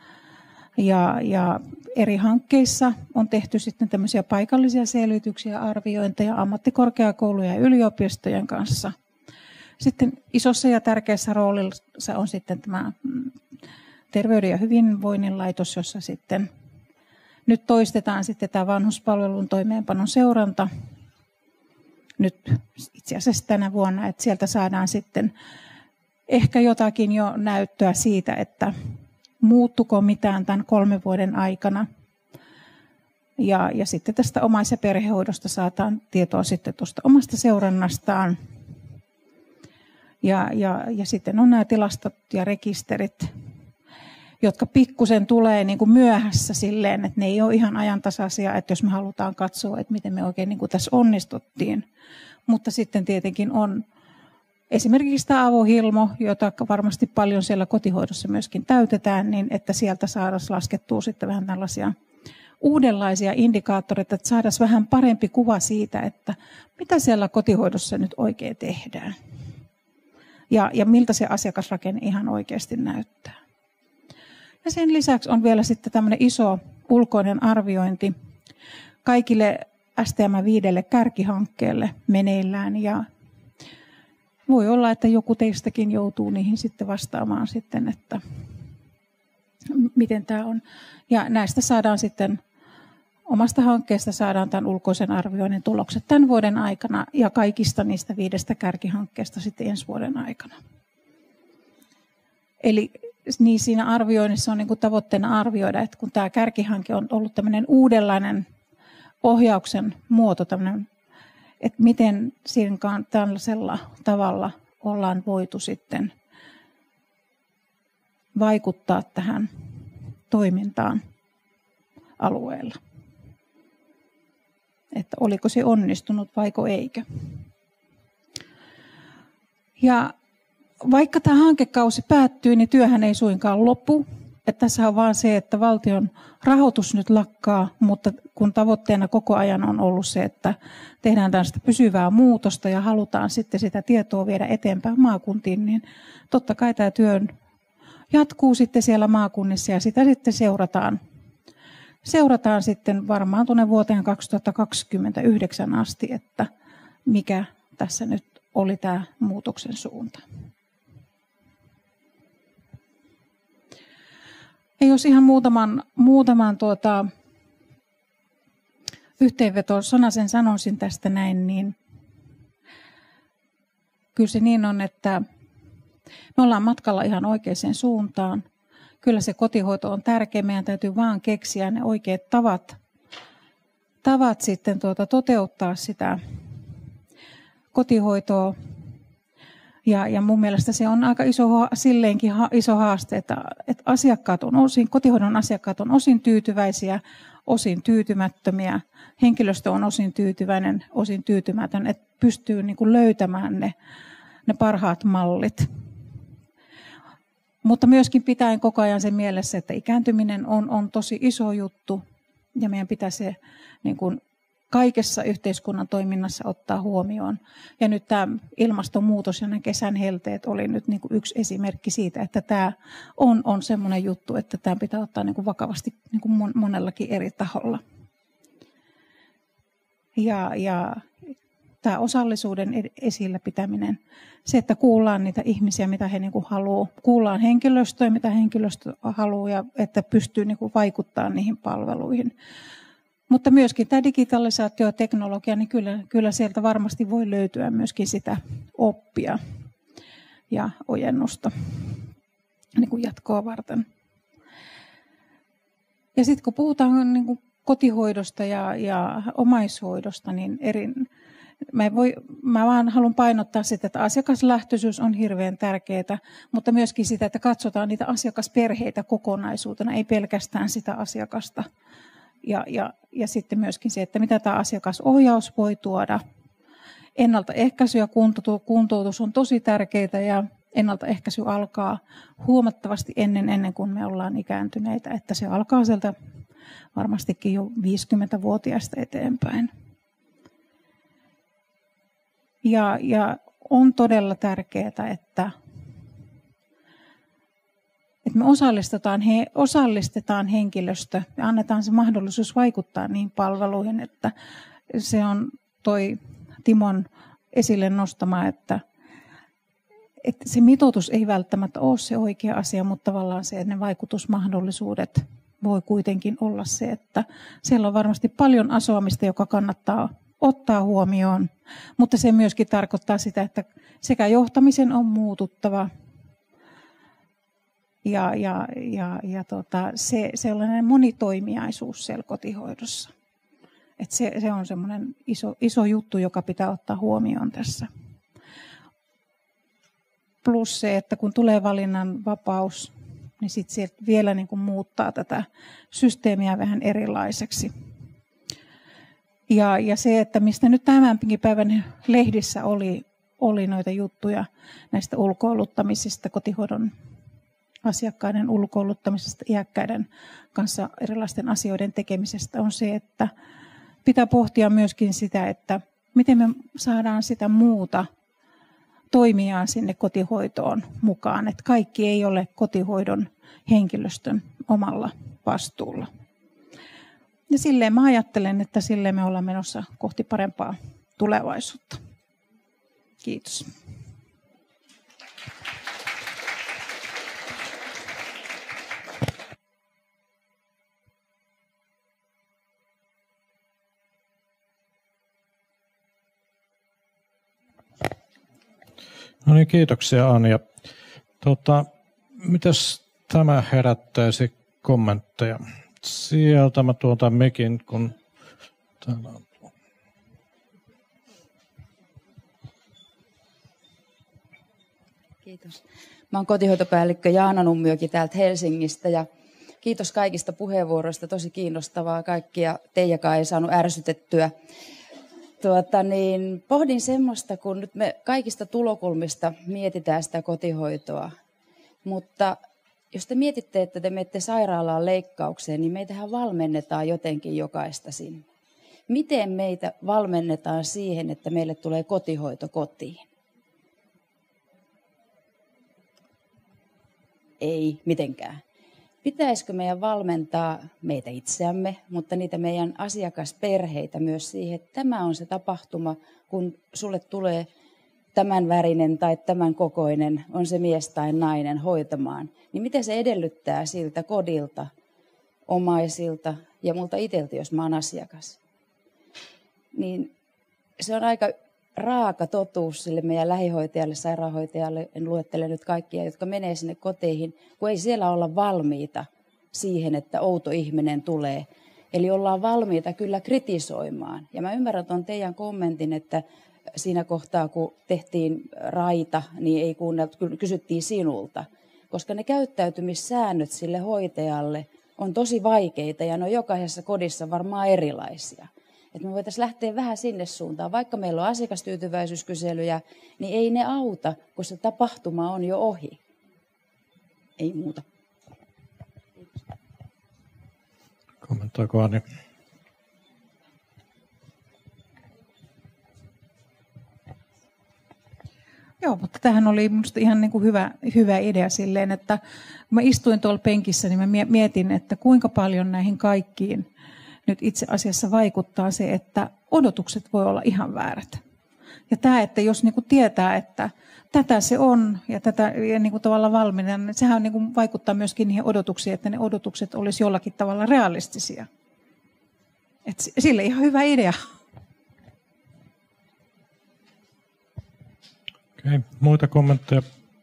ja eri hankkeissa on tehty sitten tämmöisiä paikallisia selvityksiä ja arviointeja ammattikorkeakoulujen ja yliopistojen kanssa. Sitten isossa ja tärkeässä roolissa on sitten tämä Terveyden ja hyvinvoinnin laitos, jossa sitten nyt toistetaan sitten tämä vanhuspalvelun toimeenpanon seuranta nyt itse asiassa tänä vuonna, että sieltä saadaan sitten ehkä jotakin jo näyttöä siitä, että muuttuko mitään tämän 3 vuoden aikana. Ja sitten tästä omais- ja perhehoidosta saadaan tietoa sitten tuosta omasta seurannastaan. Ja sitten on nämä tilastot ja rekisterit, jotka pikkusen tulee niin kuin myöhässä silleen, että ne ei ole ihan ajantasaisia, että jos me halutaan katsoa, että miten me oikein niin kuin tässä onnistuttiin. Mutta sitten tietenkin on esimerkiksi tämä avohilmo, jota varmasti paljon siellä kotihoidossa myöskin täytetään, niin että sieltä saadaan laskettua sitten vähän tällaisia uudenlaisia indikaattoreita, että saadaan vähän parempi kuva siitä, että mitä siellä kotihoidossa nyt oikein tehdään. Ja miltä se asiakasrakenne ihan oikeasti näyttää. Ja sen lisäksi on vielä sitten tämmöinen iso ulkoinen arviointi kaikille STM 5 kärkihankkeelle meneillään. Ja voi olla, että joku teistäkin joutuu niihin sitten vastaamaan sitten, että miten tämä on. Ja näistä saadaan sitten, omasta hankkeesta saadaan tämän ulkoisen arvioinnin tulokset tämän vuoden aikana ja kaikista niistä 5 kärkihankkeesta sitten ensi vuoden aikana. Eli niin siinä arvioinnissa on niin kuin tavoitteena arvioida, että kun tämä kärkihanke on ollut tämmöinen uudenlainen ohjauksen muoto, että miten siinäkaan tällaisella tavalla ollaan voitu sitten vaikuttaa tähän toimintaan alueella. Että oliko se onnistunut vaiko eikö. Ja vaikka tämä hankekausi päättyy, niin työhän ei suinkaan lopu. Että tässä on vaan se, että valtion rahoitus nyt lakkaa, mutta kun tavoitteena koko ajan on ollut se, että tehdään tällaista pysyvää muutosta ja halutaan sitten sitä tietoa viedä eteenpäin maakuntiin, niin totta kai tämä työ jatkuu sitten siellä maakunnissa ja sitä sitten seurataan sitten varmaan tuonne vuoteen 2029 asti, että mikä tässä nyt oli tämä muutoksen suunta. Ja jos ihan muutaman yhteenvetosanasen sanoisin tästä näin, niin kyllä se niin on, että me ollaan matkalla ihan oikeaan suuntaan. Kyllä se kotihoito on tärkeä. Meidän täytyy vaan keksiä ne oikeat tavat sitten toteuttaa sitä kotihoitoa. Ja mun mielestä se on aika silleenkin iso haaste, että kotihoidon asiakkaat on osin tyytyväisiä, osin tyytymättömiä. Henkilöstö on osin tyytyväinen, osin tyytymätön, että pystyy niin kuin löytämään ne parhaat mallit. Mutta myöskin pitäen koko ajan sen mielessä, että ikääntyminen on tosi iso juttu ja meidän pitää se niin kuin kaikessa yhteiskunnan toiminnassa ottaa huomioon. Ja nyt tämä ilmastonmuutos ja nämä kesän helteet oli nyt niin kuin yksi esimerkki siitä, että tämä on semmoinen juttu, että tämä pitää ottaa niin kuin vakavasti niin kuin monellakin eri taholla. Ja tämä osallisuuden esillä pitäminen, se, että kuullaan niitä ihmisiä, mitä he niin kuin haluaa, kuullaan henkilöstöä, mitä henkilöstö haluaa ja että pystyy niin kuin vaikuttamaan niihin palveluihin. Mutta myöskin tämä digitalisaatio ja teknologia, niin kyllä sieltä varmasti voi löytyä myöskin sitä oppia ja ojennusta niin kuin jatkoa varten. Ja sitten kun puhutaan niin kuin kotihoidosta ja omaishoidosta, niin mä vaan haluan painottaa sitä, että asiakaslähtöisyys on hirveän tärkeää, mutta myöskin sitä, että katsotaan niitä asiakasperheitä kokonaisuutena, ei pelkästään sitä asiakasta. Ja sitten myöskin se, että mitä tämä asiakasohjaus voi tuoda. Ennaltaehkäisy ja kuntoutus on tosi tärkeää ja ennaltaehkäisy alkaa huomattavasti ennen kuin me ollaan ikääntyneitä, että se alkaa sieltä varmastikin jo 50-vuotiaista eteenpäin. Ja on todella tärkeää, että me osallistetaan henkilöstö ja annetaan se mahdollisuus vaikuttaa niihin palveluihin, että se on toi Timon esille nostama, että se mitoitus ei välttämättä ole se oikea asia, mutta tavallaan se, että ne vaikutusmahdollisuudet voi kuitenkin olla se, että siellä on varmasti paljon asioimista, joka kannattaa ottaa huomioon, mutta se myöskin tarkoittaa sitä, että sekä johtamisen on muututtava ja se sellainen monitoimiaisuus siellä kotihoidossa. Että se on semmoinen iso juttu, joka pitää ottaa huomioon tässä. Plus se, että kun tulee valinnan vapaus, niin sitten sieltä vielä niin kuin muuttaa tätä systeemiä vähän erilaiseksi. Ja se, että mistä nyt tämänkin päivän lehdissä oli noita juttuja näistä ulkoiluttamisista, kotihoidon asiakkaiden ulkoiluttamisesta, iäkkäiden kanssa erilaisten asioiden tekemisestä, on se, että pitää pohtia myöskin sitä, että miten me saadaan sitä muuta toimijaa sinne kotihoitoon mukaan. Että kaikki ei ole kotihoidon henkilöstön omalla vastuulla. Ja silleen mä ajattelen, että silleen me ollaan menossa kohti parempaa tulevaisuutta. Kiitos. No niin, kiitoksia Anja. Mitäs tämä herättäisi kommentteja? Sieltä mä tuotan mikin, kun täällä on. Kiitos. Mä oon kotihoitopäällikkö Jaana Nummioki täältä Helsingistä ja kiitos kaikista puheenvuoroista. Tosi kiinnostavaa. Kaikkia teijakaan ei saanut ärsytettyä. Pohdin semmoista, kun nyt me kaikista tulokulmista mietitään sitä kotihoitoa, mutta jos te mietitte, että te menette sairaalaan leikkaukseen, niin meitähän valmennetaan jotenkin jokaista sinne. Miten meitä valmennetaan siihen, että meille tulee kotihoito kotiin? Ei mitenkään. Pitäisikö meidän valmentaa meitä itseämme, mutta niitä meidän asiakasperheitä myös siihen, että tämä on se tapahtuma, kun sulle tulee tämän värinen tai tämän kokoinen, on se mies tai nainen hoitamaan, niin mitä se edellyttää siltä kodilta, omaisilta ja multa itseltä, jos mä oon asiakas. Niin se on aika raaka totuus sille meidän lähihoitajalle, sairaanhoitajalle, en luettele nyt kaikkia, jotka menee sinne koteihin, kun ei siellä olla valmiita siihen, että outo ihminen tulee. Eli ollaan valmiita kyllä kritisoimaan. Ja mä ymmärrän tuon teidän kommentin, että siinä kohtaa, kun tehtiin raita, niin ei kuunneltu, kysyttiin sinulta. Koska ne käyttäytymissäännöt sille hoitajalle on tosi vaikeita ja ne on jokaisessa kodissa varmaan erilaisia. Että me voitaisiin lähteä vähän sinne suuntaan. Vaikka meillä on asiakastyytyväisyyskyselyjä, niin ei ne auta, kun se tapahtuma on jo ohi. Ei muuta. Kommentoiko Anni? Joo, mutta tämähän oli minusta ihan niin kuin hyvä idea silleen, että kun mä istuin tuolla penkissä, niin mä mietin, että kuinka paljon näihin kaikkiin nyt itse asiassa vaikuttaa se, että odotukset voi olla ihan väärät. Ja tämä, että jos niin kuin tietää, että tätä se on ja tätä ja niin kuin tavallaan valmiina, niin sehän niin kuin vaikuttaa myöskin niihin odotuksiin, että ne odotukset olisi jollakin tavalla realistisia. Et sille ihan hyvä idea. Okei, muita kommentteja?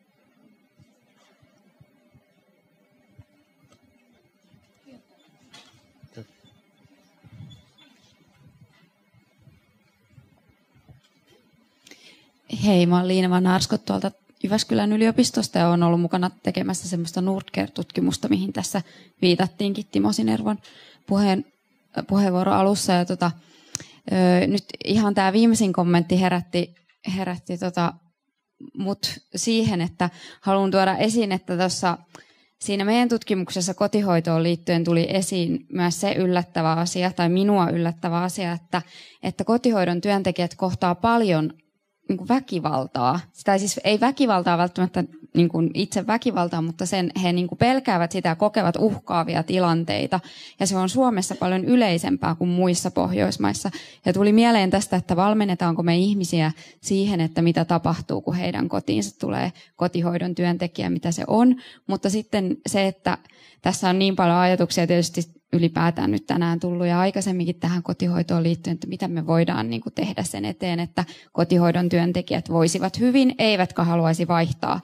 Hei, mä oon Liina Van Arskot tuolta Jyväskylän yliopistosta ja olen ollut mukana tekemässä semmoista Nordcare-tutkimusta, mihin tässä viitattiinkin Timo Sinervon puheenvuoro alussa. Ja nyt ihan tämä viimeisin kommentti herätti mut siihen, että haluan tuoda esiin, että tuossa siinä meidän tutkimuksessa kotihoitoon liittyen tuli esiin myös se yllättävä asia, tai minua yllättävä asia, että kotihoidon työntekijät kohtaa paljon niin kuin väkivaltaa. Sitä siis ei väkivaltaa välttämättä niin kuin itse väkivaltaa, mutta he niin kuin pelkäävät sitä ja kokevat uhkaavia tilanteita. Ja se on Suomessa paljon yleisempää kuin muissa Pohjoismaissa. Ja tuli mieleen tästä, että valmennetaanko me ihmisiä siihen, että mitä tapahtuu, kun heidän kotiinsa tulee kotihoidon työntekijä, mitä se on. Mutta sitten se, että tässä on niin paljon ajatuksia tietysti ylipäätään nyt tänään tullut ja aikaisemminkin tähän kotihoitoon liittyen, että mitä me voidaan niin kuin tehdä sen eteen, että kotihoidon työntekijät voisivat hyvin, eivätkä haluaisi vaihtaa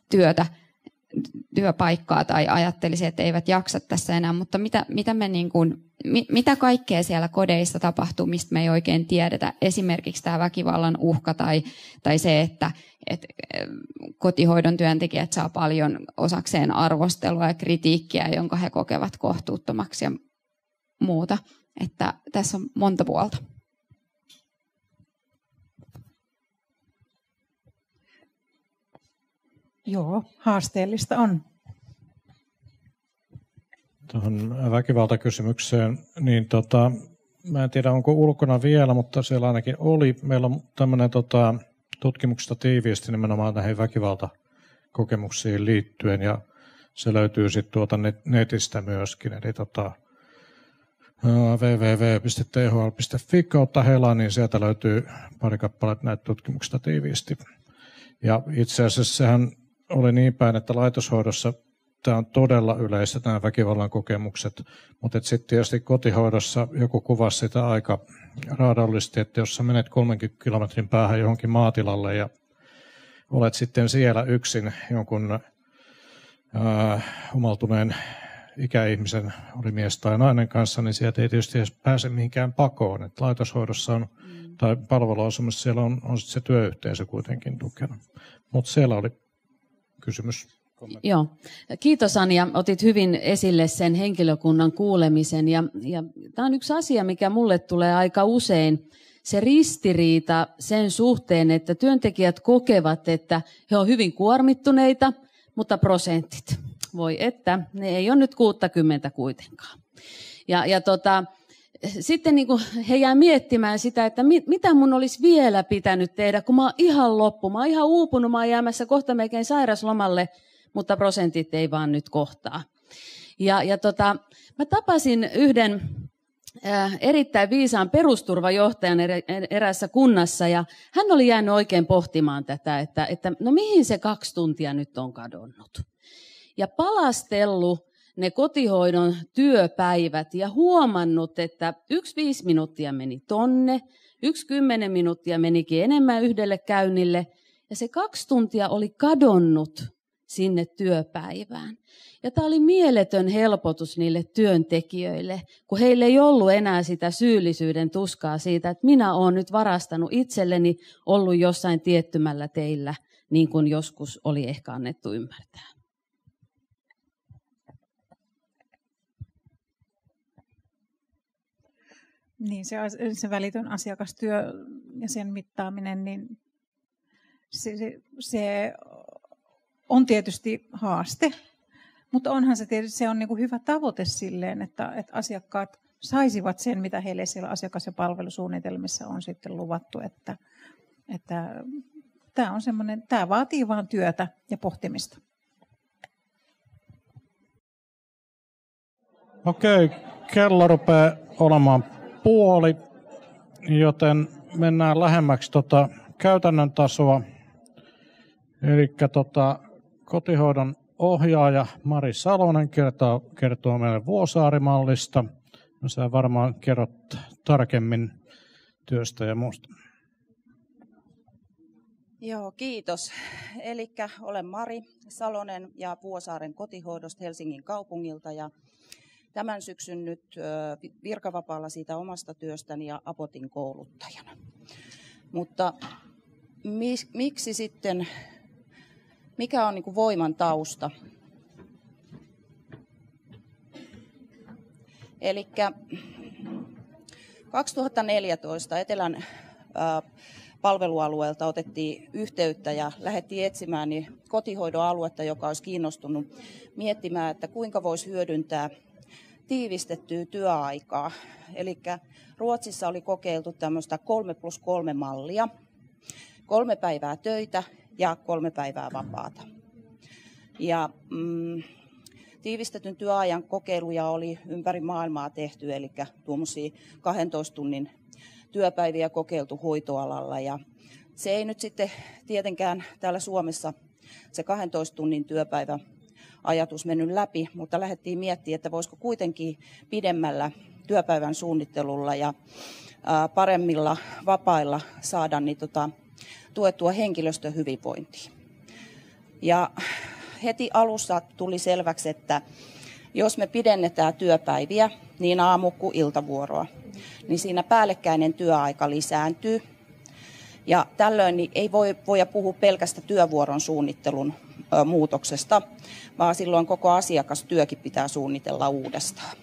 työpaikkaa tai ajattelisi, että eivät jaksa tässä enää, mutta mitä kaikkea siellä kodeissa tapahtuu, mistä me ei oikein tiedetä. Esimerkiksi tämä väkivallan uhka tai se, että kotihoidon työntekijät saa paljon osakseen arvostelua ja kritiikkiä, jonka he kokevat kohtuuttomaksi ja muuta. Että tässä on monta puolta. Joo, haasteellista on. Tuohon väkivaltakysymykseen, niin mä en tiedä onko ulkona vielä, mutta siellä ainakin oli. Meillä on tämmöinen tutkimuksesta tiiviisti nimenomaan näihin väkivaltakokemuksiin liittyen ja se löytyy sitten netistä myöskin. Eli www.thl.fi/Hela, niin sieltä löytyy pari kappaletta näitä tutkimuksista tiiviisti. Ja itse asiassa sehän oli niin päin, että laitoshoidossa tämä on todella yleistä, nämä väkivallan kokemukset, mutta sitten tietysti kotihoidossa joku kuvasi sitä aika raadollisesti, että jos sä menet 30 kilometrin päähän johonkin maatilalle ja olet sitten siellä yksin jonkun humaltuneen ikäihmisen, oli mies tai nainen kanssa, niin sieltä ei tietysti edes pääse mihinkään pakoon. Et laitoshoidossa on, tai palveluasumassa siellä on se työyhteisö kuitenkin tukena. Mutta siellä oli kysymys. Joo. Kiitos Anja, otit hyvin esille sen henkilökunnan kuulemisen. Ja tämä on yksi asia, mikä mulle tulee aika usein. Se ristiriita sen suhteen, että työntekijät kokevat, että he ovat hyvin kuormittuneita, mutta prosentit. Voi että, ne ei ole nyt 60 kuitenkaan. Sitten niin kuin he jää miettimään sitä, että mitä mun olisi vielä pitänyt tehdä, kun mä oon ihan loppu, mä oon ihan uupunut, mä oon jäämässä kohta melkein sairaslomalle, mutta prosentit ei vaan nyt kohtaa. Mä tapasin erittäin viisaan perusturvajohtajan eräässä kunnassa, ja hän oli jäänyt oikein pohtimaan tätä, että no mihin se 2 tuntia nyt on kadonnut. Ja palastellut ne kotihoidon työpäivät ja huomannut, että 1 5 minuuttia meni tonne, 1 10 minuuttia menikin enemmän yhdelle käynnille, ja se 2 tuntia oli kadonnut sinne työpäivään. Ja tämä oli mieletön helpotus niille työntekijöille, kun heille ei ollut enää sitä syyllisyyden tuskaa siitä, että minä olen nyt varastanut itselleni, ollut jossain tiettymällä teillä, niin kuin joskus oli ehkä annettu ymmärtää. Niin, se välitön asiakastyö ja sen mittaaminen, niin se on tietysti haaste, mutta onhan se tietysti se on niin kuin hyvä tavoite silleen, että asiakkaat saisivat sen, mitä heille siellä asiakas- ja palvelusuunnitelmissa on sitten luvattu, että tämä on semmoinen, tämä vaatii vaan työtä ja pohtimista. Okei, kello rupeaa olemaan 1:30, joten mennään lähemmäksi käytännön tasoa. Eli kotihoidon ohjaaja Mari Salonen kertoo meille Vuosaarimallista. No, sä varmaan kerrot tarkemmin työstä ja muusta. Joo, kiitos. Eli olen Mari Salonen ja Vuosaaren kotihoidosta Helsingin kaupungilta. Ja tämän syksyn nyt virkavapaalla siitä omasta työstäni ja Apotin kouluttajana. Mutta miksi sitten, mikä on niin kuin voiman tausta? Eli 2014 Etelän palvelualueelta otettiin yhteyttä ja lähdettiin etsimään kotihoidon aluetta, joka olisi kiinnostunut miettimään, että kuinka voisi hyödyntää tiivistettyä työaikaa. Eli Ruotsissa oli kokeiltu tämmöistä 3+3 mallia, 3 päivää töitä ja 3 päivää vapaata. Ja tiivistetyn työajan kokeiluja oli ympäri maailmaa tehty, eli tuommoisia 12 tunnin työpäiviä kokeiltu hoitoalalla. Ja se ei nyt sitten tietenkään täällä Suomessa se 12 tunnin työpäivä ajatus mennyt läpi, mutta lähdettiin miettimään, että voisiko kuitenkin pidemmällä työpäivän suunnittelulla ja paremmilla vapailla saada tuettua henkilöstön hyvinvointia. Ja heti alussa tuli selväksi, että jos me pidennetään työpäiviä niin aamu- kuin iltavuoroa, niin siinä päällekkäinen työaika lisääntyy. Ja tällöin ei voida puhua pelkästä työvuoron suunnittelun muutoksesta, vaan silloin koko asiakastyökin pitää suunnitella uudestaan.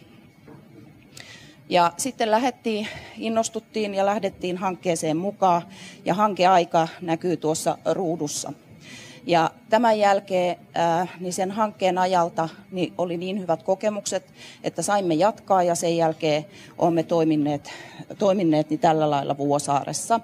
Ja sitten innostuttiin ja lähdettiin hankkeeseen mukaan, ja hankeaika näkyy tuossa ruudussa. Ja tämän jälkeen niin sen hankkeen ajalta niin oli niin hyvät kokemukset, että saimme jatkaa, ja sen jälkeen olemme toimineet niin tällä lailla Vuosaaressa.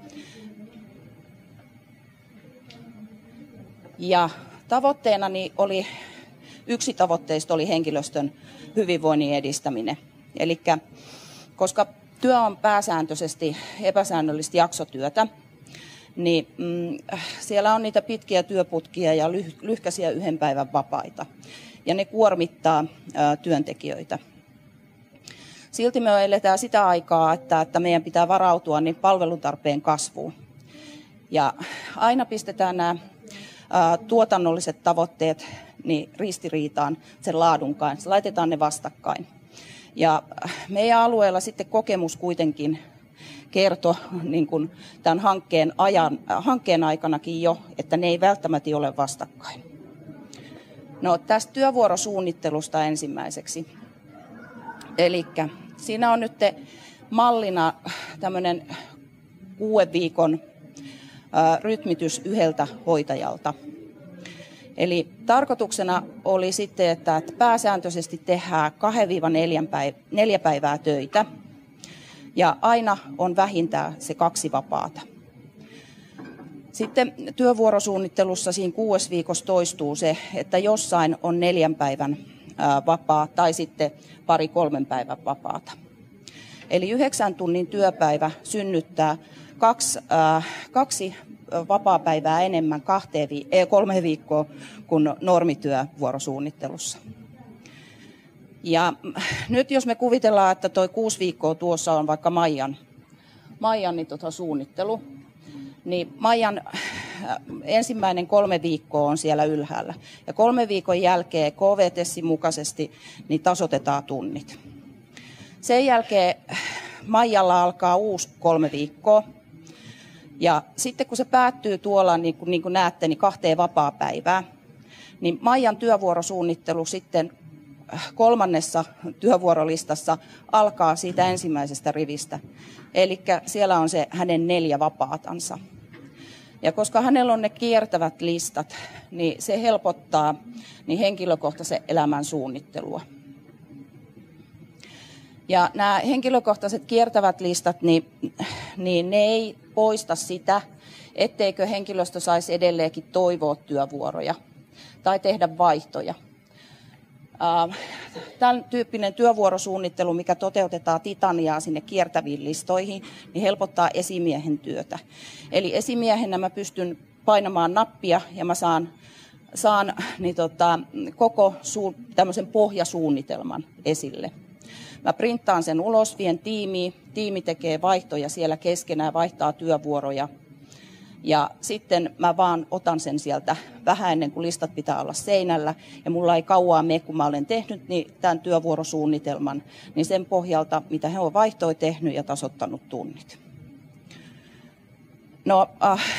Ja tavoitteena yksi tavoitteista oli henkilöstön hyvinvoinnin edistäminen. Eli koska työ on pääsääntöisesti epäsäännöllistä jaksotyötä, niin siellä on niitä pitkiä työputkia ja lyhkäisiä 1 päivän vapaita. Ja ne kuormittaa työntekijöitä. Silti me eletään sitä aikaa, että meidän pitää varautua niin palveluntarpeen kasvuun. Ja aina pistetään nämä tuotannolliset tavoitteet niin ristiriitaan sen laadun kanssa. Laitetaan ne vastakkain. Ja meidän alueella sitten kokemus kuitenkin kertoi niin kuin tämän hankkeen aikanakin jo, että ne ei välttämättä ole vastakkain. No, tästä työvuorosuunnittelusta ensimmäiseksi. Eli siinä on nyt mallina tämmöinen 6 viikon rytmitys 1 hoitajalta. Eli tarkoituksena oli sitten, että pääsääntöisesti tehdään 2-4 päivää töitä ja aina on vähintään se 2 vapaata. Sitten työvuorosuunnittelussa siinä 6 viikossa toistuu se, että jossain on 4 päivän vapaa tai sitten 2-3 päivän vapaata. Eli 9 tunnin työpäivä synnyttää 2 vapaapäivää enemmän 3 viikkoa kuin normityövuorosuunnittelussa. Ja nyt jos me kuvitellaan, että toi 6 viikkoa tuossa on vaikka Maijan suunnittelu, niin Maijan ensimmäinen 3 viikkoa on siellä ylhäällä. Ja 3 viikon jälkeen KV-tessin mukaisesti niin tasoitetaan tunnit. Sen jälkeen Maijalla alkaa uusi 3 viikkoa. Ja sitten kun se päättyy tuolla, niin kuin näette, niin 2 vapaapäivää, niin Maijan työvuorosuunnittelu sitten 3. työvuorolistassa alkaa siitä ensimmäisestä rivistä. Eli siellä on se hänen 4 vapaatansa. Ja koska hänellä on ne kiertävät listat, niin se helpottaa niin henkilökohtaisen elämän suunnittelua. Ja nämä henkilökohtaiset kiertävät listat, niin ne ei poista sitä, etteikö henkilöstö saisi edelleenkin toivoa työvuoroja tai tehdä vaihtoja. Tämän tyyppinen työvuorosuunnittelu, mikä toteutetaan titaniaa sinne kiertäviin listoihin, niin helpottaa esimiehen työtä. Eli esimiehenä mä pystyn painamaan nappia ja mä saan koko tämmöisen pohjasuunnitelman esille. Mä printtaan sen ulos, vien tiimiin, tiimi tekee vaihtoja siellä keskenään, vaihtaa työvuoroja. Ja sitten mä vaan otan sen sieltä vähän ennen kuin listat pitää olla seinällä. Ja mulla ei kauaa mene, kun mä olen tehnyt niin tämän työvuorosuunnitelman, niin sen pohjalta, mitä he on vaihtoja tehnyt ja tasoittanut tunnit. No,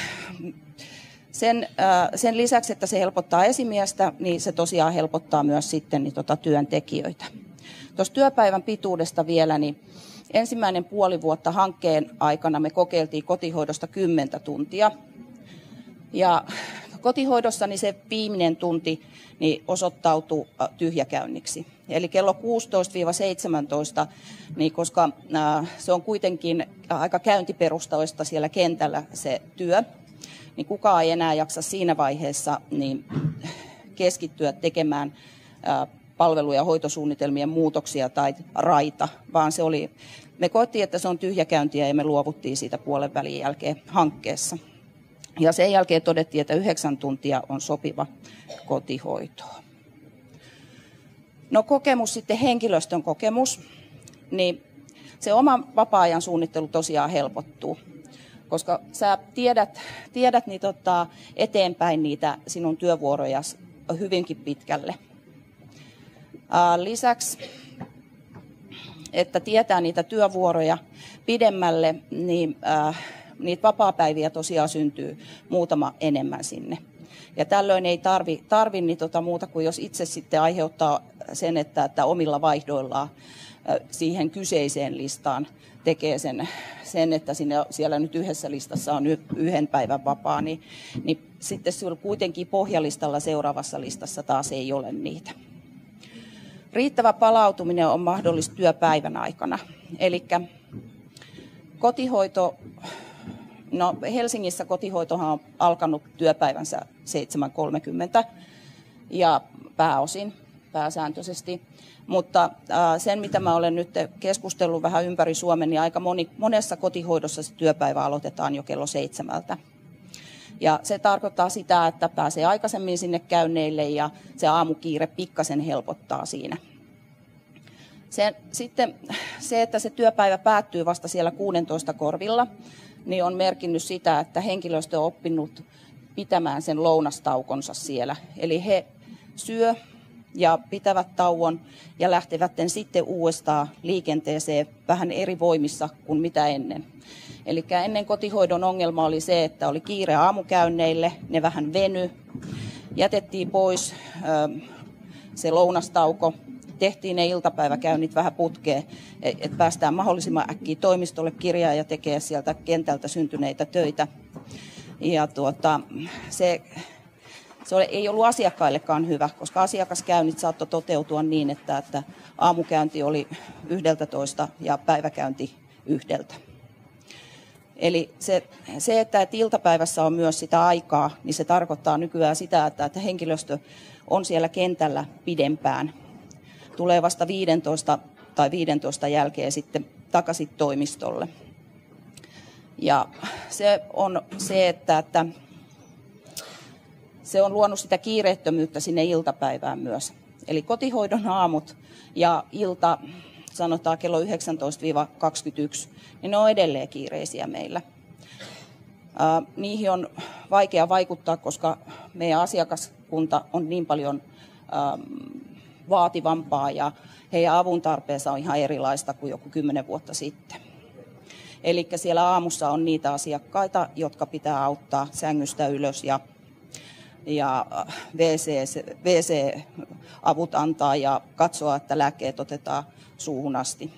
sen lisäksi, että se helpottaa esimiestä, niin se tosiaan helpottaa myös sitten työntekijöitä. Tuossa työpäivän pituudesta vielä, niin ensimmäinen puoli vuotta hankkeen aikana me kokeiltiin kotihoidosta 10 tuntia. Ja kotihoidossa niin se viimeinen tunti niin osoittautui tyhjäkäynniksi. Eli kello 16-17, niin koska se on kuitenkin aika käyntiperustaista siellä kentällä se työ, niin kukaan ei enää jaksa siinä vaiheessa niin keskittyä tekemään palvelu- ja hoitosuunnitelmien muutoksia tai raita, vaan me koettiin, että se on tyhjäkäyntiä ja me luovuttiin siitä puolen välin jälkeen hankkeessa. Ja sen jälkeen todettiin, että 9 tuntia on sopiva kotihoitoon. No kokemus sitten, henkilöstön kokemus, niin se oma vapaa-ajan suunnittelu tosiaan helpottuu, koska sä tiedät eteenpäin niitä sinun työvuoroja hyvinkin pitkälle. Lisäksi, että tietää niitä työvuoroja pidemmälle, niin niitä vapaapäiviä tosiaan syntyy muutama enemmän sinne. Ja tällöin ei tarvi muuta kuin jos itse sitten aiheuttaa sen, että omilla vaihdoillaan siihen kyseiseen listaan tekee sen että siellä nyt yhdessä listassa on 1 päivän vapaa, niin sitten kuitenkin pohjalistalla seuraavassa listassa taas ei ole niitä. Riittävä palautuminen on mahdollista työpäivän aikana. Eli kotihoito, no Helsingissä kotihoitohan on alkanut työpäivänsä 7.30 ja pääsääntöisesti. Mutta sen, mitä mä olen nyt keskustellut vähän ympäri Suomen, niin aika monessa kotihoidossa se työpäivä aloitetaan jo kello 7. Ja se tarkoittaa sitä, että pääsee aikaisemmin sinne käynneille ja se aamukiire pikkasen helpottaa siinä. Sitten se, että se työpäivä päättyy vasta siellä 16 korvilla, niin on merkinnyt sitä, että henkilöstö on oppinut pitämään sen lounastaukonsa siellä. Eli he syö ja pitävät tauon ja lähtevät sitten uudestaan liikenteeseen vähän eri voimissa kuin mitä ennen. Eli ennen kotihoidon ongelma oli se, että oli kiire aamukäynneille, ne vähän veny, jätettiin pois se lounastauko, tehtiin ne iltapäiväkäynnit vähän putkeen, että päästään mahdollisimman äkkiä toimistolle kirjaa ja tekee sieltä kentältä syntyneitä töitä. Ja se ei ollut asiakkaillekaan hyvä, koska asiakaskäynnit saattoi toteutua niin, että aamukäynti oli 11 ja päiväkäynti 1. Eli se, että iltapäivässä on myös sitä aikaa, niin se tarkoittaa nykyään sitä, että henkilöstö on siellä kentällä pidempään. Tulee vasta 15 tai 15 jälkeen sitten takaisin toimistolle. Ja se on se, että se on luonut sitä kiireettömyyttä sinne iltapäivään myös. Eli kotihoidon aamut ja ilta, sanotaan kello 19-21, niin ne on edelleen kiireisiä meillä. Niihin on vaikea vaikuttaa, koska meidän asiakaskunta on niin paljon vaativampaa ja heidän avun tarpeensa on ihan erilaista kuin joku 10 vuotta sitten. Eli siellä aamussa on niitä asiakkaita, jotka pitää auttaa sängystä ylös ja WC-avut antaa ja katsoa, että lääkkeet otetaan suuhun asti.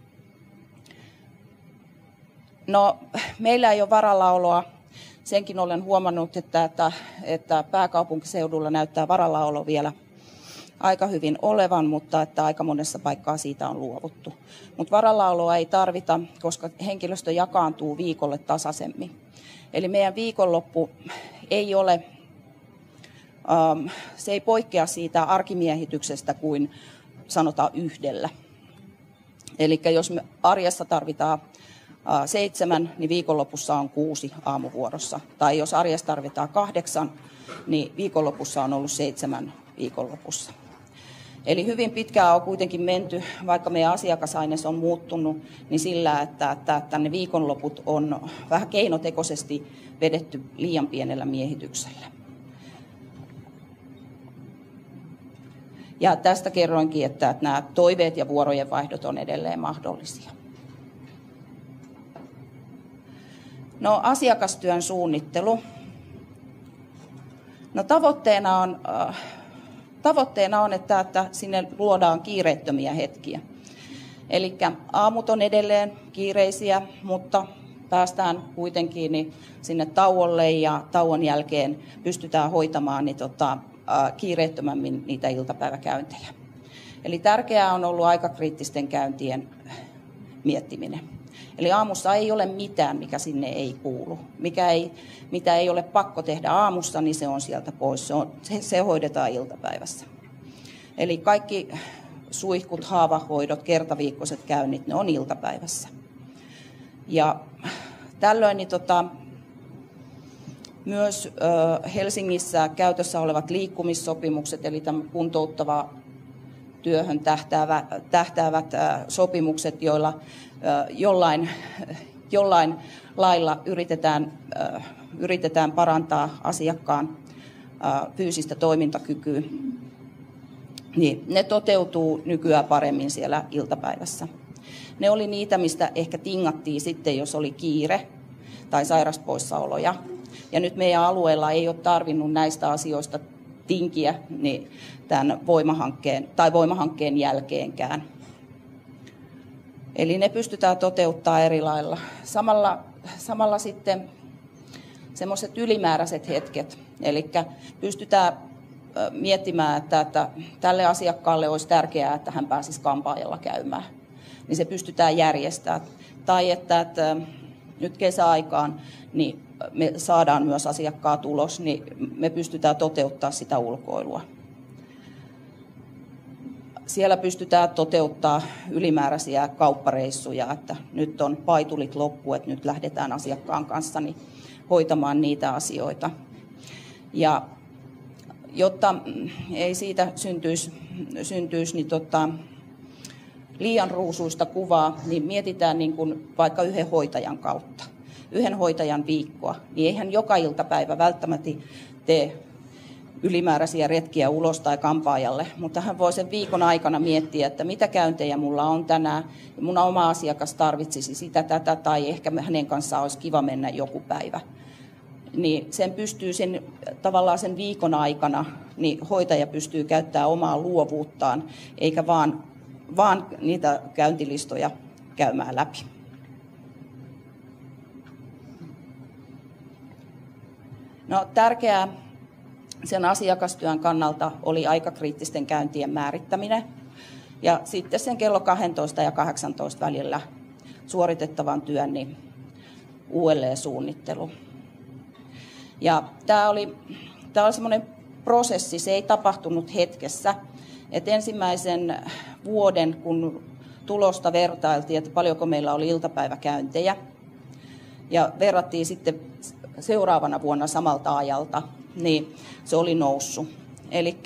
No, meillä ei ole varallaoloa. Senkin olen huomannut, että pääkaupunkiseudulla näyttää varallaolo vielä aika hyvin olevan, mutta että aika monessa paikkaa siitä on luovuttu. Mutta varallaoloa ei tarvita, koska henkilöstö jakaantuu viikolle tasaisemmin. Eli meidän viikonloppu ei ole, se ei poikkea siitä arkimiehityksestä kuin sanotaan 1. Eli jos me arjessa tarvitaan 7, niin viikonlopussa on 6 aamuvuorossa. Tai jos arjessa tarvitaan 8, niin viikonlopussa on ollut 7 viikonlopussa. Eli hyvin pitkään on kuitenkin menty, vaikka meidän asiakasaines on muuttunut, niin sillä, että ne viikonloput on vähän keinotekoisesti vedetty liian pienellä miehityksellä. Ja tästä kerroinkin, että nämä toiveet ja vuorojen vaihdot on edelleen mahdollisia. No, asiakastyön suunnittelu. No, tavoitteena on, että sinne luodaan kiireettömiä hetkiä. Eli aamut on edelleen kiireisiä, mutta päästään kuitenkin sinne tauolle ja tauon jälkeen pystytään hoitamaan kiireettömämmin niitä iltapäiväkäyntejä. Eli tärkeää on ollut aikakriittisten käyntien miettiminen. Eli aamussa ei ole mitään, mikä sinne ei kuulu. Mitä ei ole pakko tehdä aamussa, niin se on sieltä pois. Se hoidetaan iltapäivässä. Eli kaikki suihkut, haavahoidot, kertaviikkoiset käynnit, ne on iltapäivässä. Ja tällöin myös Helsingissä käytössä olevat liikkumissopimukset, eli kuntouttava työhön tähtäävät sopimukset, joilla jollain lailla yritetään parantaa asiakkaan fyysistä toimintakykyä, niin ne toteutuu nykyään paremmin siellä iltapäivässä. Ne oli niitä, mistä ehkä tingattiin sitten, jos oli kiire tai sairaspoissaoloja. Ja nyt meidän alueella ei ole tarvinnut näistä asioista tinkiä niin tämän voimahankkeen jälkeenkään. Eli ne pystytään toteuttamaan eri lailla. Samalla sitten semmoiset ylimääräiset hetket, eli pystytään miettimään, että tälle asiakkaalle olisi tärkeää, että hän pääsisi kampaajalla käymään. Niin se pystytään järjestämään. Tai että nyt kesäaikaan niin me saadaan myös asiakkaat ulos, niin me pystytään toteuttamaan sitä ulkoilua. Siellä pystytään toteuttamaan ylimääräisiä kauppareissuja, että nyt on paitulit loppu, että nyt lähdetään asiakkaan kanssa niin hoitamaan niitä asioita. Ja jotta ei siitä syntyisi niin liian ruusuista kuvaa, niin mietitään niin kuin vaikka yhden hoitajan kautta, yhden hoitajan viikkoa. Niin eihän joka iltapäivä välttämättä tee ylimääräisiä retkiä ulos tai kampaajalle, mutta hän voi sen viikon aikana miettiä, että mitä käyntejä mulla on tänään. Mun oma asiakas tarvitsisi sitä, tätä tai ehkä hänen kanssaan olisi kiva mennä joku päivä. Niin sen pystyy tavallaan sen viikon aikana, niin hoitaja pystyy käyttämään omaa luovuuttaan, eikä vaan niitä käyntilistoja käymään läpi. No, tärkeää sen asiakastyön kannalta oli aikakriittisten käyntien määrittäminen ja sitten sen kello 12 ja 18 välillä suoritettavan työn niin uudelleen suunnittelu. Ja tämä oli semmoinen prosessi, se ei tapahtunut hetkessä. Et ensimmäisen vuoden, kun tulosta vertailtiin, että paljonko meillä oli iltapäiväkäyntejä. Ja verrattiin sitten seuraavana vuonna samalta ajalta, niin se oli noussut. Eli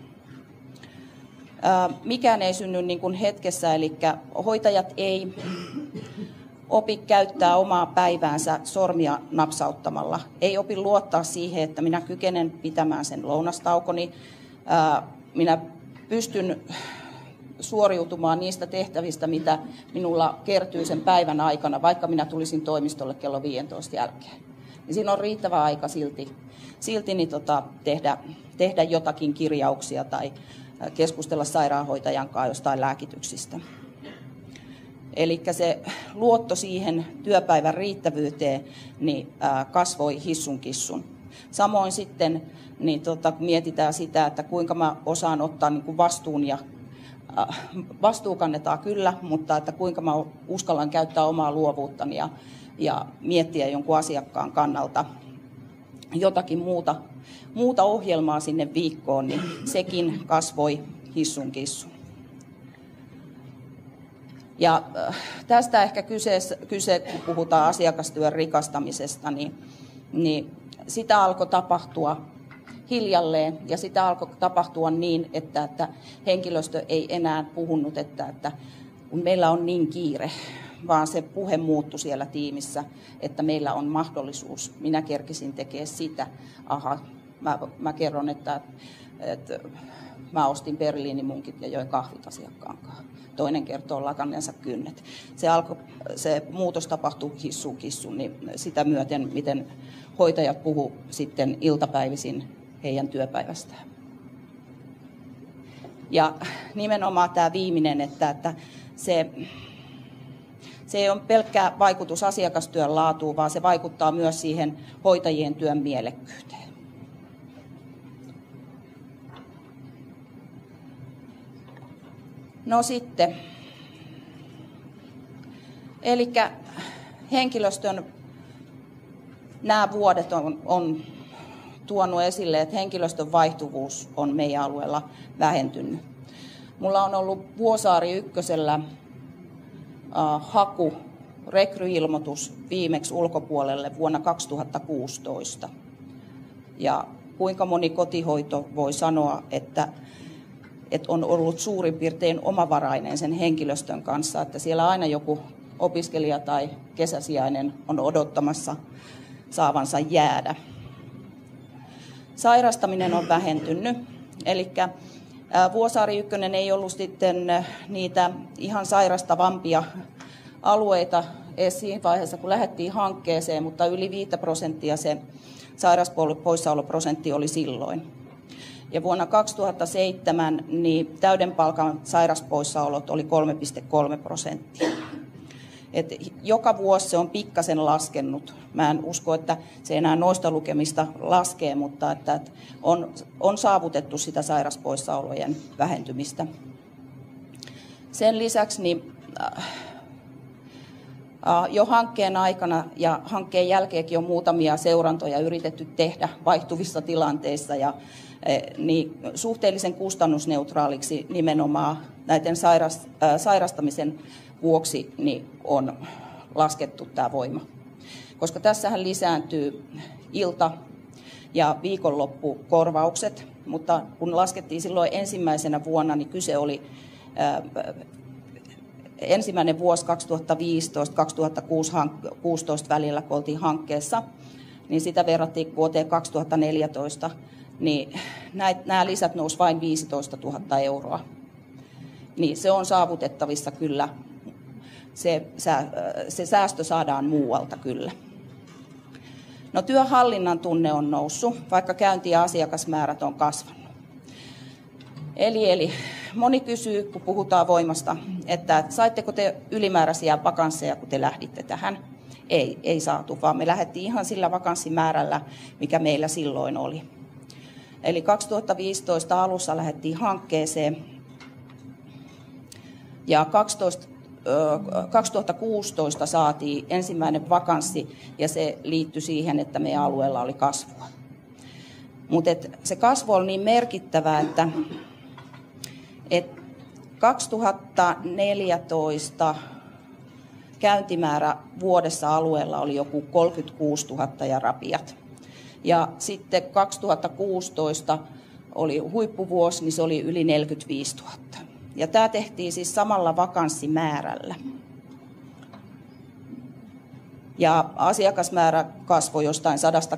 mikään ei synny niin kuin hetkessä, eli hoitajat ei opi käyttää omaa päiväänsä sormia napsauttamalla. Ei opi luottaa siihen, että minä kykenen pitämään sen lounastaukoni. Minä pystyn suoriutumaan niistä tehtävistä, mitä minulla kertyy sen päivän aikana, vaikka minä tulisin toimistolle kello 15 jälkeen. Niin siinä on riittävä aika silti niin tehdä jotakin kirjauksia tai keskustella sairaanhoitajan kanssa jostain lääkityksistä. Eli se luotto siihen työpäivän riittävyyteen niin kasvoi hissun kissun. Samoin sitten niin mietitään sitä, että kuinka mä osaan ottaa niin kuin vastuun ja vastuu kannetaan kyllä, mutta että kuinka mä uskallan käyttää omaa luovuuttani ja miettiä jonkun asiakkaan kannalta jotakin muuta ohjelmaa sinne viikkoon, niin sekin kasvoi hissun kissun. Ja tästä ehkä kyse, kun puhutaan asiakastyön rikastamisesta, niin sitä alkoi tapahtua hiljalleen ja sitä alkoi tapahtua niin, että henkilöstö ei enää puhunut, että kun meillä on niin kiire, vaan se puhe muuttui siellä tiimissä, että meillä on mahdollisuus. Minä kerkisin tekemään sitä. Mä kerron, että mä ostin berliinimunkit ja join kahvit asiakkaan kanssa. Toinen kertoo lakanneensa kynnet. Se muutos tapahtui hissun kissun, niin sitä myöten, miten hoitajat puhu sitten iltapäivisin heidän työpäivästään. Ja nimenomaan tämä viimeinen, että se ei ole pelkkä vaikutus asiakastyön laatuun, vaan se vaikuttaa myös siihen hoitajien työn mielekkyyteen. No sitten, eli henkilöstön nämä vuodet on tuonut esille, että henkilöstön vaihtuvuus on meidän alueella vähentynyt. Mulla on ollut Vuosaari ykkösellä rekryilmoitus viimeksi ulkopuolelle vuonna 2016. Ja kuinka moni kotihoito voi sanoa, että on ollut suurin piirtein omavarainen sen henkilöstön kanssa, että siellä aina joku opiskelija tai kesäsijainen on odottamassa saavansa jäädä. Sairastaminen on vähentynyt, eli Vuosaari ykkönen ei ollut sitten niitä ihan sairastavampia alueita siinä vaiheessa, kun lähdettiin hankkeeseen, mutta yli 5% se sairauspoissaoloprosentti oli silloin. Ja vuonna 2007 niin täyden palkan sairauspoissaolot oli 3,3%. Et joka vuosi se on pikkasen laskenut. Mä en usko, että se enää noista lukemista laskee, mutta että on saavutettu sitä sairauspoissaolojen vähentymistä. Sen lisäksi niin, jo hankkeen aikana ja hankkeen jälkeenkin on muutamia seurantoja yritetty tehdä vaihtuvissa tilanteissa ja niin suhteellisen kustannusneutraaliksi nimenomaan näiden sairastamisen vuoksi niin on laskettu tämä voima. Koska tässähän lisääntyy ilta- ja viikonloppukorvaukset, mutta kun laskettiin silloin ensimmäisenä vuonna, niin kyse oli ensimmäinen vuosi 2015-2016 välillä, kun oltiin hankkeessa, niin sitä verrattiin vuoteen 2014, niin nämä lisät nousi vain 15 000 euroa. Niin se on saavutettavissa kyllä. Se säästö saadaan muualta kyllä. No työhallinnan tunne on noussut, vaikka käynti- ja asiakasmäärät on kasvanut. Eli moni kysyy, kun puhutaan voimasta, että saitteko te ylimääräisiä vakansseja, kun te lähditte tähän? Ei saatu, vaan me lähdettiin ihan sillä vakanssimäärällä, mikä meillä silloin oli. Eli 2015 alussa lähdettiin hankkeeseen ja 2016 saatiin ensimmäinen vakanssi ja se liittyi siihen, että meidän alueella oli kasvua. Mutta se kasvu oli niin merkittävä, että 2014 käyntimäärä vuodessa alueella oli joku 36 000 ja rapiat. Ja sitten 2016 oli huippuvuosi, niin se oli yli 45 000. Ja tämä tehtiin siis samalla vakanssimäärällä. Ja asiakasmäärä kasvoi jostain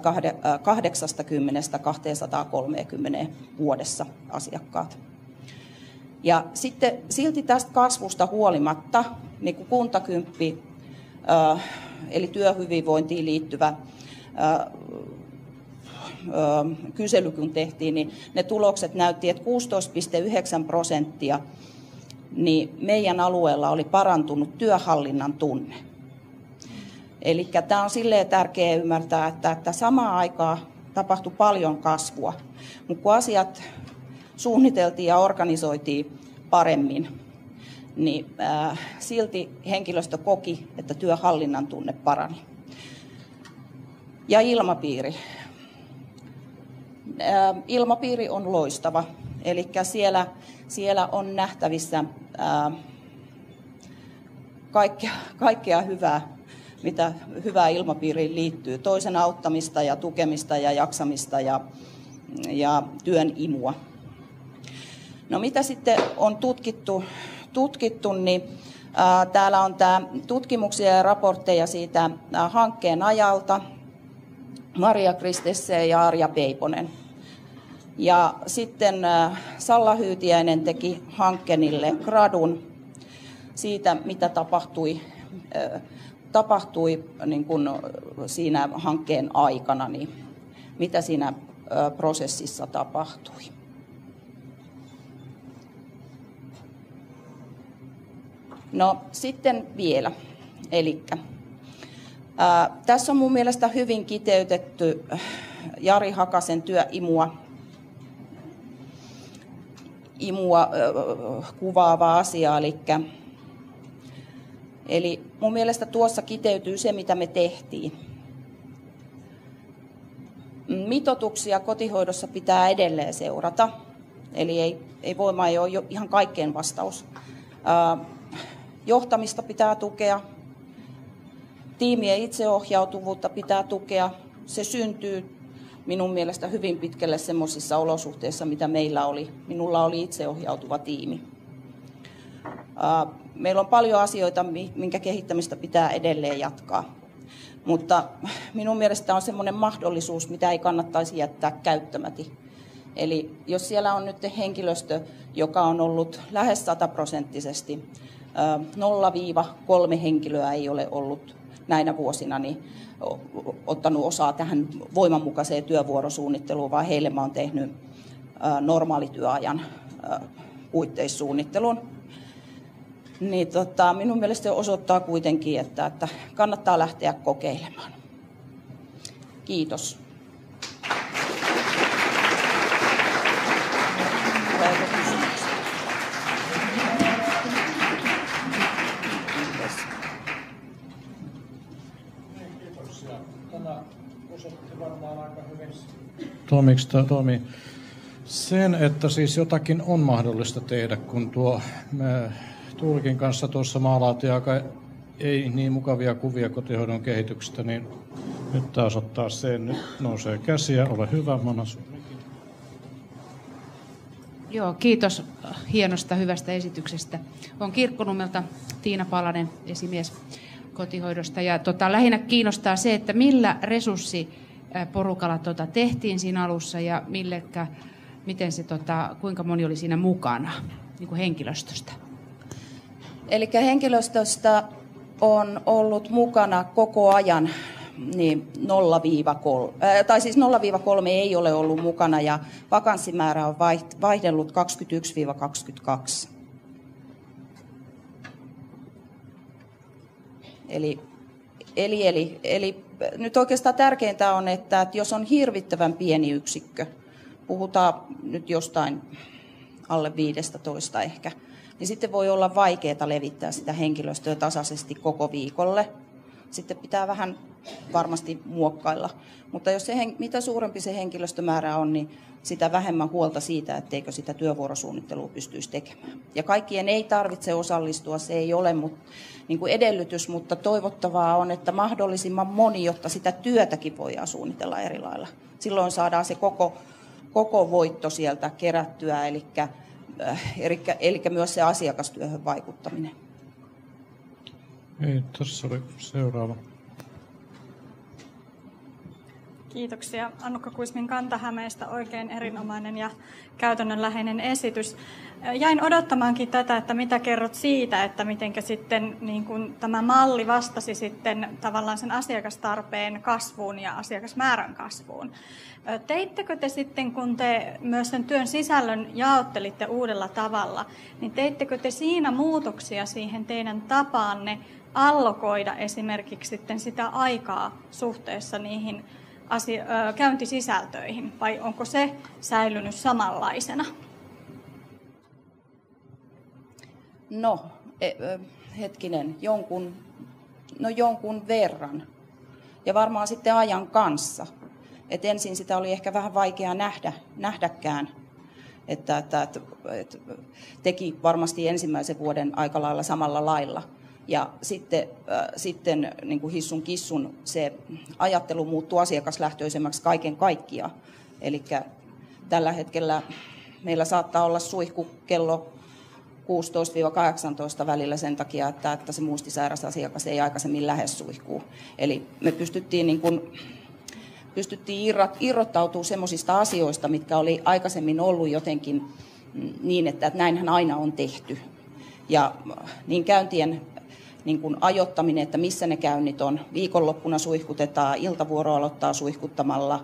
180-230 vuodessa asiakkaat. Ja sitten silti tästä kasvusta huolimatta, niin kuin kuntakymppi, eli työhyvinvointiin liittyvä kysely kun tehtiin, niin ne tulokset näytti, että 16,9% niin meidän alueella oli parantunut työhallinnan tunne. Eli tämä on silleen tärkeää ymmärtää, että samaan aikaan tapahtui paljon kasvua, mutta kun asiat suunniteltiin ja organisoitiin paremmin, niin silti henkilöstö koki, että työhallinnan tunne parani. Ja ilmapiiri. Ilmapiiri on loistava, eli siellä on nähtävissä kaikkea hyvää, mitä hyvää ilmapiiriin liittyy. Toisen auttamista ja tukemista ja jaksamista ja työn imua. No mitä sitten on tutkittu niin täällä on tämä tutkimuksia ja raportteja siitä hankkeen ajalta. Maria Kristesse ja Arja Peiponen. Ja sitten Salla Hyytiäinen teki Hankkenille gradun siitä, mitä tapahtui niin kuin siinä hankkeen aikana, niin mitä siinä prosessissa tapahtui. No sitten vielä, elikkä tässä on mun mielestä hyvin kiteytetty Jari Hakasen työimua kuvaava asia. Eli mun mielestä tuossa kiteytyy se, mitä me tehtiin. Mitoituksia kotihoidossa pitää edelleen seurata. Eli ei voima ei ole ihan kaikkeen vastaus. Johtamista pitää tukea. Tiimien itseohjautuvuutta pitää tukea. Se syntyy minun mielestä hyvin pitkälle semmoisissa olosuhteissa, mitä meillä oli. Minulla oli itseohjautuva tiimi. Meillä on paljon asioita, minkä kehittämistä pitää edelleen jatkaa. Mutta minun mielestä on semmoinen mahdollisuus, mitä ei kannattaisi jättää käyttämättä. Eli jos siellä on nyt henkilöstö, joka on ollut lähes 100%, 0-3 henkilöä ei ole ollut näinä vuosina niin ottanut osaa tähän voimanmukaiseen työvuorosuunnitteluun, vaan heille mä oon tehnyt normaalityöajan puitteissuunnittelun. Niin minun mielestä osoittaa kuitenkin, että kannattaa lähteä kokeilemaan. Kiitos. Toimii sen, että siis jotakin on mahdollista tehdä, kun Tuulikin kanssa tuossa maalaatiin aika ei niin mukavia kuvia kotihoidon kehityksestä, niin nyt tämä osoittaa sen. Nyt nousee käsiä, ole hyvä, Manas. Joo, kiitos hienosta, hyvästä esityksestä. Olen Kirkkonummelta Tiina Palanen, esimies kotihoidosta. Ja lähinnä kiinnostaa se, että millä resurssiporukalla tehtiin siinä alussa ja miten se, kuinka moni oli siinä mukana niin kuin henkilöstöstä? Eli henkilöstöstä on ollut mukana koko ajan niin 0-3 ei ole ollut mukana ja vakanssimäärä on vaihdellut 21-22. Eli nyt oikeastaan tärkeintä on, että jos on hirvittävän pieni yksikkö, puhutaan nyt jostain alle 15 ehkä, niin sitten voi olla vaikeaa levittää sitä henkilöstöä tasaisesti koko viikolle. Sitten pitää vähän varmasti muokkailla. Mutta jos mitä suurempi se henkilöstömäärä on, niin sitä vähemmän huolta siitä, etteikö sitä työvuorosuunnittelua pystyisi tekemään. Ja kaikkien ei tarvitse osallistua, se ei ole niin kuin edellytys, mutta toivottavaa on, että mahdollisimman moni, jotta sitä työtäkin voidaan suunnitella eri lailla. Silloin saadaan se koko voitto sieltä kerättyä, eli myös se asiakastyöhön vaikuttaminen. Ei, tuossa oli seuraava. Kiitoksia Annukka Kuismin Kanta-Hämeestä. Oikein erinomainen ja käytännönläheinen esitys. Jäin odottamaankin tätä, että mitä kerrot siitä, että miten sitten niin kun tämä malli vastasi sitten tavallaan sen asiakastarpeen kasvuun ja asiakasmäärän kasvuun. Teittekö te sitten, kun te myös sen työn sisällön jaottelitte uudella tavalla, niin teittekö te siinä muutoksia siihen teidän tapaanne allokoida esimerkiksi sitten sitä aikaa suhteessa niihin käyntisisältöihin, vai onko se säilynyt samanlaisena? No, jonkun verran. Ja varmaan sitten ajan kanssa. Et ensin sitä oli ehkä vähän vaikea nähdäkään, että teki varmasti ensimmäisen vuoden aika lailla samalla lailla. Ja sitten niin kuin hissun kissun se ajattelu muuttuu asiakaslähtöisemmäksi kaiken kaikkiaan. Eli tällä hetkellä meillä saattaa olla suihku kello 16-18 välillä sen takia, että se muistisairas asiakas ei aikaisemmin lähde suihkuun. Eli me pystyttiin irrottautumaan semmoisista asioista, mitkä oli aikaisemmin ollut jotenkin niin, että näinhän aina on tehty. Ja niin käyntien niin kuin ajoittaminen, että missä ne käynnit on. Viikonloppuna suihkutetaan, iltavuoro aloittaa suihkuttamalla.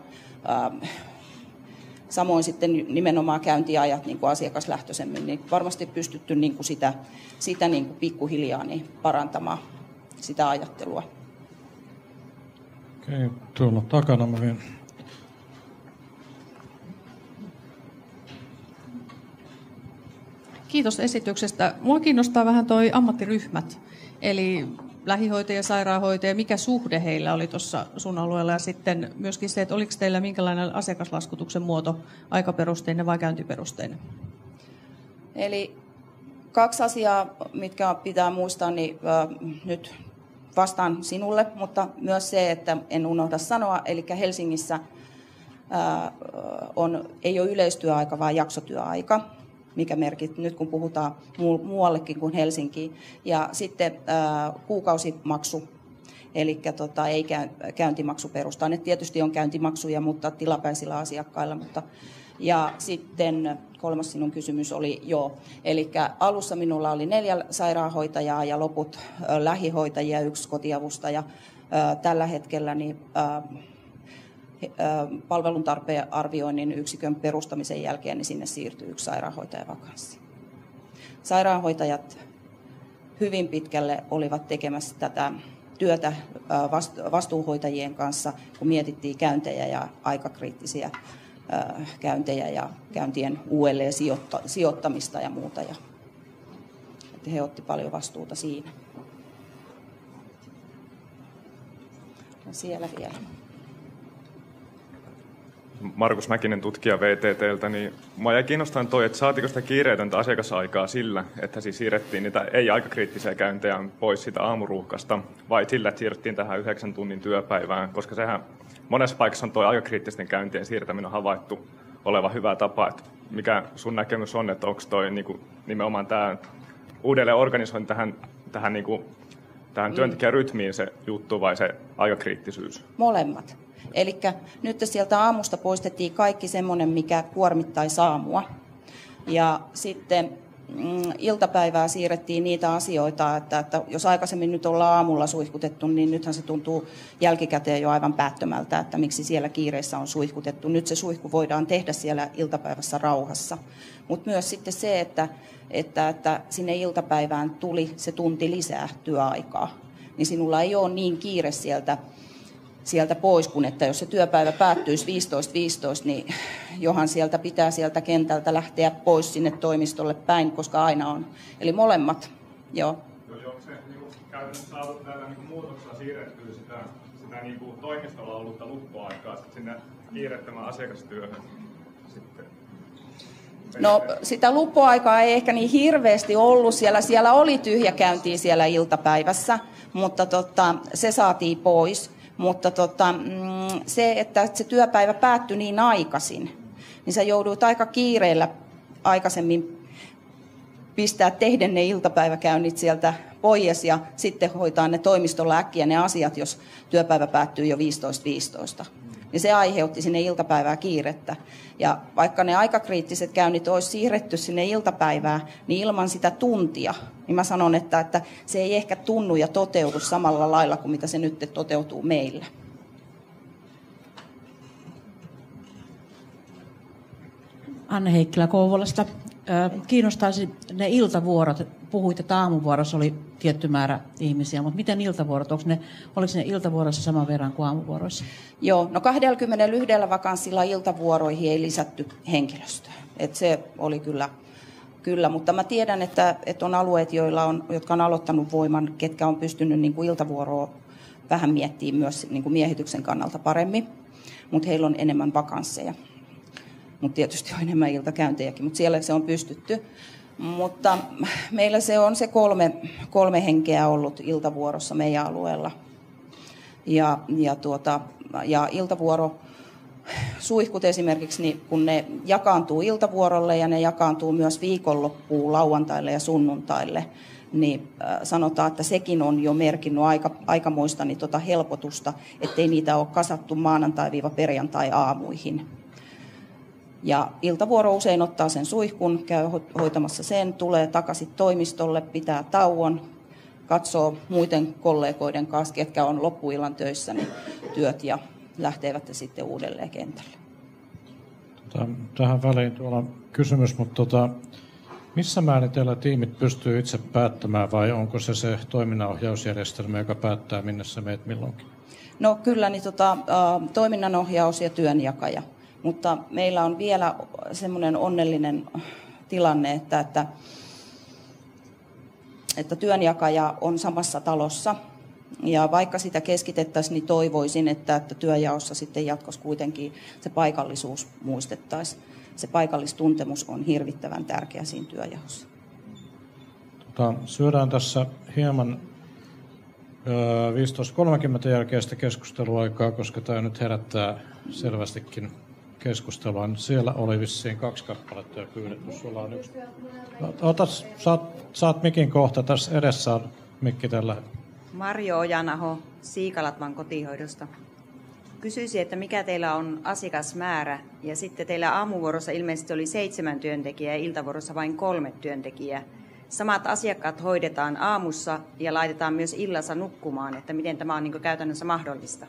Samoin sitten nimenomaan käyntiajat niin kuin asiakaslähtöisemmin, niin varmasti pystytty niin kuin sitä niin kuin pikkuhiljaa niin parantamaan sitä ajattelua. Okei, tuolla takana mä vien. Kiitos esityksestä. Mua kiinnostaa vähän toi ammattiryhmät, eli lähihoitaja, sairaanhoitaja, mikä suhde heillä oli tuossa sun alueella, ja sitten myöskin se, että oliko teillä minkälainen asiakaslaskutuksen muoto, aikaperusteinen vai käyntiperusteinen? Eli 2 asiaa, mitkä pitää muistaa, niin nyt vastaan sinulle, mutta myös se, että en unohda sanoa, eli Helsingissä ei ole yleistyöaika, vaan jaksotyöaika, mikä merkitsee nyt kun puhutaan muuallekin kuin Helsinkiin. Ja sitten kuukausimaksu, eli ei käyntimaksuperustainen. Tietysti on käyntimaksuja, mutta tilapäisillä asiakkailla. Ja sitten 3. sinun kysymys oli, eli alussa minulla oli 4 sairaanhoitajaa ja loput lähihoitajia ja 1 kotiavustaja. Tällä hetkellä niin palveluntarpeen arvioinnin yksikön perustamisen jälkeen niin sinne siirtyy 1 sairaanhoitaja vakanssi. Sairaanhoitajat hyvin pitkälle olivat tekemässä tätä työtä vastuuhoitajien kanssa, kun mietittiin käyntejä ja aikakriittisiä käyntejä ja käyntien uudelleen sijoittamista ja muuta. Ja että he otti paljon vastuuta siinä. Ja siellä vielä. Markus Mäkinen, tutkija VTT:ltä, niin minua jäi kiinnostamaan toi, että saatiko sitä kiireetöntä asiakasaikaa sillä, että siis siirrettiin niitä ei-aikakriittisiä käyntejä pois sitä aamuruuhkasta, vai sillä, että siirrettiin tähän 9 tunnin työpäivään, koska sehän monessa paikassa on tuo aikakriittisten käyntien siirtäminen on havaittu oleva hyvä tapa. Että mikä sun näkemys on, että onko toi niinku nimenomaan tämä uudelleen organisointi tähän työntekijärytmiin se juttu vai se aikakriittisyys? Molemmat. Eli nyt sieltä aamusta poistettiin kaikki semmoinen, mikä kuormittaisi aamua. Ja sitten iltapäivää siirrettiin niitä asioita, että jos aikaisemmin nyt ollaan aamulla suihkutettu, niin nythän se tuntuu jälkikäteen jo aivan päättömältä, että miksi siellä kiireessä on suihkutettu. Nyt se suihku voidaan tehdä siellä iltapäivässä rauhassa. Mutta myös sitten se, että sinne iltapäivään tuli se tunti lisää työaikaa, niin sinulla ei ole niin kiire sieltä pois, kun että jos se työpäivä päättyisi 15.15, niin johan pitää sieltä kentältä lähteä pois sinne toimistolle päin, koska aina on. Eli molemmat, joo. Se käytännössä saatu tällä niin muutoksella siirrettyä sitä niin kuin toimistolla ollutta luppuaikaa sinne kiireettömään asiakastyöhön sitten? No sitä luppuaikaa ei ehkä niin hirveästi ollut siellä. Siellä oli tyhjäkäyntiä siellä iltapäivässä, mutta se saatiin pois. Mutta se, että se työpäivä päättyi niin aikaisin, niin sä jouduit aika kiireellä aikaisemmin pistää tehden ne iltapäiväkäynnit sieltä pois ja sitten hoitaa ne toimistolla äkkiä ne asiat, jos työpäivä päättyy jo 15.15. Ja se aiheutti sinne iltapäivää kiirettä. Ja vaikka ne aikakriittiset käynnit olisi siirretty sinne iltapäivään, niin ilman sitä tuntia, niin mä sanon, että se ei ehkä tunnu ja toteudu samalla lailla kuin mitä se nyt toteutuu meillä. Anne Heikkilä Kouvolasta. Kiinnostaisi ne iltavuorot. Puhuit, että aamuvuorossa oli tietty määrä ihmisiä, mutta miten iltavuorot? Oliko ne iltavuorossa saman verran kuin aamuvuoroissa? Joo, no 21 vakanssilla iltavuoroihin ei lisätty henkilöstöä. Et se oli kyllä, mutta mä tiedän, että on alueet, jotka on aloittanut voiman, ketkä on pystynyt niin kuin iltavuoroa vähän miettimään myös niin kuin miehityksen kannalta paremmin, mutta heillä on enemmän vakansseja. Mutta tietysti on enemmän iltakäyntejäkin, mutta siellä se on pystytty. Mutta meillä se on se kolme henkeä ollut iltavuorossa meidän alueella. Ja iltavuoro, suihkut esimerkiksi, niin kun ne jakaantuu iltavuorolle ja ne jakaantuu myös viikonloppuun, lauantaille ja sunnuntaille, niin sanotaan, että sekin on jo merkinnyt aikamoista helpotusta, ettei niitä ole kasattu maanantai-perjantai-aamuihin. Ja iltavuoro usein ottaa sen suihkun, käy hoitamassa sen, tulee takaisin toimistolle, pitää tauon, katsoo muiden kollegoiden kanssa, ketkä on loppuillan töissä, niin työt ja lähtevät sitten uudelleen kentälle. Tähän väliin tuolla kysymys, mutta missä määrin teillä tiimit pystyy itse päättämään vai onko se toiminnanohjausjärjestelmä, joka päättää minne sä meet milloinkin? No kyllä, niin toiminnanohjaus ja työnjakaja. Mutta meillä on vielä semmoinen onnellinen tilanne, että työnjakaja on samassa talossa. Ja vaikka sitä keskitettäisiin, niin toivoisin, että työnjaossa sitten jatkossa kuitenkin se paikallisuus muistettaisiin. Se paikallistuntemus on hirvittävän tärkeä siinä työnjaossa. Syödään tässä hieman 15.30 jälkeistä keskusteluaikaa, koska tämä nyt herättää selvästikin keskustelua. Siellä oli vissiin 2 kappaletta jo pyydetty. Sulla on yksi. Saat mikin kohta. Tässä edessä on mikki tällä. Marjo Ojanaho Siikalatvan kotihoidosta. Kysyisin, että mikä teillä on asiakasmäärä ja sitten teillä aamuvuorossa ilmeisesti oli 7 työntekijää ja iltavuorossa vain 3 työntekijää. Samat asiakkaat hoidetaan aamussa ja laitetaan myös illassa nukkumaan, että miten tämä on niin käytännössä mahdollista?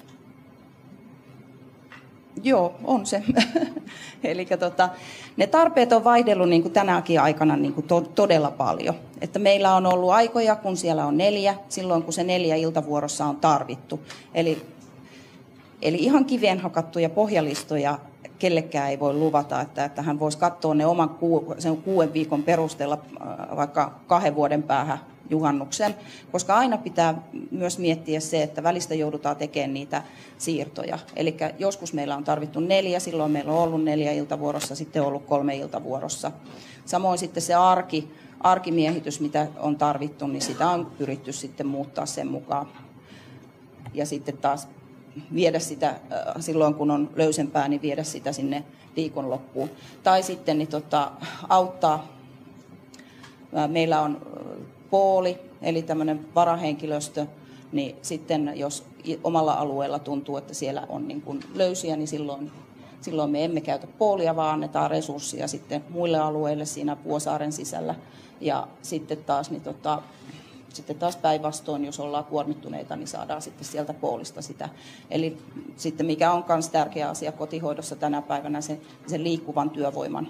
Joo, on se. Eli ne tarpeet on vaihdellut niin kuin tänäkin aikana niin kuin todella paljon. Että meillä on ollut aikoja, kun siellä on 4, silloin kun se 4 iltavuorossa on tarvittu. Eli ihan kiveen hakattuja pohjalistoja kellekään ei voi luvata, että hän voisi katsoa ne oman 6 viikon perusteella vaikka 2 vuoden päähän juhannuksen, koska aina pitää myös miettiä se, että välistä joudutaan tekemään niitä siirtoja. Eli joskus meillä on tarvittu 4, silloin meillä on ollut 4 iltavuorossa, sitten on ollut 3 iltavuorossa. Samoin sitten se arkimiehitys, mitä on tarvittu, niin sitä on pyritty sitten muuttaa sen mukaan. Ja sitten taas viedä sitä, silloin kun on löysempää, niin viedä sitä sinne viikonloppuun. Tai sitten niin auttaa. Meillä on pooli, eli tämmöinen varahenkilöstö, niin sitten jos omalla alueella tuntuu, että siellä on niin kuin löysiä, niin silloin me emme käytä poolia, vaan annetaan resursseja sitten muille alueille siinä Vuosaaren sisällä. Ja sitten taas, sitten taas päinvastoin, jos ollaan kuormittuneita, niin saadaan sitten sieltä poolista sitä. Eli sitten mikä on myös tärkeä asia kotihoidossa tänä päivänä, sen liikkuvan työvoiman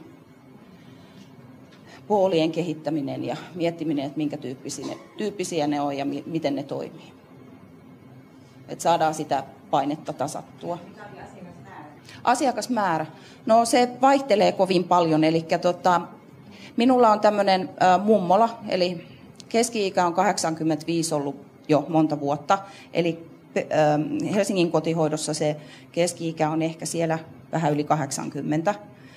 poolien kehittäminen ja miettiminen, että minkä tyyppisiä ne on ja miten ne toimii. Että saadaan sitä painetta tasattua. Mikä oli asiakasmäärä? Asiakasmäärä. No se vaihtelee kovin paljon. Eli minulla on tämmöinen mummola, eli Keski-ikä on 85 ollut jo monta vuotta, eli Helsingin kotihoidossa se keski-ikä on ehkä siellä vähän yli 80.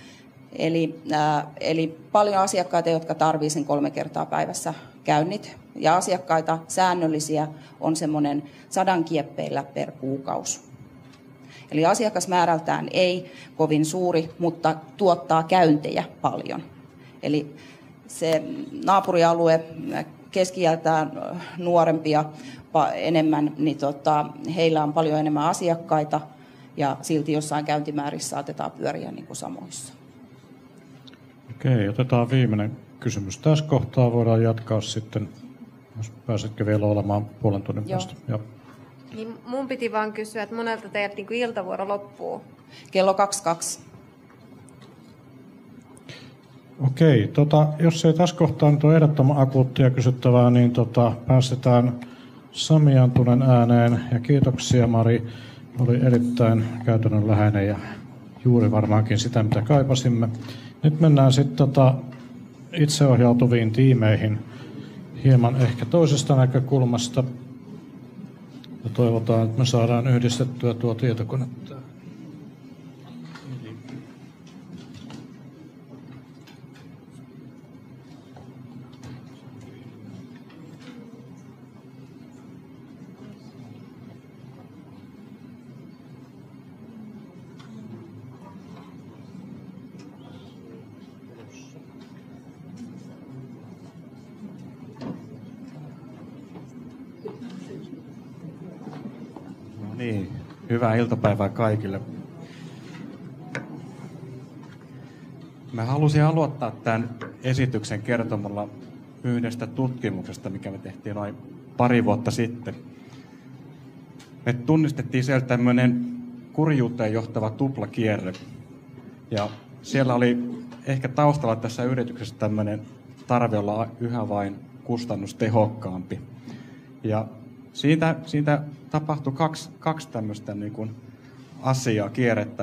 Eli paljon asiakkaita, jotka tarvitsevat sen 3 kertaa päivässä käynnit. Ja asiakkaita säännöllisiä on semmoinen 100 kieppeillä per kuukausi. Eli asiakasmäärältään ei kovin suuri, mutta tuottaa käyntejä paljon. Eli se naapurialue keski-iältään nuorempia enemmän, niin heillä on paljon enemmän asiakkaita ja silti jossain käyntimäärissä saatetaan pyöriä niin kuin samoissa. Okei, otetaan viimeinen kysymys. Tässä kohtaa voidaan jatkaa sitten, jos pääsetkö vielä olemaan puolen tunnin päästä. Joo. Niin mun piti vaan kysyä, että monelta teidät niin kuin iltavuoro loppuu? Kello 22. Okei, jos ei tässä kohtaa nyt ole ehdottoman akuuttia kysyttävää, niin päästetään Sami Antunen ääneen. Ja kiitoksia Mari, oli erittäin käytännönläheinen ja juuri varmaankin sitä, mitä kaipasimme. Nyt mennään sitten itseohjautuviin tiimeihin hieman ehkä toisesta näkökulmasta. Ja toivotaan, että me saadaan yhdistettyä tuo tietokone. Niin, hyvää iltapäivää kaikille. Mä halusin aloittaa tämän esityksen kertomalla yhdestä tutkimuksesta, mikä me tehtiin noin pari vuotta sitten. Me tunnistettiin sieltä tämmöinen kurjuuteen johtava tuplakierre. Ja siellä oli ehkä taustalla tässä yrityksessä tämmöinen tarve olla yhä vain kustannustehokkaampi. Ja siitä tapahtui kaksi tämmöistä niin kuin asiaa, kierrettä,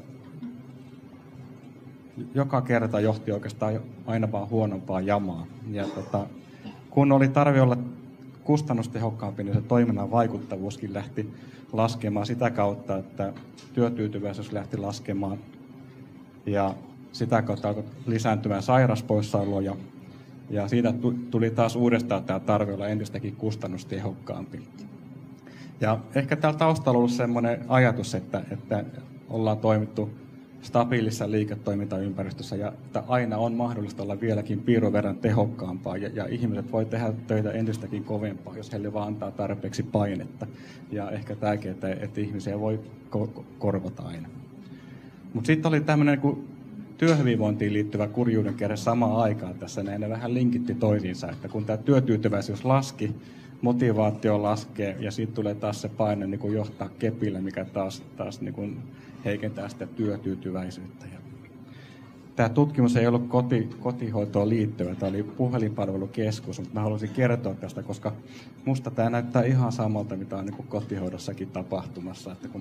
joka kerta johti oikeastaan aina vaan huonompaa jamaa. Ja kun oli tarve olla kustannustehokkaampi, niin se toiminnan vaikuttavuuskin lähti laskemaan sitä kautta, että työtyytyväisyys lähti laskemaan. Ja sitä kautta alkoi lisääntymään sairaspoissaolo ja siitä tuli taas uudestaan tämä tarve olla entistäkin kustannustehokkaampi. Ja ehkä täällä taustalla on ollut sellainen ajatus, että ollaan toimittu stabiilissa liiketoimintaympäristössä ja että aina on mahdollista olla vieläkin piirun verran tehokkaampaa ja ihmiset voi tehdä töitä entistäkin kovempaa, jos heille vaan antaa tarpeeksi painetta. Ja ehkä tämäkin, että ihmisiä voi korvata aina. Mutta sitten oli tämmöinen työhyvinvointiin liittyvä kurjuuden kierre samaan aikaan tässä, ne vähän linkitti toisiinsa, että kun tämä työtyytyväisyys laski, motivaatio laskee ja sitten tulee taas se paine niin kuin johtaa kepillä, mikä taas niin kuin heikentää sitä työtyytyväisyyttä. Ja tämä tutkimus ei ollut kotihoitoon liittyvä, tämä oli puhelinpalvelukeskus, mutta mä haluaisin kertoa tästä, koska musta tämä näyttää ihan samalta, mitä on niin kuin kotihoidossakin tapahtumassa, että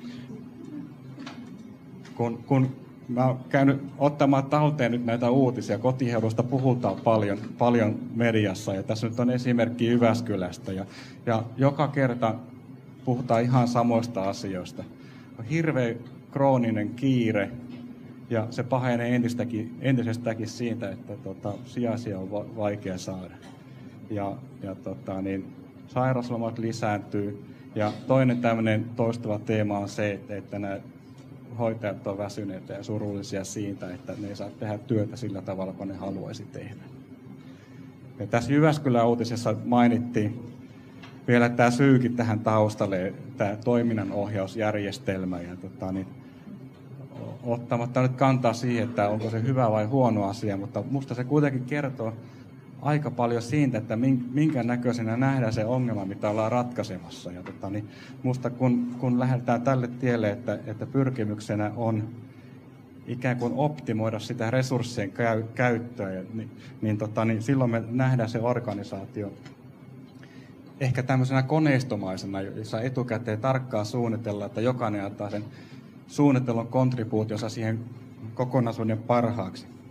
kun mä oon käynyt ottamaan talteen nyt näitä uutisia. Kotihoidosta puhutaan paljon mediassa ja tässä nyt on esimerkki Jyväskylästä. Ja joka kerta puhutaan ihan samoista asioista. On hirveä krooninen kiire ja se pahenee entisestäänkin siitä, että sijaisia on vaikea saada. Sairauslomat lisääntyy ja toinen tämmöinen toistuva teema on se, että nämä hoitajat on väsyneitä ja surullisia siitä, että ne ei saa tehdä työtä sillä tavalla, kun ne haluaisi tehdä. Ja tässä Jyväskylän uutisessa mainittiin vielä tämä syykin tähän taustalle, tämä toiminnanohjausjärjestelmä. Ja ottamatta nyt kantaa siihen, että onko se hyvä vai huono asia, mutta musta se kuitenkin kertoo aika paljon siitä, että minkä näköisenä nähdään se ongelma, mitä ollaan ratkaisemassa. Ja musta kun lähdetään tälle tielle, että pyrkimyksenä on ikään kuin optimoida sitä resurssien käyttöä, niin silloin me nähdään se organisaatio ehkä tämmöisenä koneistomaisena, jossa etukäteen tarkkaan suunnitellaan, että jokainen antaa sen suunnittelun kontribuutionsa siihen kokonaisuuden parhaaksi.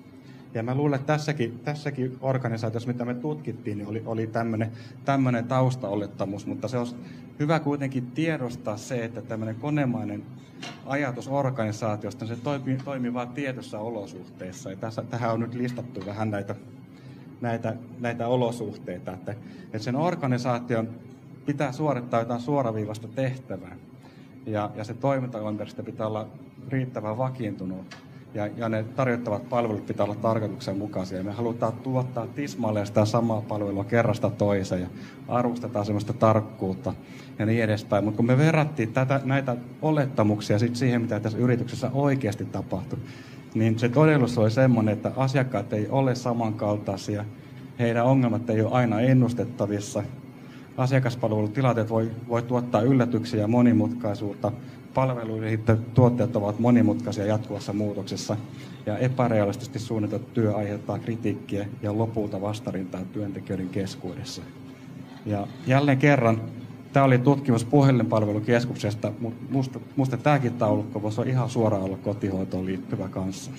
Ja mä luulen, että tässäkin organisaatiossa, mitä me tutkittiin, niin oli tämmöinen taustaolettamus, mutta se olisi hyvä kuitenkin tiedostaa se, että tämmöinen konemainen ajatus organisaatiosta, se toimii vain tietyssä olosuhteissa. Ja tähän on nyt listattu vähän näitä olosuhteita, että sen organisaation pitää suorittaa jotain suoraviivasta tehtävää. Ja se toimintaympäristö pitää olla riittävän vakiintunut. Ja ne tarjottavat palvelut pitää olla tarkoituksenmukaisia. Me halutaan tuottaa tismalleen sitä samaa palvelua kerrasta toiseen ja arvostetaan semmoista tarkkuutta ja niin edespäin. Mutta kun me verrattiin näitä olettamuksia siihen, mitä tässä yrityksessä oikeasti tapahtui, niin se todellisuus oli semmoinen, että asiakkaat ei ole samankaltaisia, heidän ongelmat ei ole aina ennustettavissa, asiakaspalvelutilanteet voi tuottaa yllätyksiä ja monimutkaisuutta, palveluihin tuotteet ovat monimutkaisia jatkuvassa muutoksessa ja epärealistisesti suunniteltu työ aiheuttaa kritiikkiä ja lopulta vastarintaa työntekijöiden keskuudessa. Ja jälleen kerran, tämä oli tutkimus puhelinpalvelukeskuksesta, mutta musta tämäkin taulukko voisi olla ihan suoraan olla kotihoitoon liittyvä kanssa.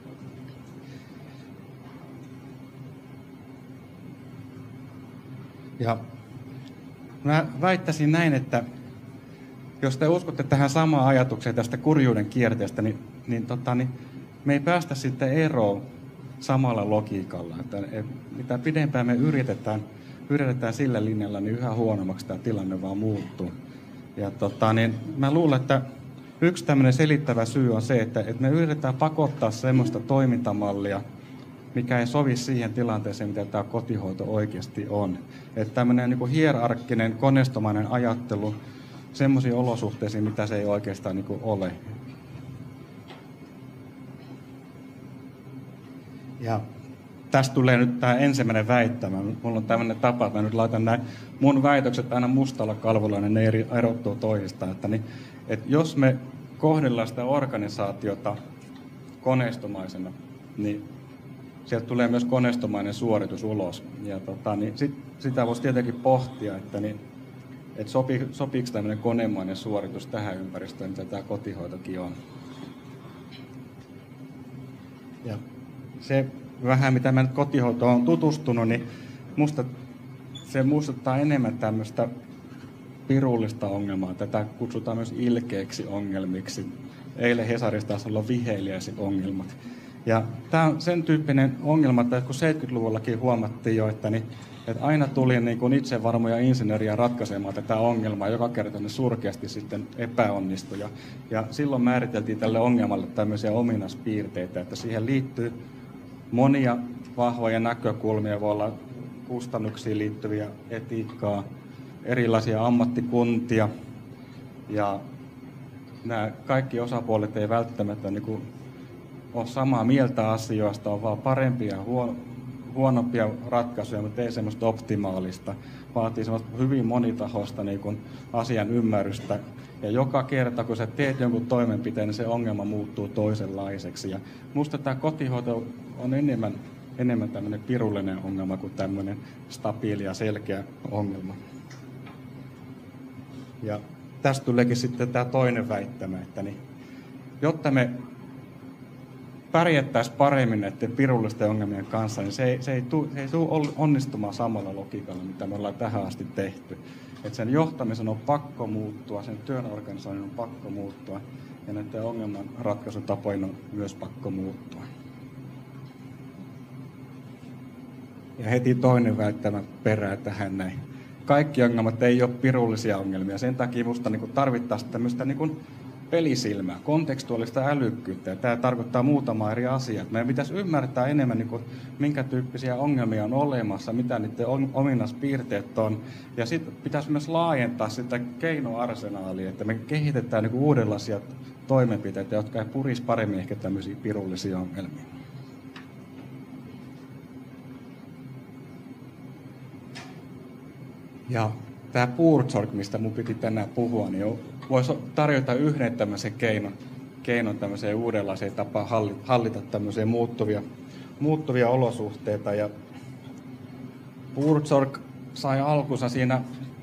Ja mä väittäisin näin, että jos te uskotte tähän samaan ajatukseen tästä kurjuuden kierteestä, niin me ei päästä sitten eroon samalla logiikalla. Että mitä pidempään me yritetään sillä linjalla, niin yhä huonommaksi tämä tilanne vaan muuttuu. Ja mä luulen, että yksi tämmöinen selittävä syy on se, että me yritetään pakottaa semmoista toimintamallia, mikä ei sovi siihen tilanteeseen, mitä tämä kotihoito oikeasti on. Että tämmöinen niin kuin hierarkkinen, koneistomainen ajattelu semmoisiin olosuhteisiin, mitä se ei oikeastaan niin kuin ole. Ja tästä tulee nyt tämä ensimmäinen väittämä. Mulla on tämmöinen tapa, että mä nyt laitan nämä mun väitökset aina mustalla kalvolla, niin ne erottuu toisistaan. Että jos me kohdellaan sitä organisaatiota koneistomaisena, niin sieltä tulee myös koneistomainen suoritus ulos. Ja sitä voisi tietenkin pohtia, että sopiiko tämmöinen konemainen suoritus tähän ympäristöön, mitä tämä kotihoitokin on. Ja se vähän, mitä mä nyt kotihoitoon olen tutustunut, niin musta se muistuttaa enemmän tämmöistä pirullista ongelmaa. Tätä kutsutaan myös ilkeiksi ongelmiksi. Eilen Hesarissa taisi olla viheliäiset-ongelmat. Ja tämä on sen tyyppinen ongelma, että kun 70-luvullakin huomattiin jo, että aina tuli niin kuin itsevarmoja insinööriä ratkaisemaan tätä ongelmaa, joka kerta ne surkeasti sitten epäonnistui. Ja silloin määriteltiin tälle ongelmalle tämmöisiä ominaispiirteitä, että siihen liittyy monia vahvoja näkökulmia, voi olla kustannuksiin liittyviä etiikkaa, erilaisia ammattikuntia, ja nämä kaikki osapuolet ei välttämättä niin kuin ole samaa mieltä asioista, on vaan parempia ja huonompia ratkaisuja, mutta ei semmoista optimaalista. Vaatii semmoista hyvin monitahoista niin kuin asian ymmärrystä. Ja joka kerta, kun sä teet jonkun toimenpiteen, niin se ongelma muuttuu toisenlaiseksi. Ja musta tämä kotihoito on enemmän tämmöinen pirullinen ongelma kuin tämmöinen stabiili ja selkeä ongelma. Ja tästä tuleekin sitten tämä toinen väittämä, että jotta me pärjättäisiin paremmin näiden pirullisten ongelmien kanssa, niin se ei tule onnistumaan samalla logiikalla, mitä me ollaan tähän asti tehty. Että sen johtamisen on pakko muuttua, sen työn organisoinnin on pakko muuttua, ja näiden ongelmanratkaisutapojen on myös pakko muuttua. Ja heti toinen väittämä perää tähän näin. Kaikki ongelmat ei ole pirullisia ongelmia, sen takia minusta tarvittaisiin tämmöistä pelisilmää, kontekstuaalista älykkyyttä. Ja tämä tarkoittaa muutama eri asiaa. Meidän pitäisi ymmärtää enemmän, minkä tyyppisiä ongelmia on olemassa, mitä niiden ominaispiirteet on. Ja sitten pitäisi myös laajentaa sitä keinoarsenaalia, että me kehitetään uudenlaisia toimenpiteitä, jotka ei purisi paremmin ehkä tämmöisiä pirullisia ongelmia. Ja tämä Buurtzorg, mistä mun piti tänään puhua, niin voisi tarjota yhden tämmöisen keinon tämmöiseen uudenlaiseen tapaan hallita tämmöisiä muuttuvia olosuhteita. Ja Buurtzorg sai alkunsa siinä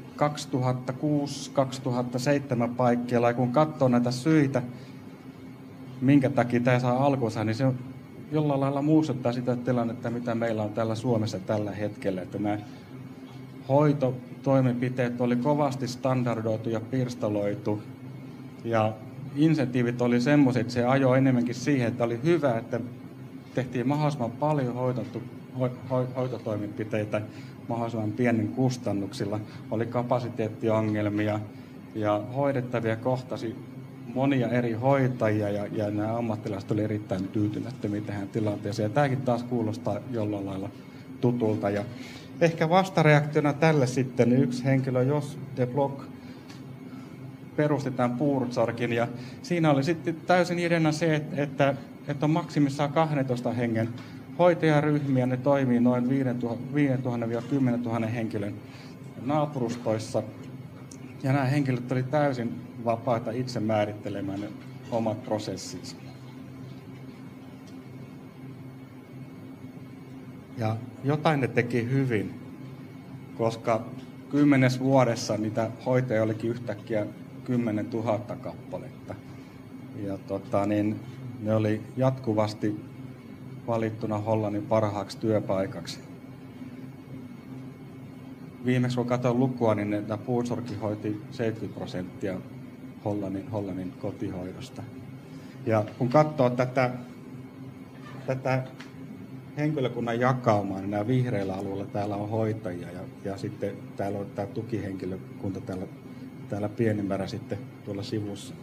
2006-2007 paikkeilla, ja kun katsoo näitä syitä, minkä takia tämä saa alkunsa, niin se jollain lailla muistuttaa sitä tilannetta, mitä meillä on täällä Suomessa tällä hetkellä. Että nämä hoitotoimenpiteet oli kovasti standardoitu ja pirstaloitu. Ja insentiivit oli semmoiset, että se ajoi enemmänkin siihen, että oli hyvä, että tehtiin mahdollisimman paljon hoitotoimenpiteitä mahdollisimman pienen kustannuksilla. Oli kapasiteettiongelmia ja hoidettavia kohtasi monia eri hoitajia ja nämä ammattilaiset olivat erittäin tyytymättömiä tähän tilanteeseen. Ja tämäkin taas kuulostaa jollain lailla tutulta. Ja ehkä vastareaktiona tälle sitten yksi henkilö, Jos de Blok, perusti tämän Buurtzorgin. Ja siinä oli sitten täysin ideana se, että on maksimissaan 12 hengen hoitajaryhmiä. Ne toimii noin 5 000-10 000 henkilön naapurustoissa. Ja nämä henkilöt oli täysin vapaita itse määrittelemään ne omat prosessinsa. Ja jotain ne teki hyvin, koska 10 vuodessa niitä hoitajia olikin yhtäkkiä 10 000 kappaletta. Ja ne oli jatkuvasti valittuna Hollannin parhaaksi työpaikaksi. Viimeksi kun katsoin lukua, niin Buurtzorg hoiti 70% Hollannin kotihoidosta. Ja kun katsoo tätä henkilökunnan jakaumaa, niin nämä vihreillä alueilla täällä on hoitajia ja sitten täällä on tämä tukihenkilökunta täällä pienemmällä sitten tuolla sivussa.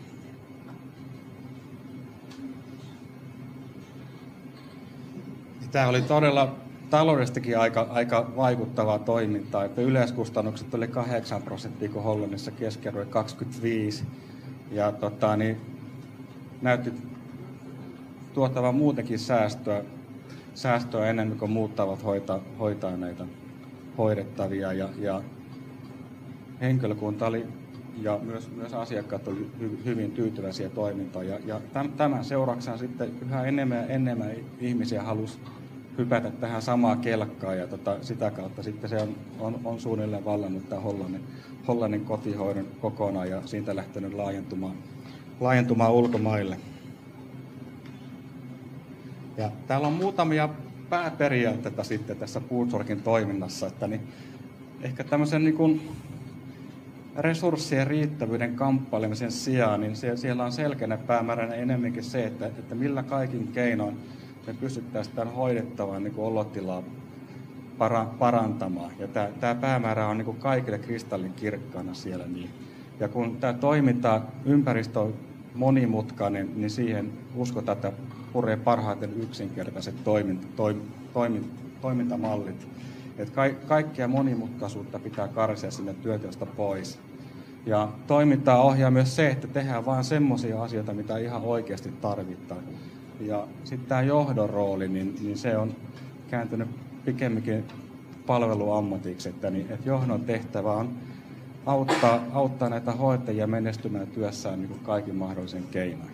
Tämä oli todella taloudellisestikin aika vaikuttavaa toimintaa, että yleiskustannukset oli 8%, kun Hollannissa keskiarvo 25%. Ja näytti tuottavan muutenkin säästöä enemmän kuin muut tavat hoitaa näitä hoidettavia. Ja henkilökunta oli ja myös asiakkaat oli hyvin tyytyväisiä toimintaan. Ja tämän seurauksena sitten yhä enemmän ihmisiä halusi hypätä tähän samaan kelkkaan ja sitä kautta sitten se on suunnilleen vallannut tämä Hollannin kotihoidon kokonaan ja siitä lähtenyt laajentumaan ulkomaille. Ja täällä on muutamia pääperiaatteita sitten tässä Buurtzorgin toiminnassa, että ehkä tämmöisen resurssien riittävyyden kamppailemisen sijaan, niin siellä on selkeänä päämääränä enemmänkin se, että millä kaikin keinoin me pystyttäisiin tämän hoidettavan olotilaa parantamaan. Ja tämä päämäärä on kaikille kristallin kirkkaana siellä. Ja kun tämä ympäristö on monimutkainen, niin siihen uskotaan, että puree parhaiten yksinkertaiset toimintamallit. Että kaikkia monimutkaisuutta pitää karsia sinne työtyöstä pois. Ja toimintaa ohjaa myös se, että tehdään vain semmoisia asioita, mitä ihan oikeasti tarvitaan. Ja sitten tämä johdon rooli, niin se on kääntynyt pikemminkin palveluammatiksi, että johdon tehtävä on auttaa näitä hoitajia menestymään työssään kaikin mahdollisen keinoin.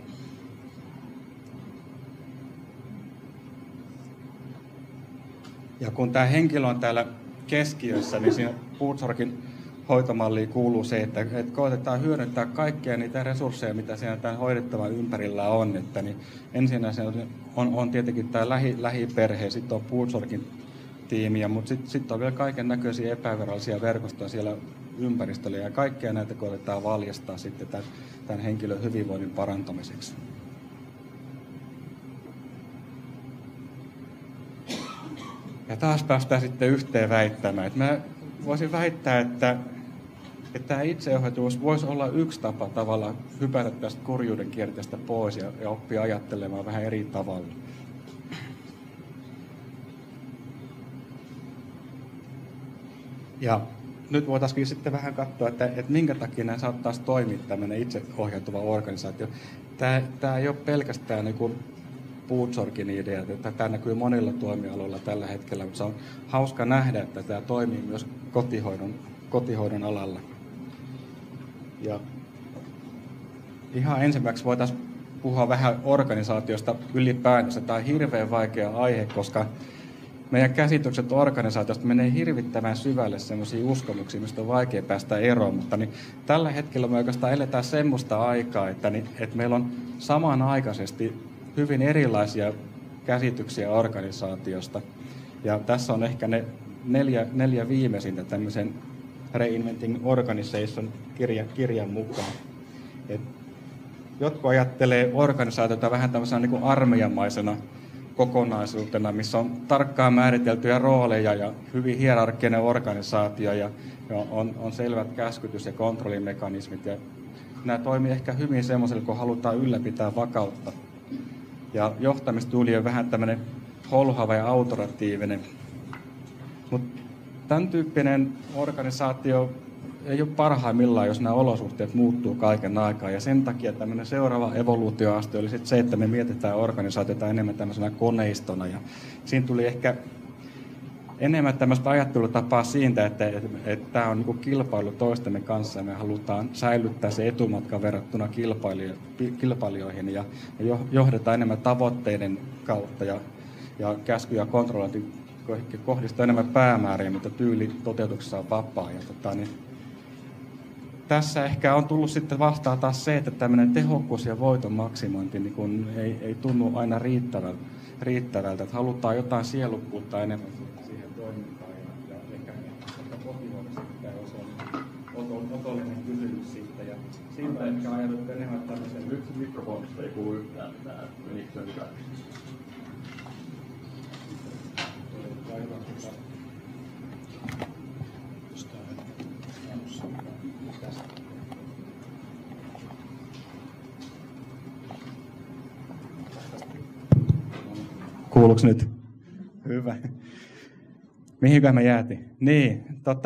Ja kun tämä henkilö on täällä keskiössä, niin siinä Buurtzorgin hoitomalliin kuuluu se, että koetetaan hyödyntää kaikkia niitä resursseja, mitä siinä tämän hoidettavan ympärillä on. Että ensinnä se on tietenkin tämä lähiperhe, sitten on Buurtzorgin tiimiä, mutta sitten on vielä kaiken näköisiä epävirallisia verkostoja siellä ympäristöllä ja kaikkea näitä koetetaan valjastaa sitten tämän henkilön hyvinvoinnin parantamiseksi. Ja taas päästään sitten yhteen väittämään. Että mä voisin väittää, että tämä itseohjautuvuus voisi olla yksi tapa tavalla hypätä tästä kurjuuden kierteestä pois ja oppia ajattelemaan vähän eri tavalla. Ja nyt voitaisiin sitten vähän katsoa, että minkä takia nämä saattaisi toimia tämmöinen itseohjautuva organisaatio. Tämä ei ole pelkästään Buurtzorgin idea, että tämä näkyy monilla toimialoilla tällä hetkellä, mutta se on hauska nähdä, että tämä toimii myös kotihoidon alalla. Ja ihan ensimmäiseksi voitaisiin puhua vähän organisaatiosta ylipäätänsä. Tämä on hirveän vaikea aihe, koska meidän käsitykset organisaatiosta menee hirvittävän syvälle sellaisiin uskomuksiin, mistä on vaikea päästä eroon. Mutta tällä hetkellä me oikeastaan eletään semmoista aikaa, että meillä on samanaikaisesti hyvin erilaisia käsityksiä organisaatiosta. Ja tässä on ehkä ne neljä viimeisintä tämmöisen Reinventing Organization kirjan mukaan. Jotkut ajattelee organisaatiota vähän tämmöisenä niin kuin armeijamaisena kokonaisuutena, missä on tarkkaan määriteltyjä rooleja ja hyvin hierarkkinen organisaatio ja on selvät käskytys- ja kontrollimekanismit. Ja nämä toimii ehkä hyvin semmoiselle, kun halutaan ylläpitää vakautta. Ja johtamistyyli on vähän tämmöinen holhava ja autoratiivinen. Mutta tämän tyyppinen organisaatio ei ole parhaimmillaan, jos nämä olosuhteet muuttuu kaiken aikaa. Ja sen takia tämmöinen seuraava evoluutioaste oli se, että me mietitään organisaatiota enemmän tämmöisenä koneistona. Ja siinä tuli ehkä enemmän tämmöistä ajattelutapaa siitä, että tämä on niin kilpailu toistemme kanssa ja me halutaan säilyttää se etumatka verrattuna kilpailijoihin ja johdetaan enemmän tavoitteiden kautta ja käsky- ja kontrollointi kohdistuu enemmän päämääriä, mutta tyyli toteutuksessa on vapaa. Ja tässä ehkä on tullut sitten vastaan taas se, että tämmöinen tehokkuus ja voiton maksimointi niin kun ei tunnu aina riittävältä. Että halutaan jotain sielukkuutta enemmän siihen toimintaan. Ja ehkä kotihoidossa pitää olla otollinen kysymys sitten. Ja siitä ehkä ajatut enemmän tämmöisen... Nyt mikrofonista ei kuulu yhtään mitään. Menikö se hyvä? Kuuluuko nyt? Hyvä. Mihinkään me jäätiin? Niin,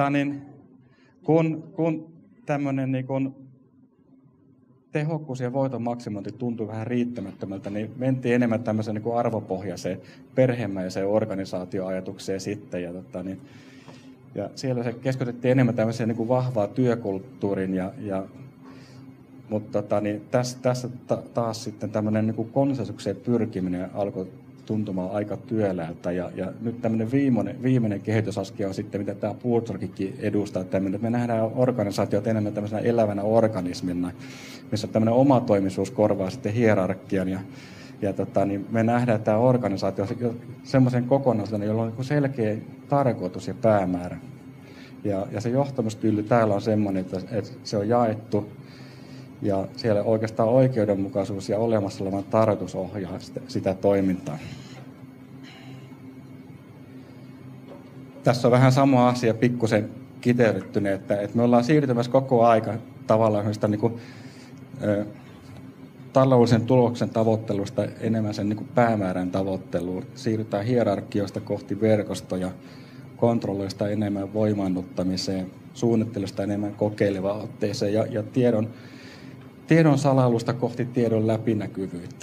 kun tämmöinen niin tehokkuus ja voiton maksimointi tuntui vähän riittämättömältä, niin mentiin enemmän tämmöiseen niin arvopohjaiseen perhemäiseen organisaatioajatukseen sitten. Ja siellä se keskityttiin enemmän tämmöiseen niin vahvaa työkulttuurin, mutta tässä taas sitten tämmöinen niin konsensukseen pyrkiminen alkoi tuntumaan aika työläältä. Ja nyt tämmöinen viimeinen kehitysaskel on sitten, mitä tämä Puurtorkikin edustaa, että me nähdään organisaatiot enemmän tämmöisenä elävänä organismina, missä tämmöinen omatoimisuus korvaa sitten hierarkian. Niin me nähdään tämä organisaatio semmoisen kokonaisuuden, jolla on selkeä tarkoitus ja päämäärä. Ja se johtamistyyli täällä on semmoinen, että se on jaettu ja siellä oikeastaan oikeudenmukaisuus ja olemassa olevan tarkoitus ohjaa sitä toimintaa. Tässä on vähän sama asia pikkusen kiteytettyneen, että me ollaan siirtymässä koko aika tavallaan sitä niin kuin, taloudellisen tuloksen tavoittelusta enemmän sen niin kuin päämäärän tavoitteluun. Siirrytään hierarkioista kohti verkostoja, kontrolloista enemmän voimaannuttamiseen, suunnittelusta enemmän kokeilevaan otteeseen ja tiedon salailusta kohti tiedon läpinäkyvyyttä.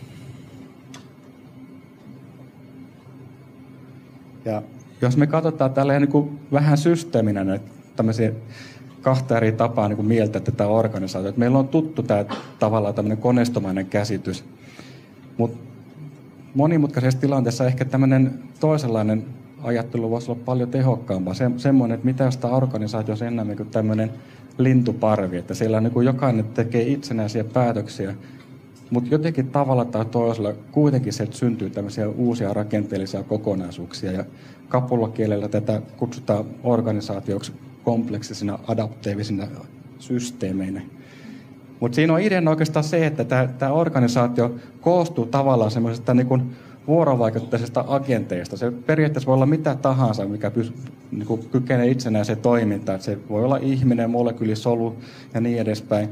Ja jos me katsotaan tällä niin kuin vähän systeeminä näitä tämmöisiä kahta eri tapaa niin kuin mieltää tätä organisaatiota. Meillä on tuttu tämä tavallaan tämmöinen koneistomainen käsitys, mutta monimutkaisessa tilanteessa ehkä tämmöinen toisenlainen ajattelu voisi olla paljon tehokkaampaa. Semmoinen, että mitä jos tämä organisaatio on enemmän kuin tämmöinen lintuparvi, että siellä niin kuin jokainen tekee itsenäisiä päätöksiä, mutta jotenkin tavalla tai toisella kuitenkin sieltä syntyy tämmöisiä uusia rakenteellisia kokonaisuuksia. Ja kapulakielellä tätä kutsutaan organisaatioksi kompleksisina adaptiivisina systeemeinä. Mutta siinä on ideana oikeastaan se, että tämä organisaatio koostuu tavallaan semmoisesta niin kuin vuorovaikutteisesta agenteista. Se periaatteessa voi olla mitä tahansa, mikä niin kykenee itsenäiseen toimintaan. Se voi olla ihminen, molekyyli, solu ja niin edespäin.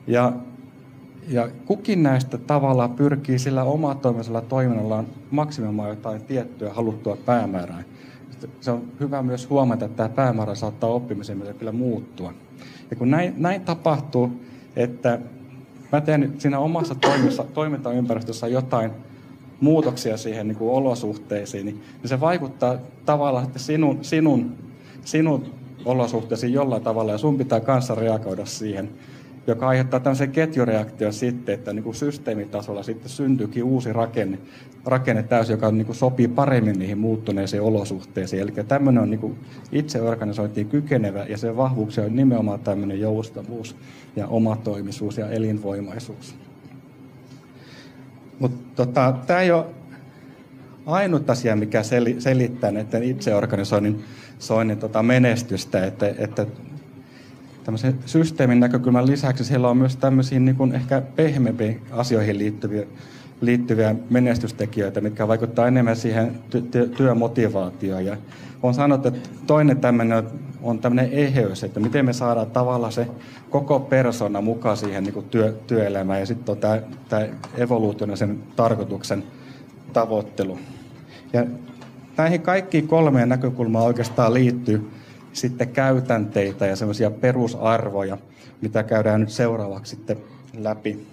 Ja kukin näistä tavallaan pyrkii sillä omatoimisella toiminnallaan maksimoimaan jotain tiettyä haluttua päämäärää. Se on hyvä myös huomata, että tämä päämäärä saattaa oppimisen myötä kyllä muuttua. Ja kun näin tapahtuu, että mä teen siinä omassa toimintaympäristössä jotain muutoksia siihen niin kuin olosuhteisiin, niin se vaikuttaa tavallaan että sinun olosuhteisiin jollain tavalla, ja sun pitää kanssa reagoida siihen, joka aiheuttaa tämmöisen ketjureaktion sitten, että niin kuin systeemitasolla sitten syntyykin uusi rakenne täysin, joka niin kuin sopii paremmin niihin muuttuneisiin olosuhteisiin. Eli tämmöinen on niin kuin itse organisointiin kykenevä, ja sen vahvuuksia on nimenomaan tämmöinen joustavuus ja omatoimisuus ja elinvoimaisuus. Mutta tämä ei ole ainut asia, mikä selittää näiden itseorganisoinnin menestystä, että tämmöisen systeemin näkökulman lisäksi siellä on myös tämmöisiin niin kuin ehkä pehmeämpiin asioihin liittyviä menestystekijöitä, mitkä vaikuttaa enemmän siihen työmotivaatioon. Ja on sanottu, että toinen tämmöinen on tämmöinen eheys, että miten me saadaan tavallaan se koko persona mukaan siihen niin kuin työelämään. Ja sitten on tämä evoluutionisen tarkoituksen tavoittelu. Ja näihin kaikkiin 3 näkökulmaan oikeastaan liittyy sitten käytänteitä ja semmoisia perusarvoja, mitä käydään nyt seuraavaksi sitten läpi.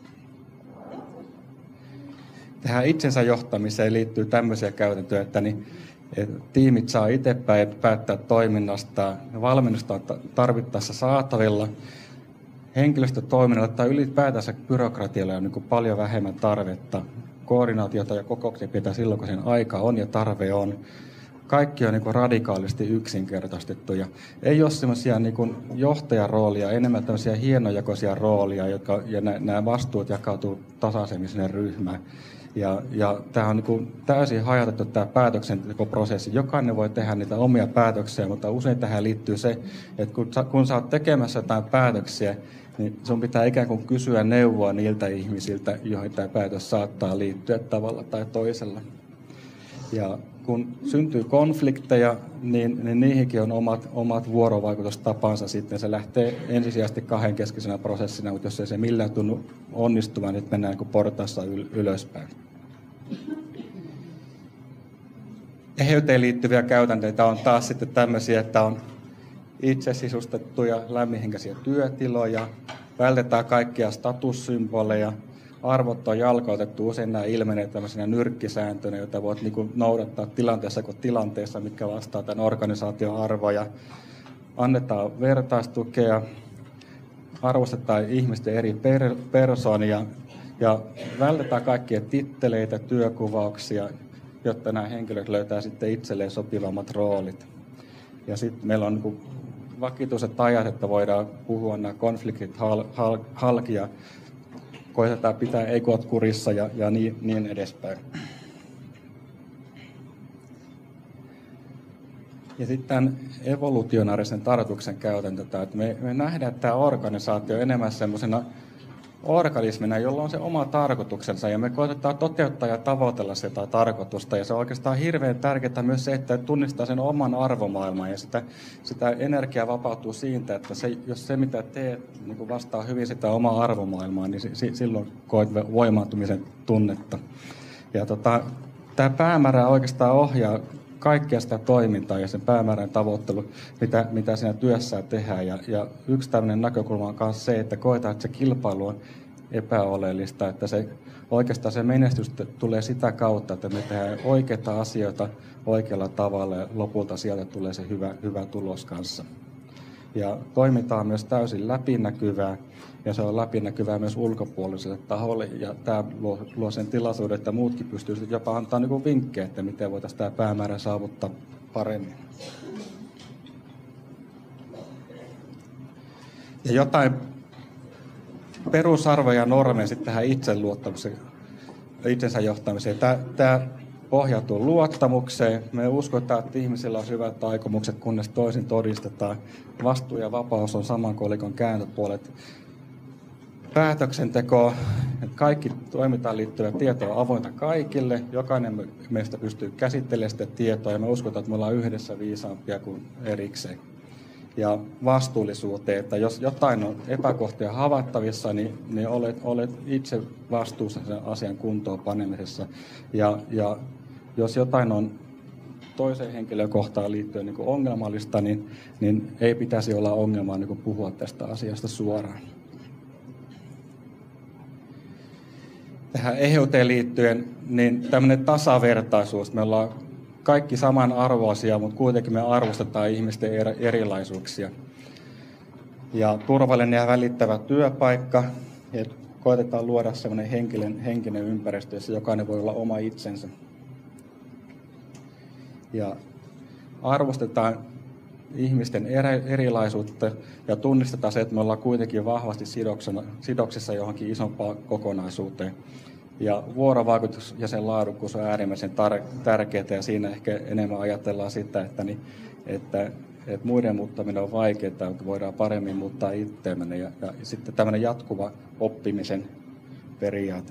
Tähän itsensä johtamiseen liittyy tämmöisiä käytäntöjä, että tiimit saa itse päättää toiminnasta, valmennusta on tarvittaessa saatavilla, henkilöstötoiminnalla tai ylipäätänsä byrokratialla on niin kuin paljon vähemmän tarvetta. Koordinaatiota ja kokouksia pitää silloin, kun sen aika on ja tarve on. Kaikki on niin kuin radikaalisti yksinkertaistettu ja ei ole semmoisia niin kuin johtajaroolia, enemmän tämmöisiä hienojakoisia roolia, ja nämä vastuut jakautuu tasaisemmin sinne ryhmään. Ja tämä on niin kuin täysin hajautettu tämä päätöksentekoprosessi. Jokainen voi tehdä niitä omia päätöksiä, mutta usein tähän liittyy se, että kun sä oot tekemässä jotain päätöksiä, niin sun pitää ikään kuin kysyä neuvoa niiltä ihmisiltä, joihin tämä päätös saattaa liittyä tavalla tai toisella. Ja kun syntyy konflikteja, niin niihinkin on omat vuorovaikutustapansa sitten. Se lähtee ensisijaisesti kahdenkeskisenä prosessina, mutta jos ei se millään tunnu onnistuvan, niin mennään niin kuin portaassa ylöspäin. Eheyteen liittyviä käytänteitä on taas sitten tämmöisiä, että on itse sisustettuja lämminhenkäisiä työtiloja, vältetään kaikkia statussymboleja, arvot on jalkautettu, usein nämä ilmenee tämmöisenä nyrkkisääntöinä, joita voit niin kuin noudattaa tilanteessa kuin tilanteessa, mitkä vastaa tämän organisaation arvoja. Annetaan vertaistukea, arvostetaan ihmisten eri persoonia ja vältetään kaikkia titteleitä, työkuvauksia, jotta nämä henkilöt löytää sitten itselleen sopivammat roolit. Ja sitten meillä on niin kuin vakituiset ajat, että voidaan puhua nämä konfliktit halki ja koitetaan pitää ekot kurissa ja niin edespäin. Ja sitten tämän evolutionaarisen tarkoituksen käytäntö, että me nähdään tämä organisaatio enemmän semmoisena organismina, jolla on se oma tarkoituksensa, ja me koitetaan toteuttaa ja tavoitella sitä tarkoitusta, ja se on oikeastaan hirveän tärkeää myös se, että tunnistaa sen oman arvomaailman, ja sitä energiaa vapautuu siitä, että jos se mitä teet niin vastaa hyvin sitä omaa arvomaailmaa, niin silloin koet voimaantumisen tunnetta. Ja tämä päämäärä oikeastaan ohjaa kaikkea sitä toimintaa ja sen päämäärän tavoittelu, mitä siinä työssä tehdään. Ja yksi tämmöinen näkökulma on myös se, että koetaan, että se kilpailu on epäoleellista, että oikeastaan se menestys tulee sitä kautta, että me tehdään oikeita asioita oikealla tavalla ja lopulta sieltä tulee se hyvä tulos kanssa. Ja toiminta on myös täysin läpinäkyvää ja se on läpinäkyvää myös ulkopuoliselle taholle ja tämä luo sen tilaisuuden, että muutkin pystyvät jopa antaa niin kuin vinkkejä, että miten voitaisiin tämä päämäärä saavuttaa paremmin. Ja jotain perusarvoja ja normeja sitten tähän itseluottamukseen, itsensä johtamiseen. Tämä pohjautuu luottamukseen. Me uskotaan, että ihmisillä on hyvät aikomukset, kunnes toisin todistetaan. Vastuu ja vapaus on saman kolikon kääntöpuolet. Päätöksenteko, että kaikki toimintaan liittyvä tieto on avointa kaikille. Jokainen meistä pystyy käsittelemään sitä tietoa ja me uskotaan, että me ollaan yhdessä viisaampia kuin erikseen. Ja vastuullisuuteen, että jos jotain on epäkohtia havaittavissa, niin olet itse vastuussa sen asian kuntoon panemisessa. Ja jos jotain on toiseen henkilöön kohtaan liittyen niin kuin ongelmallista, niin ei pitäisi olla ongelmaa niin kuin puhua tästä asiasta suoraan. Tähän eheyteen liittyen, niin tämmöinen tasavertaisuus. Me ollaan kaikki samanarvoisia, mutta kuitenkin me arvostetaan ihmisten erilaisuuksia. Ja turvallinen ja välittävä työpaikka. Ja koetetaan luoda semmoinen henkinen ympäristö, jossa jokainen voi olla oma itsensä. Ja arvostetaan ihmisten erilaisuutta ja tunnistetaan se, että me ollaan kuitenkin vahvasti sidoksissa johonkin isompaan kokonaisuuteen. Ja vuorovaikutus ja sen laadukkuus on äärimmäisen tärkeää, ja siinä ehkä enemmän ajatellaan sitä, että muiden muuttaminen on vaikeaa, että voidaan paremmin muuttaa itseämme, ja sitten tämmöinen jatkuva oppimisen periaate.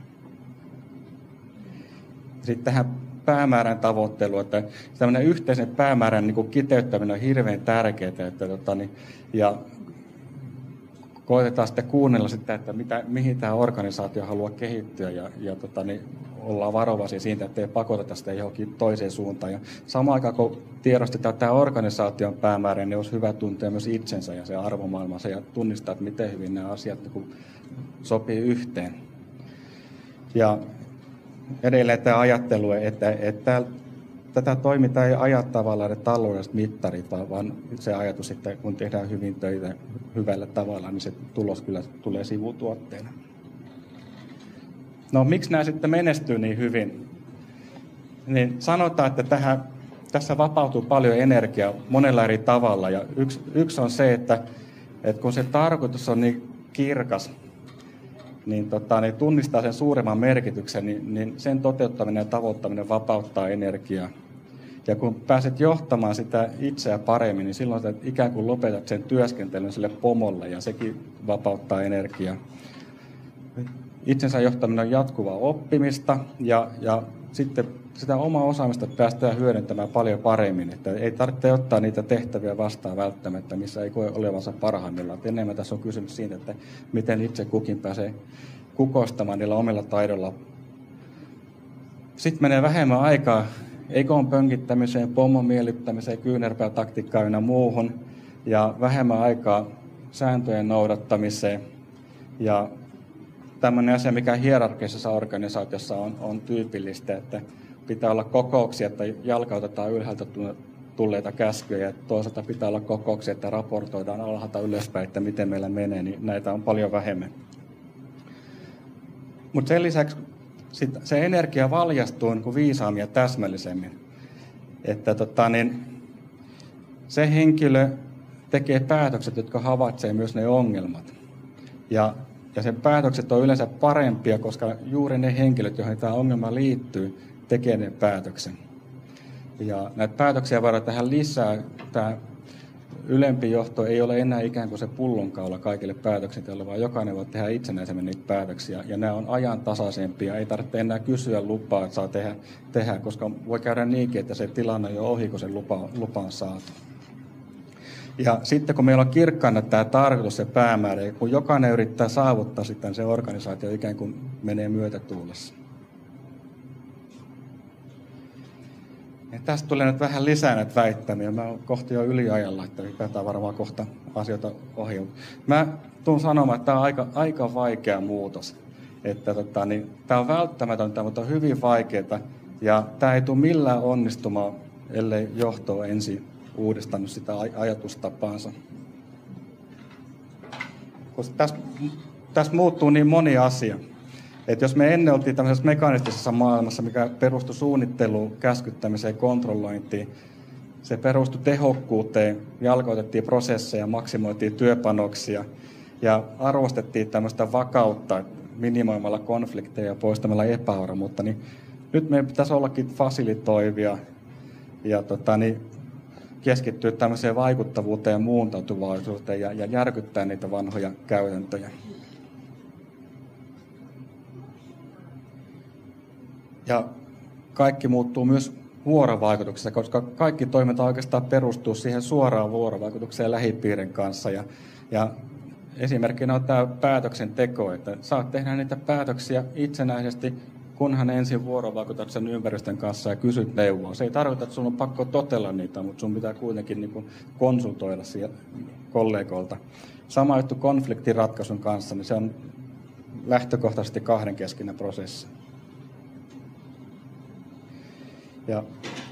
Sitten tähän päämäärän tavoitteluun, että tämmöinen yhteisen päämäärän niin kuin kiteyttäminen on hirveän tärkeää, ja koetetaan sitten kuunnella sitä, että mihin tämä organisaatio haluaa kehittyä, ja ollaan varovaisia siitä, että ei pakoteta sitä johonkin toiseen suuntaan. Ja samaan aikaan, kun tiedostetaan tämä organisaation päämäärä, niin olisi hyvä tuntea myös itsensä ja se arvomaailmansa ja tunnistaa, että miten hyvin nämä asiat sopii yhteen. Ja edelleen tämä ajattelu, että tätä toimintaa ei aja tavallaan ne taloudelliset mittarit, vaan se ajatus, että kun tehdään hyvin töitä hyvällä tavalla, niin se tulos kyllä tulee sivutuotteena. No miksi nämä sitten menestyy niin hyvin? Niin sanotaan, että tässä vapautuu paljon energiaa monella eri tavalla. Ja yksi on se, että kun se tarkoitus on niin kirkas, niin tunnistaa sen suuremman merkityksen, niin sen toteuttaminen ja tavoittaminen vapauttaa energiaa. Ja kun pääset johtamaan sitä itseä paremmin, niin silloin sä ikään kuin lopetat sen työskentelyn sille pomolle, ja sekin vapauttaa energiaa. Itsensä johtaminen on jatkuvaa oppimista, ja sitten sitä omaa osaamista päästään hyödyntämään paljon paremmin. Että ei tarvitse ottaa niitä tehtäviä vastaan välttämättä, missä ei koe olevansa parhaimmillaan. Enemmän tässä on kysymys siitä, että miten itse kukin pääsee kukoistamaan niillä omilla taidolla. Sitten menee vähemmän aikaa ekon pönkittämiseen, pommon miellyttämiseen, kyynärpäätaktiikkaan ynnä muuhun, ja vähemmän aikaa sääntöjen noudattamiseen. Ja tämmöinen asia, mikä hierarkisessa organisaatiossa on tyypillistä, että pitää olla kokouksia, että jalkautetaan ylhäältä tulleita käskyjä, ja toisaalta pitää olla kokouksia, että raportoidaan alhaalta ylöspäin, että miten meillä menee, niin näitä on paljon vähemmän. Mutta sen lisäksi se energia valjastuu niin kuin viisaammin ja täsmällisemmin. Että se henkilö tekee päätökset, jotka havaitsee myös ne ongelmat. Ja sen päätökset on yleensä parempia, koska juuri ne henkilöt, joihin tämä ongelma liittyy, tekee ne päätöksen. Ja näitä päätöksiä voidaan tähän lisää. Tämä ylempi johto ei ole enää ikään kuin se pullonkaula kaikille päätöksenteolle, vaan jokainen voi tehdä itsenäisemmin niitä päätöksiä. Ja nämä on ajantasaisempia. Ei tarvitse enää kysyä lupaa, että saa tehdä, koska voi käydä niinkin, että se tilanne on jo ohi, kun se lupa on saatu. Ja sitten kun meillä on kirkkaana tämä tarkoitus, se päämäärä, ja kun jokainen yrittää saavuttaa sitten, se organisaatio ikään kuin menee myötätuulessa. Ja tästä tulee nyt vähän lisää näitä väittämiä. Mä oon kohta jo yliajalla, että päätään varmaan kohta asioita ohi. Mä tuun sanomaan, että tämä on aika vaikea muutos. Että tämä on välttämätöntä, mutta on hyvin vaikeaa. Ja tämä ei tule millään onnistumaan, ellei johto ole ensin uudistanut sitä ajatustapaansa. Koska tässä muuttuu niin moni asia. Että jos me ennen oltiin tämmöisessä mekanistisessa maailmassa, mikä perustui suunnitteluun, käskyttämiseen, kontrollointiin, se perustui tehokkuuteen, jalkautettiin prosesseja, maksimoitiin työpanoksia ja arvostettiin tämmöistä vakautta minimoimalla konflikteja ja poistamalla epävarmuutta, niin nyt meidän pitäisi ollakin fasilitoivia ja keskittyä tämmöiseen vaikuttavuuteen ja muuntautuvaisuuteen ja järkyttää niitä vanhoja käytäntöjä. Ja kaikki muuttuu myös vuorovaikutuksessa, koska kaikki toiminta oikeastaan perustuu siihen suoraan vuorovaikutukseen lähipiirin kanssa. Ja esimerkkinä on tämä päätöksenteko, että saat tehdä niitä päätöksiä itsenäisesti, kunhan ensin vuorovaikutat sen ympäristön kanssa ja kysyt neuvoa. Se ei tarkoita, että sun on pakko totella niitä, mutta sun pitää kuitenkin niin kuin konsultoida kollegoilta. Sama juttu konfliktiratkaisun kanssa, niin se on lähtökohtaisesti kahdenkeskinen prosessi. Ja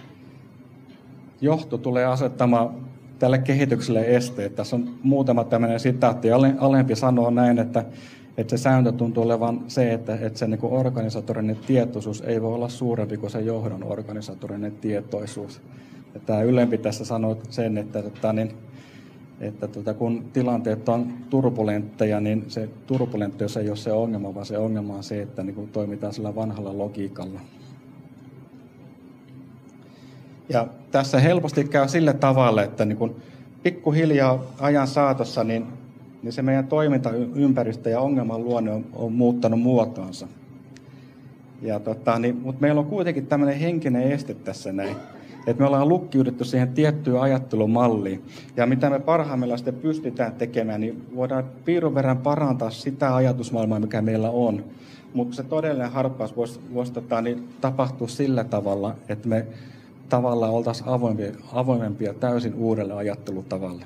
johto tulee asettamaan tälle kehitykselle esteet. Tässä on muutama tämmöinen sitaatti. Alempi sanoo näin, että se sääntö tuntuu olevan se, että se niin kuin organisatorinen tietoisuus ei voi olla suurempi kuin se johdon organisatorinen tietoisuus. Ja tämä ylempi tässä sanoo sen, että kun tilanteet on turbulentteja, niin se turbulentteus ei ole se ongelma, vaan se ongelma on se, että niin kuin toimitaan sillä vanhalla logiikalla. Ja tässä helposti käy sillä tavalla, että niin kuin pikkuhiljaa ajan saatossa niin se meidän toimintaympäristö ja ongelman luonne on muuttanut muotoonsa. Mutta meillä on kuitenkin tämmöinen henkinen este tässä näin, että me ollaan lukkiuduttu siihen tiettyyn ajattelumalliin. Ja mitä me parhaimmillaan sitten pystytään tekemään, niin voidaan piirun verran parantaa sitä ajatusmaailmaa, mikä meillä on. Mutta se todellinen harppaus voisi tapahtua sillä tavalla, että me tavallaan oltaisiin avoimempia täysin uudelle ajattelutavalle.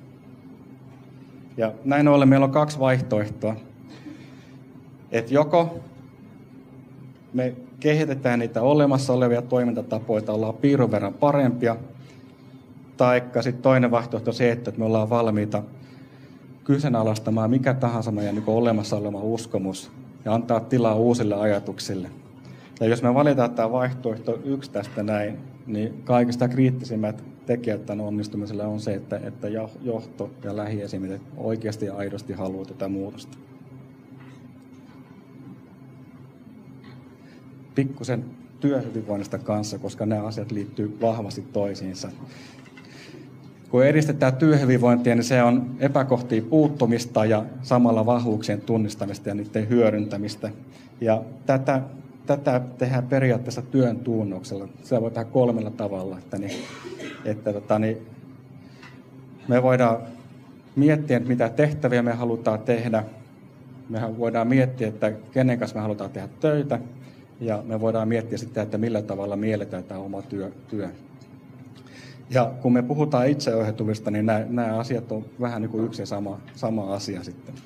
Ja näin ollen meillä on 2 vaihtoehtoa. Että joko me kehitetään niitä olemassa olevia toimintatapoja, että ollaan piirun verran parempia, taikka sitten toinen vaihtoehto on se, että me ollaan valmiita kyseenalaistamaan mikä tahansa meidän niin olemassa oleva uskomus ja antaa tilaa uusille ajatuksille. Ja jos me valitaan tämä vaihtoehto 1 tästä näin, niin kaikista kriittisimmät tekijät tämän onnistumiselle on se, että johto ja lähiesimet oikeasti ja aidosti haluaa tätä muutosta. Pikkusen työhyvinvoinnista kanssa, koska nämä asiat liittyy vahvasti toisiinsa. Kun edistetään työhyvinvointia, niin se on epäkohtiin puuttumista ja samalla vahvuuksien tunnistamista ja niiden hyödyntämistä. Ja tätä tehdään periaatteessa työn tunnuksella. Se voi tehdä 3 tavalla. Me voidaan miettiä, mitä tehtäviä me halutaan tehdä. Me voidaan miettiä, että kenen kanssa me halutaan tehdä töitä. Ja me voidaan miettiä sitä, että millä tavalla mielletään tämä oma työ. Ja kun me puhutaan itseohjautuvista, niin nämä asiat on vähän niin kuin yksi ja sama asia sitten.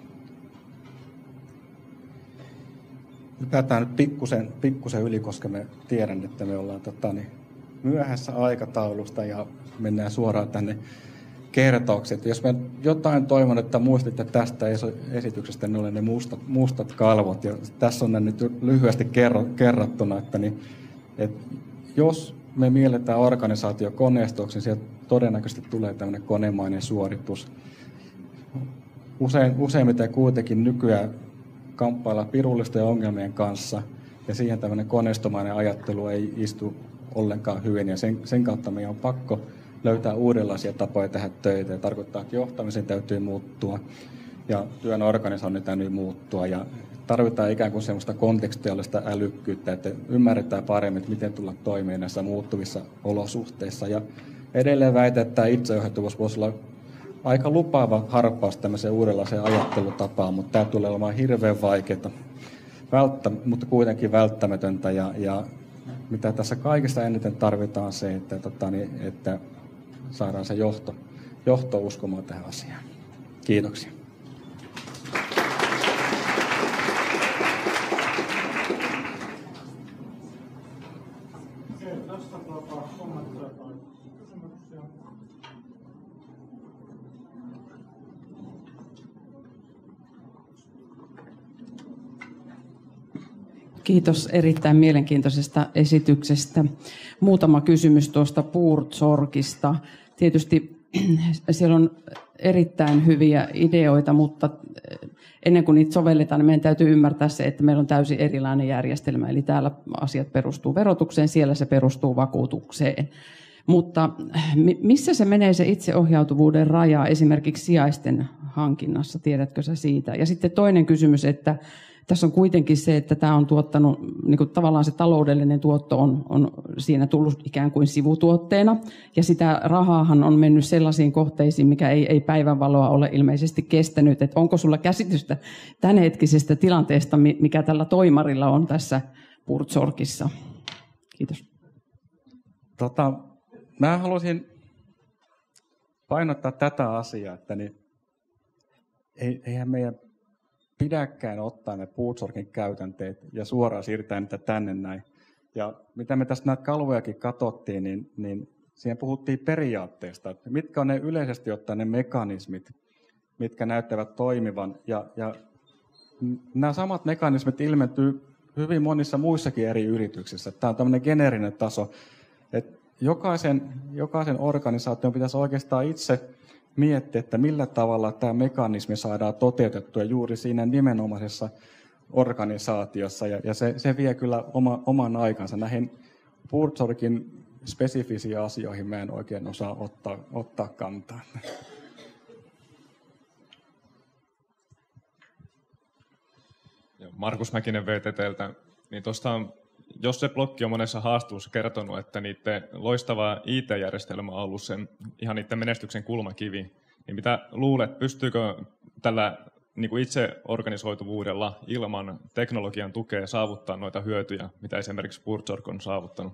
Hypätään nyt pikkusen yli, koska me tiedän, että me ollaan myöhässä aikataulusta ja mennään suoraan tänne kertaukseen. Jos me jotain toivon, että muistitte tästä esityksestä, niin oli ne mustat kalvot. Ja tässä on ne nyt lyhyesti kerrattuna, että jos me mielletään organisaatio koneistoksi, niin sieltä todennäköisesti tulee tämmöinen konemainen suoritus. Useimmiten kuitenkin nykyään kamppailla pirullisten ongelmien kanssa, ja siihen tämmöinen koneistomainen ajattelu ei istu ollenkaan hyvin, ja sen kautta meidän on pakko löytää uudenlaisia tapoja tehdä töitä, ja tarkoittaa, että johtamisen täytyy muuttua, ja työn organisoinnin täytyy muuttua, ja tarvitaan ikään kuin semmoista kontekstuaalista älykkyyttä, että ymmärretään paremmin, että miten tulla toimeen näissä muuttuvissa olosuhteissa, ja edelleen väitän, että tämä itseohjautuvuus voisi olla aika lupaava harppaus tämmöiseen uudenlaiseen ajattelutapaan, mutta tämä tulee olemaan hirveän vaikeaa, mutta kuitenkin välttämätöntä. Ja mitä tässä kaikista eniten tarvitaan se, että saadaan se johto uskomaan tähän asiaan. Kiitoksia. Kiitos erittäin mielenkiintoisesta esityksestä. Muutama kysymys tuosta Buurtzorgista. Tietysti siellä on erittäin hyviä ideoita, mutta ennen kuin niitä sovelletaan, niin meidän täytyy ymmärtää se, että meillä on täysin erilainen järjestelmä. Eli täällä asiat perustuu verotukseen, siellä se perustuu vakuutukseen. Mutta missä se menee se itseohjautuvuuden raja esimerkiksi sijaisten hankinnassa? Tiedätkö sä siitä? Ja sitten toinen kysymys, että tässä on kuitenkin se, että tämä on tuottanut, niin kuin tavallaan se taloudellinen tuotto on siinä tullut ikään kuin sivutuotteena. Ja sitä rahaahan on mennyt sellaisiin kohteisiin, mikä ei päivänvaloa ole ilmeisesti kestänyt. Että onko sulla käsitystä tämänhetkisestä tilanteesta, mikä tällä toimarilla on tässä Buurtzorgissa? Kiitos. Mä haluaisin painottaa tätä asiaa, että eihän meidän pidäkään ottaa ne Buurtzorgin käytänteet ja suoraan siirtää niitä tänne näin. Ja mitä me tästä näitä kalvojakin katsottiin, niin siihen puhuttiin periaatteesta, että mitkä on ne yleisesti ottaen ne mekanismit, mitkä näyttävät toimivan. Ja nämä samat mekanismit ilmentyy hyvin monissa muissakin eri yrityksissä. Tämä on tämmöinen geneerinen taso, että jokaisen organisaation pitäisi oikeastaan itse miettiä, että millä tavalla tämä mekanismi saadaan toteutettua juuri siinä nimenomaisessa organisaatiossa. Ja se vie kyllä oman aikansa. Näihin Buurtzorgin spesifisiin asioihin mä en oikein osaa ottaa kantaa. Markus Mäkinen VTT:ltä. Niin jos se blokki on monessa haastattelussa kertonut, että niiden loistava IT-järjestelmä on ollut sen, ihan niiden menestyksen kulmakivi, niin mitä luulet, pystyykö tällä niin kuin itse organisoituvuudella ilman teknologian tukea saavuttaa noita hyötyjä, mitä esimerkiksi Buurtzorg on saavuttanut?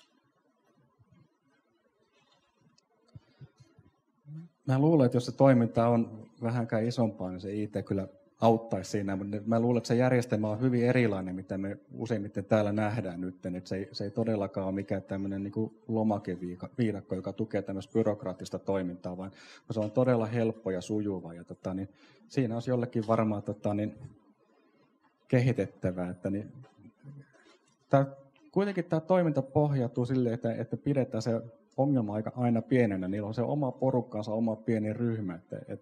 Mä luulen, että jos se toiminta on vähänkään isompaa, niin se IT kyllä auttaisi siinä, mutta mä luulen, että se järjestelmä on hyvin erilainen, mitä me useimmiten täällä nähdään nyt. Että se ei todellakaan ole mikään tämmöinen niin kuin lomakeviidakko, joka tukee tämmöistä byrokraattista toimintaa, vaan se on todella helppo ja sujuva. Ja niin, siinä olisi jollekin varmaan kehitettävää. Että kuitenkin tämä toiminta pohjautuu sille, että pidetään se ongelma aina pienenä. Niillä on se oma porukkansa, oma pieni ryhmä.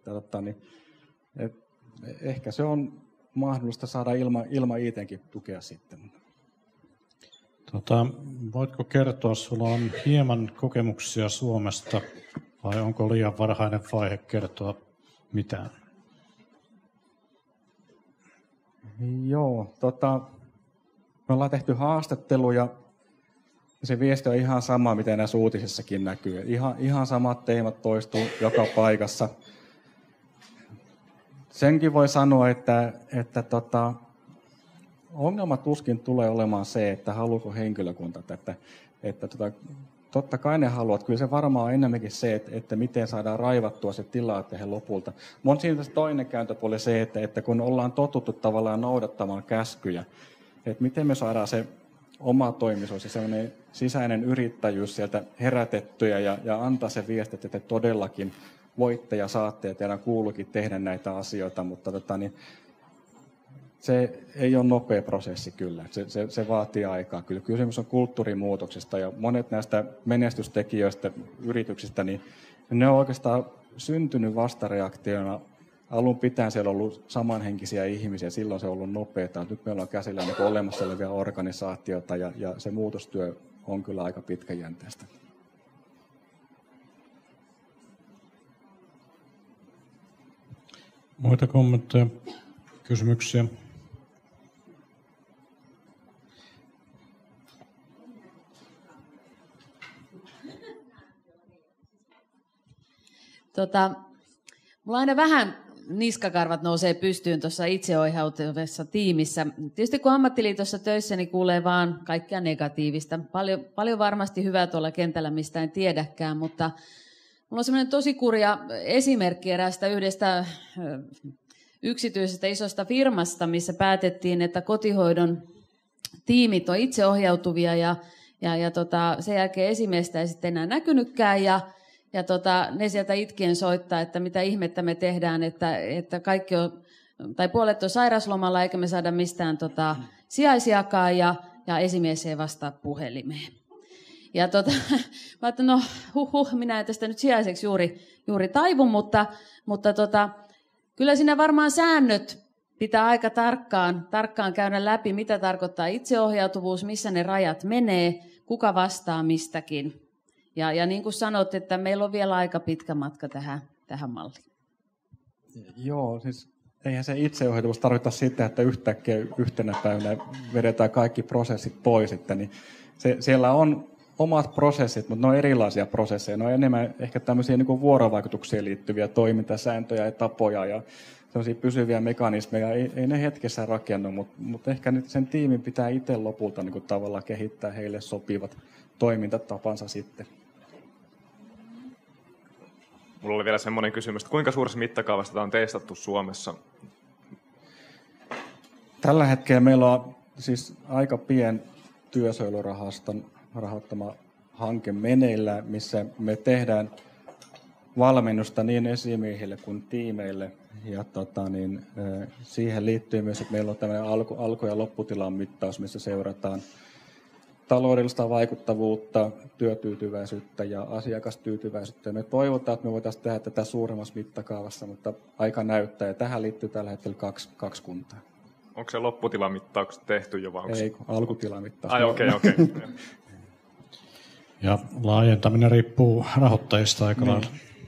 Ehkä se on mahdollista saada ilman IT:nkin tukea sitten. Voitko kertoa, sulla on hieman kokemuksia Suomesta, vai onko liian varhainen vaihe kertoa mitään? Joo, me ollaan tehty haastatteluja. Se viesti on ihan sama, miten näissä uutisissakin näkyy. Ihan samat teemat toistuu joka paikassa. Senkin voi sanoa, että ongelma tuskin tulee olemaan se, että haluuko henkilökunta tätä. Totta kai ne haluavat. Kyllä se varmaan on enemmänkin se, että miten saadaan raivattua se tila, että he lopulta. Mutta siinä toinen kääntöpuoli se, että kun ollaan totuttu tavallaan noudattamaan käskyjä, että miten me saadaan se oma toimisuus ja sellainen sisäinen yrittäjyys sieltä herätettyä ja antaa se viesti, että te todellakin voitte ja saatte ja teidän kuuluukin tehdä näitä asioita, mutta se ei ole nopea prosessi kyllä. Se vaatii aikaa. Kyllä kysymys on kulttuurimuutoksesta ja monet näistä menestystekijöistä, yrityksistä, niin ne on oikeastaan syntynyt vastareaktiona. Alun pitäen siellä on ollut samanhenkisiä ihmisiä, silloin se on ollut nopeaa. Nyt meillä on käsillä niin olemassa olevia organisaatioita ja se muutostyö on kyllä aika pitkäjänteistä. Muita kommentteja, kysymyksiä? Mulla aina vähän niskakarvat nousee pystyyn tuossa itseohjautuvassa tiimissä. Tietysti kun ammattiliitossa töissä, niin kuulee vaan kaikkea negatiivista. Paljon varmasti hyvää tuolla kentällä, mistä en tiedäkään, mutta mulla on semmoinen tosi kurja esimerkki yhdestä yksityisestä isosta firmasta, missä päätettiin, että kotihoidon tiimit on itseohjautuvia ja sen jälkeen esimiestä ei sitten enää näkynytkään ja ne sieltä itkien soittaa, että mitä ihmettä me tehdään, että kaikki on, tai puolet on sairauslomalla eikä me saada mistään sijaisiakaan ja esimies ei vastaa puhelimeen. Ja mä ajattelin, minä en tästä nyt sijaiseksi juuri taivu, mutta kyllä siinä varmaan säännöt pitää aika tarkkaan käydä läpi, mitä tarkoittaa itseohjautuvuus, missä ne rajat menee, kuka vastaa mistäkin. Ja niin kuin sanot, että meillä on vielä aika pitkä matka tähän malliin. Joo, siis eihän se itseohjautuvuus tarkoita sitä, että yhtäkkiä yhtenä päivänä vedetään kaikki prosessit pois. Niin siellä on omat prosessit, mutta ne on erilaisia prosesseja. Ne on enemmän ehkä tämmöisiä niin kuin vuorovaikutuksiin liittyviä toimintasääntöjä ja tapoja ja sellaisia pysyviä mekanismeja. Ei ne hetkessä rakennu, mutta ehkä nyt sen tiimin pitää itse lopulta niin kuin tavallaan kehittää heille sopivat toimintatapansa sitten. Mulla oli vielä semmoinen kysymys, että kuinka suuressa mittakaavassa tämä on testattu Suomessa? Tällä hetkellä meillä on siis aika pien työsuojelurahaston rahoittama hanke meneillään, missä me tehdään valmennusta niin esimiehille kuin tiimeille. Ja siihen liittyy myös, että meillä on tämmöinen alku- ja lopputilan mittaus, missä seurataan taloudellista vaikuttavuutta, työtyytyväisyyttä ja asiakastyytyväisyyttä. Me toivotaan, että me voitaisiin tehdä tätä suuremmassa mittakaavassa, mutta aika näyttää. Ja tähän liittyy tällä hetkellä kaksi kuntaa. Onko se lopputilamittaukset tehty jo vai onko... Ei, alkutilamittaus. Ai okei. Ja laajentaminen riippuu rahoittajista aika lailla.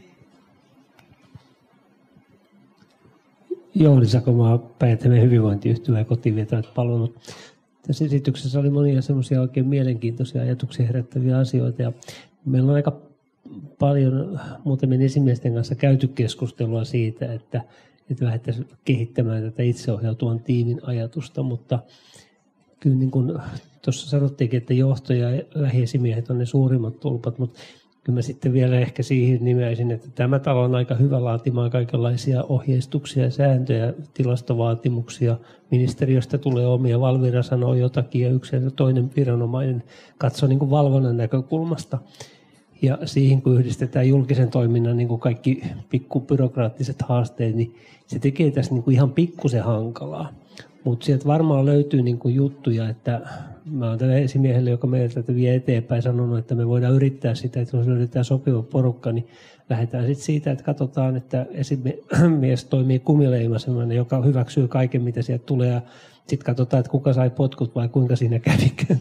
Jouni Sakomaa, Päijät-Hämeen hyvinvointiyhtymä ja kotiin vietävät palvelut. Tässä esityksessä oli monia semmoisia oikein mielenkiintoisia ajatuksia herättäviä asioita. Ja meillä on aika paljon muutamien esimiesten kanssa käyty keskustelua siitä, että lähdettäisiin kehittämään tätä itseohjautuvan tiimin ajatusta, mutta kyllä niin kuin tuossa sanottiinkin, että johto ja lähiesimiehet on ne suurimmat tulpat, mutta kyllä mä sitten vielä ehkä siihen nimeäisin, että tämä talo on aika hyvä laatimaan kaikenlaisia ohjeistuksia ja sääntöjä, tilastovaatimuksia. Ministeriöstä tulee omia, Valvira sanoo jotakin ja yksi ja toinen viranomainen katsoo niin kuin valvonnan näkökulmasta. Ja siihen kun yhdistetään julkisen toiminnan niin kuin kaikki pikkubyrokraattiset haasteet, niin se tekee tässä niin kuin ihan pikkusen hankalaa. Mutta sieltä varmaan löytyy niin kuin juttuja, että mä oon tällä esimiehelle, joka meiltä tätä vie eteenpäin, sanonut, että me voidaan yrittää sitä, että jos löydetään sopiva porukka, niin lähdetään sitten siitä, että katsotaan, että esimies toimii kumileimasemana, joka hyväksyy kaiken, mitä sieltä tulee, ja sitten katsotaan, että kuka sai potkut vai kuinka siinä kävikään.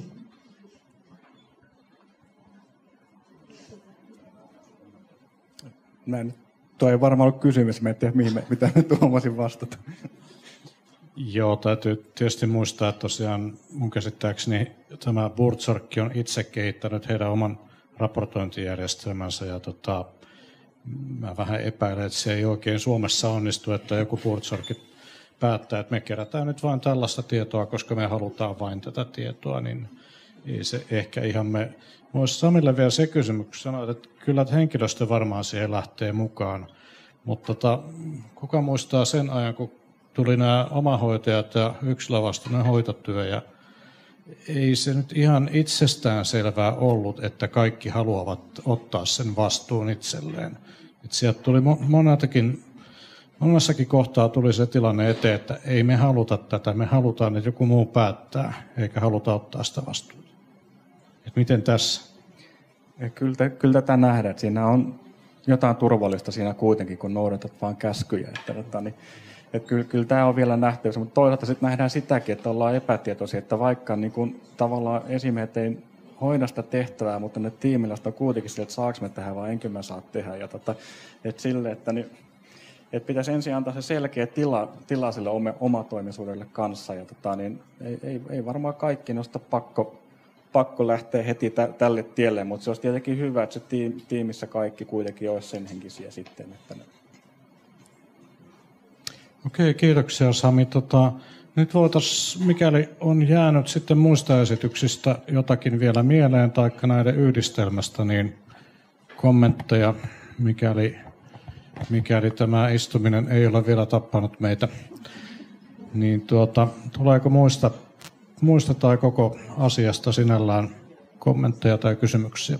Tuo ei varmaan ollut kysymys, mä en tiedä, mitä mä tuomasin vastata. Joo, täytyy tietysti muistaa, että tosiaan mun käsittääkseni tämä Buurtzorg on itse kehittänyt heidän oman raportointijärjestelmänsä ja mä vähän epäilen, että se ei oikein Suomessa onnistu, että joku Buurtzorg päättää, että me kerätään nyt vain tällaista tietoa, koska me halutaan vain tätä tietoa, niin ei se ehkä ihan me... Voisi Samille vielä se kysymys sanoa, että kyllä henkilöstö varmaan siihen lähtee mukaan, mutta kuka muistaa sen ajan, kun tuli nämä omahoitajat ja yksilövastuinen hoitotyö, ja ei se nyt ihan itsestään selvää ollut, että kaikki haluavat ottaa sen vastuun itselleen. Et sieltä tuli monessakin kohtaa tuli se tilanne eteen, että ei me haluta tätä, me halutaan, että joku muu päättää, eikä haluta ottaa sitä vastuuta. Et miten tässä? Ja kyllä tätä nähdään, että siinä on jotain turvallista siinä kuitenkin, kun noudatat vaan käskyjä. Että kyllä tämä on vielä nähtävissä, mutta toisaalta sitten nähdään sitäkin, että ollaan epätietoisia, että vaikka niin kun tavallaan esimiehet ei hoida sitä tehtävää, mutta ne tiimiläiset on kuitenkin sille, että saako me tehdä vai enkö mä saa tehdä. Ja että sille, että pitäisi ensin antaa se selkeä tila sille omatoimisuudelle kanssa. Ja ei varmaan kaikki nosta pakko lähteä heti tälle tielle, mutta se olisi tietenkin hyvä, että se tiimissä kaikki kuitenkin olisi sen henkisiä sitten. Okei, kiitoksia Sami. Nyt voitaisiin, mikäli on jäänyt sitten muista esityksistä jotakin vielä mieleen, tai näiden yhdistelmästä, niin kommentteja, mikäli tämä istuminen ei ole vielä tappanut meitä. Niin tuleeko muista tai koko asiasta sinällään kommentteja tai kysymyksiä?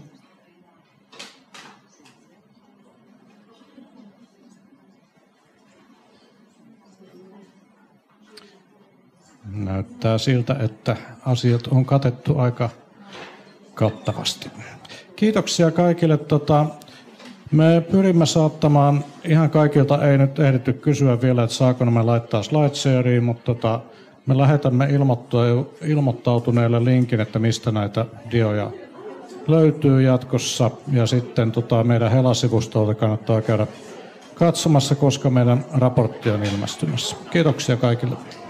Näyttää siltä, että asiat on katettu aika kattavasti. Kiitoksia kaikille. Me pyrimme saattamaan, ihan kaikilta ei nyt ehditty kysyä vielä, että saako me laittaa slideshareiin, mutta me lähetämme ilmoittautuneelle linkin, että mistä näitä dioja löytyy jatkossa. Ja sitten meidän Hela-sivustolta kannattaa käydä katsomassa, koska meidän raportti on ilmestymässä. Kiitoksia kaikille.